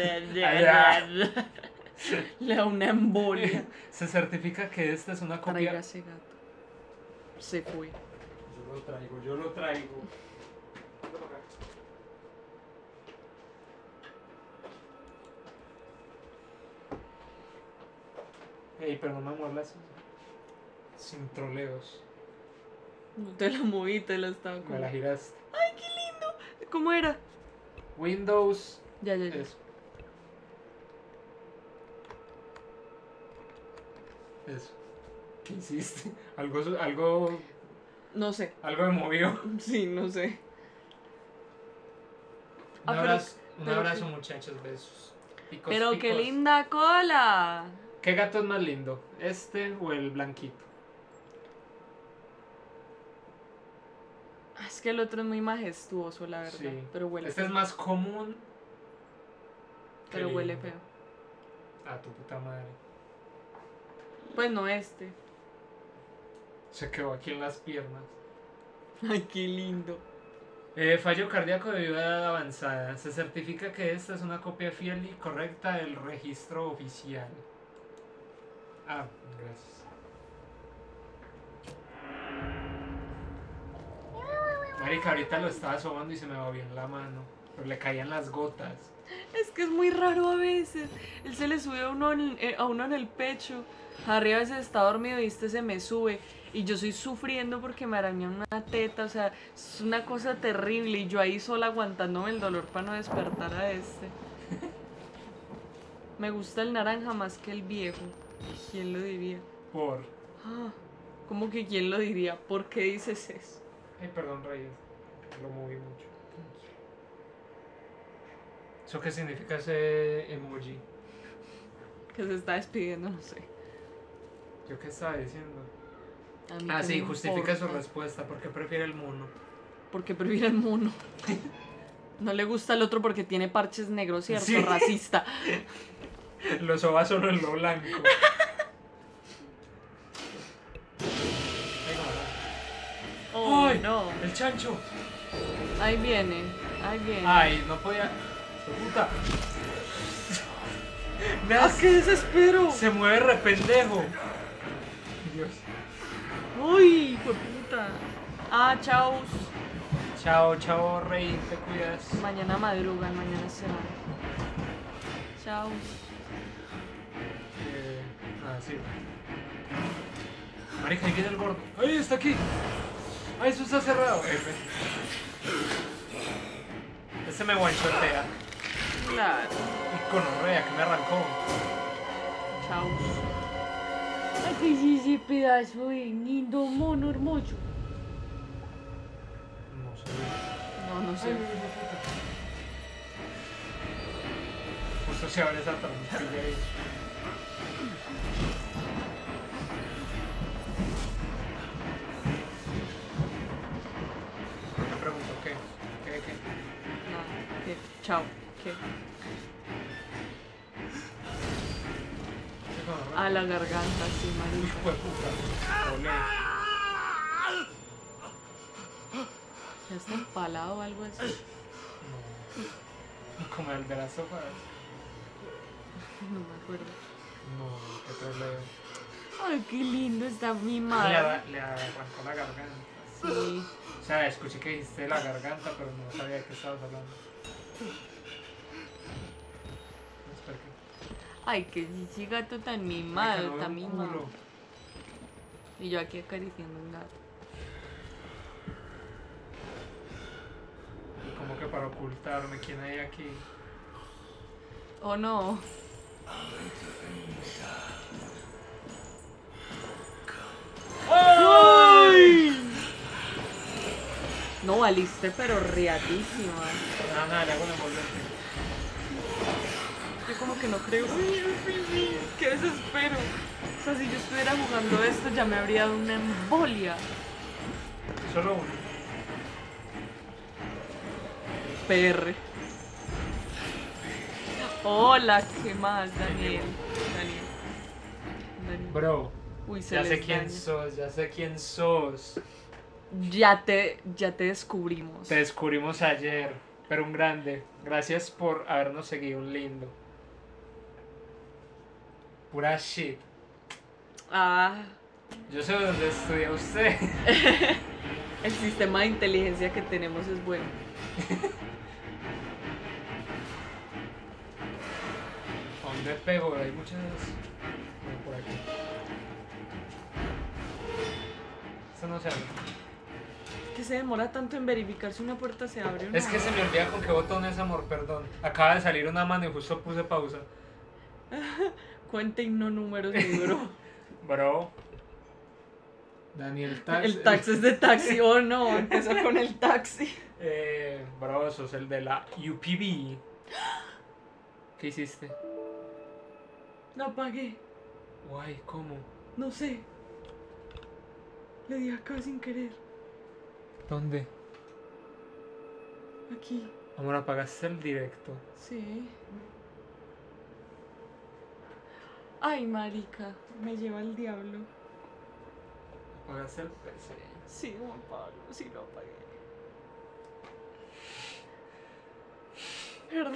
S2: Le da una embolia.
S1: Se certifica que esta es una copia.
S2: Traiga ese gato. Se fue.
S1: Yo lo traigo, yo lo traigo. Ey, pero no me muerdas sin troleos.
S2: No te la moví, te la estaba
S1: Me
S2: como...
S1: la giraste.
S2: ¡Ay, qué lindo! ¿Cómo era?
S1: Windows.
S2: Ya, ya, ya.
S1: Eso. Eso. ¿Qué hiciste? Algo, su- algo,
S2: No sé.
S1: algo me movió.
S2: Sí, no sé.
S1: Un
S2: Ah, pero-
S1: abrazo, un
S2: pero
S1: abrazo
S2: qué-
S1: muchachos, besos. Picos,
S2: Pero qué
S1: picos.
S2: linda cola.
S1: ¿Qué gato es más lindo? ¿Este o el blanquito?
S2: Ah, es que el otro es muy majestuoso, la verdad.
S1: Sí.
S2: Pero huele
S1: Este es
S2: feo.
S1: más común.
S2: Pero
S1: Qué
S2: huele
S1: lindo.
S2: feo.
S1: A tu puta madre.
S2: Pues no este.
S1: Se quedó aquí en las piernas.
S2: Ay, qué lindo.
S1: Eh, fallo cardíaco debido a edad avanzada. Se certifica que esta es una copia fiel y correcta del registro oficial. Ah, gracias. Marica, ahorita lo estaba sobando y se me va bien la mano. pero le caían las gotas.
S2: Es que es muy raro a veces. Él se le sube a uno en, eh, a uno en el pecho. Harry a veces está dormido y este se me sube. Y yo estoy sufriendo porque me arañó una teta. O sea, es una cosa terrible. Y yo ahí sola aguantándome el dolor para no despertar a este. Me gusta el naranja más que el viejo. ¿Quién lo diría?
S1: Por.
S2: Ah, ¿cómo que quién lo diría? ¿Por qué dices eso?
S1: Ay, perdón, Reyes. Lo moví mucho. ¿Eso qué significa ese emoji?
S2: Que se está despidiendo, no sé.
S1: ¿Yo qué estaba diciendo?
S2: A mí
S1: Ah,
S2: qué
S1: sí,
S2: me
S1: justifica su
S2: importa.
S1: respuesta. ¿Por qué prefiere el mono?
S2: Porque prefiere el mono. No le gusta el otro porque tiene parches negros, ¿cierto?
S1: Sí.
S2: Racista.
S1: Los ova solo en lo blanco. Ay, no,
S2: Oh,
S1: ¡ay!
S2: no.
S1: ¡El chancho!
S2: Ahí viene, ahí viene.
S1: Ay, no podía. ¡Su puta! Me
S2: ¡Ah,
S1: hace-
S2: qué desespero!
S1: Se mueve re pendejo. Dios.
S2: ¡Uy, hijo de puta! Ah, chao.
S1: Chao, chao, Rey, te cuidas.
S2: Mañana madrugan, mañana se van. Chao.
S1: Eh, ah, sí. Marica, ahí viene el gordo. ¡Ay, está aquí! ¡Ay, eso está cerrado! Eh, ven. Este me guanchotea.
S2: Claro.
S1: Y con orrea que me arrancó.
S2: Chao.
S6: Ay, ¿qué es ese pedazo de lindo mono hermoso?
S1: No sé.
S2: No, no sé.
S1: Ay, hijo de puta. Justo se abre esa trampilla ahí. Me pregunto, ¿qué? ¿Qué? ¿Qué?
S2: No, ¿qué? Chao. ¿Qué?
S1: ¿Qué con orrea?
S2: A la garganta, sí, marica.
S1: Hijo de puta. Olé.
S2: ¿Ya está empalado o algo así?
S1: No. Como el de las sofás.
S2: No me acuerdo.
S1: No, qué troleo.
S6: Ay, qué lindo está mi
S1: Le,
S6: madre.
S1: ara- le arrancó la garganta.
S2: Sí.
S1: O sea, escuché que dijiste la garganta, pero no sabía de qué estabas hablando. No, espera que-
S6: Ay, que ese gato tan
S1: Marica,
S6: mimado,
S1: no veo
S6: tan
S1: un
S6: mimado.
S1: culo.
S2: Y yo aquí acariciando un gato.
S1: Y como que para ocultarme, ¿quién hay aquí?
S2: Oh no. No valiste, pero riatísima.
S1: Nada, nada, le hago un envolvente.
S2: Yo como que no creo. ¡Qué desespero! O sea, si yo estuviera jugando esto ya me habría dado una embolia.
S1: Solo uno.
S2: P R. Hola, ¿qué más, Daniel? Daniel. Daniel.
S1: Bro,
S2: Uy, se
S1: ya sé
S2: les
S1: quién
S2: daña.
S1: sos, ya sé quién sos.
S2: Ya te, ya te descubrimos.
S1: Te descubrimos ayer, pero un grande. Gracias por habernos seguido, un lindo. Pura shit.
S2: Ah,
S1: Yo sé dónde estudia usted.
S2: el sistema de inteligencia que tenemos es bueno.
S1: ¿A dónde pego? Hay muchas. Bueno, por aquí. Esto no se abre.
S2: ¿Qué se demora tanto en verificar si una puerta se abre o no?
S1: Es que se me olvida con qué botón es, amor, perdón. Acaba de salir una mano y justo puse pausa.
S2: Cuenta y no números, mi bro.
S1: Bro. Daniel Tax.
S2: El taxi es de taxi, oh no, empezó con el taxi.
S1: Eh, bro, sos el de la U P B. ¿Qué hiciste?
S2: Lo apagué,
S1: Guay, ¿cómo?
S2: no sé. Le di acá sin querer.
S1: ¿Dónde?
S2: Aquí,
S1: Amor, apagaste el directo.
S2: sí. Ay, marica, me lleva el diablo.
S1: Apagaste el P C.
S2: Sí, Juan Pablo, sí lo apagué. Perdón.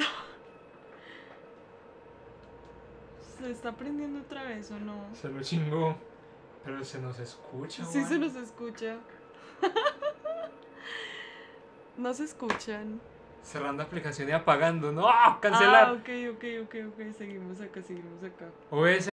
S2: ¿Se está prendiendo otra vez o no?
S1: Se lo chingó. Pero se nos escucha,
S2: Sí
S1: guay.
S2: se nos escucha. No se escuchan.
S1: Cerrando aplicación y apagando. ¡No! ¡Cancelar!
S2: Ah, ok, ok, ok, ok. Seguimos acá, seguimos acá.
S1: O S